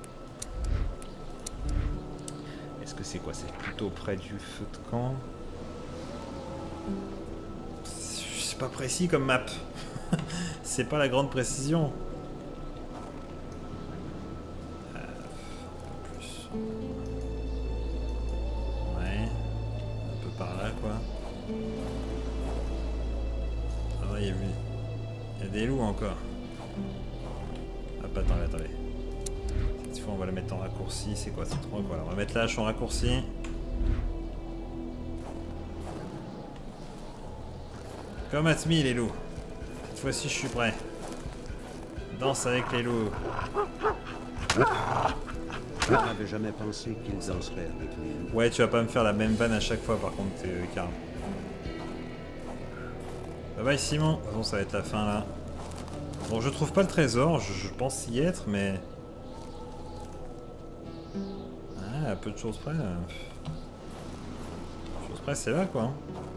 Est-ce que c'est quoi? C'est plutôt près du feu de camp? C'est pas précis comme map. C'est pas la grande précision. Euh, un peu plus. Ouais. Un peu par là quoi. Ah, il y a, il y a des loups encore. Hop, attendez, attendez. Cette fois, on va la mettre en raccourci. C'est quoi ces trois quoi? On va mettre l'H en raccourci. Comme Atmi, les loups. Cette fois-ci, je suis prêt. Danse avec les loups. Je n'avais jamais pensé qu'ils danseraient avec les loups. Ouais, tu vas pas me faire la même vanne à chaque fois, par contre, euh, Karl. Bye bye Simon. De toute façon, ça va être la fin là. Bon, je trouve pas le trésor, je, je pense y être, mais... Ah, à peu de choses près. Euh... Chose près, c'est là quoi.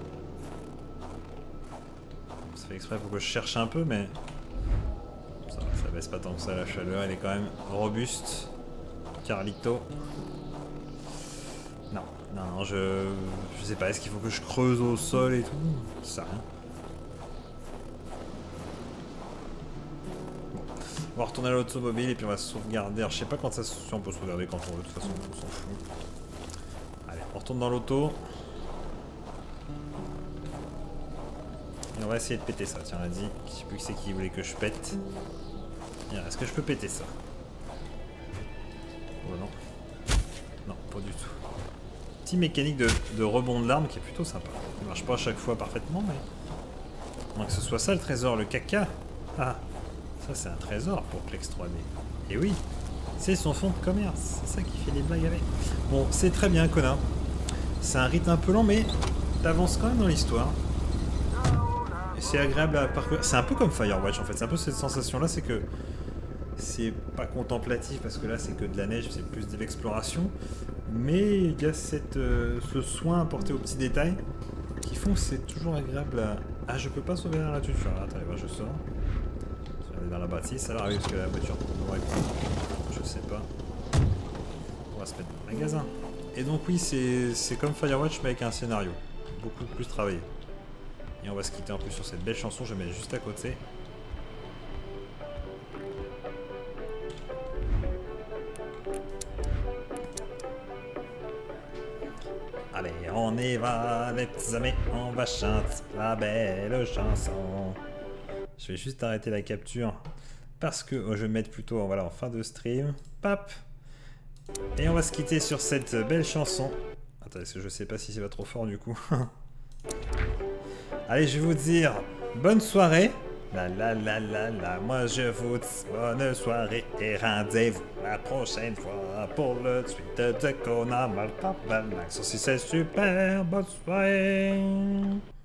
Ça fait exprès pour que je cherche un peu, mais... Ça, ça baisse pas tant que ça, la chaleur, elle est quand même robuste. Carlito. Non, non, non, je... Je sais pas, est-ce qu'il faut que je creuse au sol et tout? Ça rien. On va retourner à l'automobile et puis on va sauvegarder. Alors, je sais pas quand ça se... Si on peut sauvegarder quand on veut, de toute façon, on s'en fout. Allez, on retourne dans l'auto. Et on va essayer de péter ça. Tiens, on a dit. Je sais plus qui c'est qui voulait que je pète. Est-ce que je peux péter ça? Oh non. Non, pas du tout. Petit mécanique de, de rebond de l'arme qui est plutôt sympa. Il marche pas à chaque fois parfaitement, mais... À moins que ce soit ça le trésor, le caca. Ah, Ça, c'est un trésor pour Plex trois D. Et oui, c'est son fonds de commerce. C'est ça qui fait les blagues avec. Bon, c'est très bien, Conan. C'est un rythme un peu lent, mais t'avances quand même dans l'histoire. Et c'est agréable à parcourir. C'est un peu comme Firewatch, en fait. C'est un peu cette sensation-là, c'est que c'est pas contemplatif, parce que là, c'est que de la neige, c'est plus de l'exploration. Mais il y a cette, euh, ce soin apporté aux petits détails qui font que c'est toujours agréable à... Ah, je peux pas sauver dans la tuture. Attendez, moi je sors. Je vais aller dans la bâtisse. Alors, oui, parce que la voiture n'aurait pas. Je sais pas. On va se mettre dans le magasin. Et donc, oui, c'est comme Firewatch, mais avec un scénario beaucoup plus travaillé. Et on va se quitter en plus sur cette belle chanson. Je vais mettre juste à côté. Allez, on y va, les amis, on va chanter la belle chanson. Je vais juste arrêter la capture parce que oh, je vais mettre plutôt voilà, en fin de stream. Pap. Et on va se quitter sur cette belle chanson. Attendez, parce que je sais pas si c'est pas trop fort du coup. Allez, je vais vous dire bonne soirée. La la la la la, moi je vous dis bonne soirée et rendez-vous la prochaine fois pour le suite de Conan Maltabarnak. Ça c'est super, bonne soirée.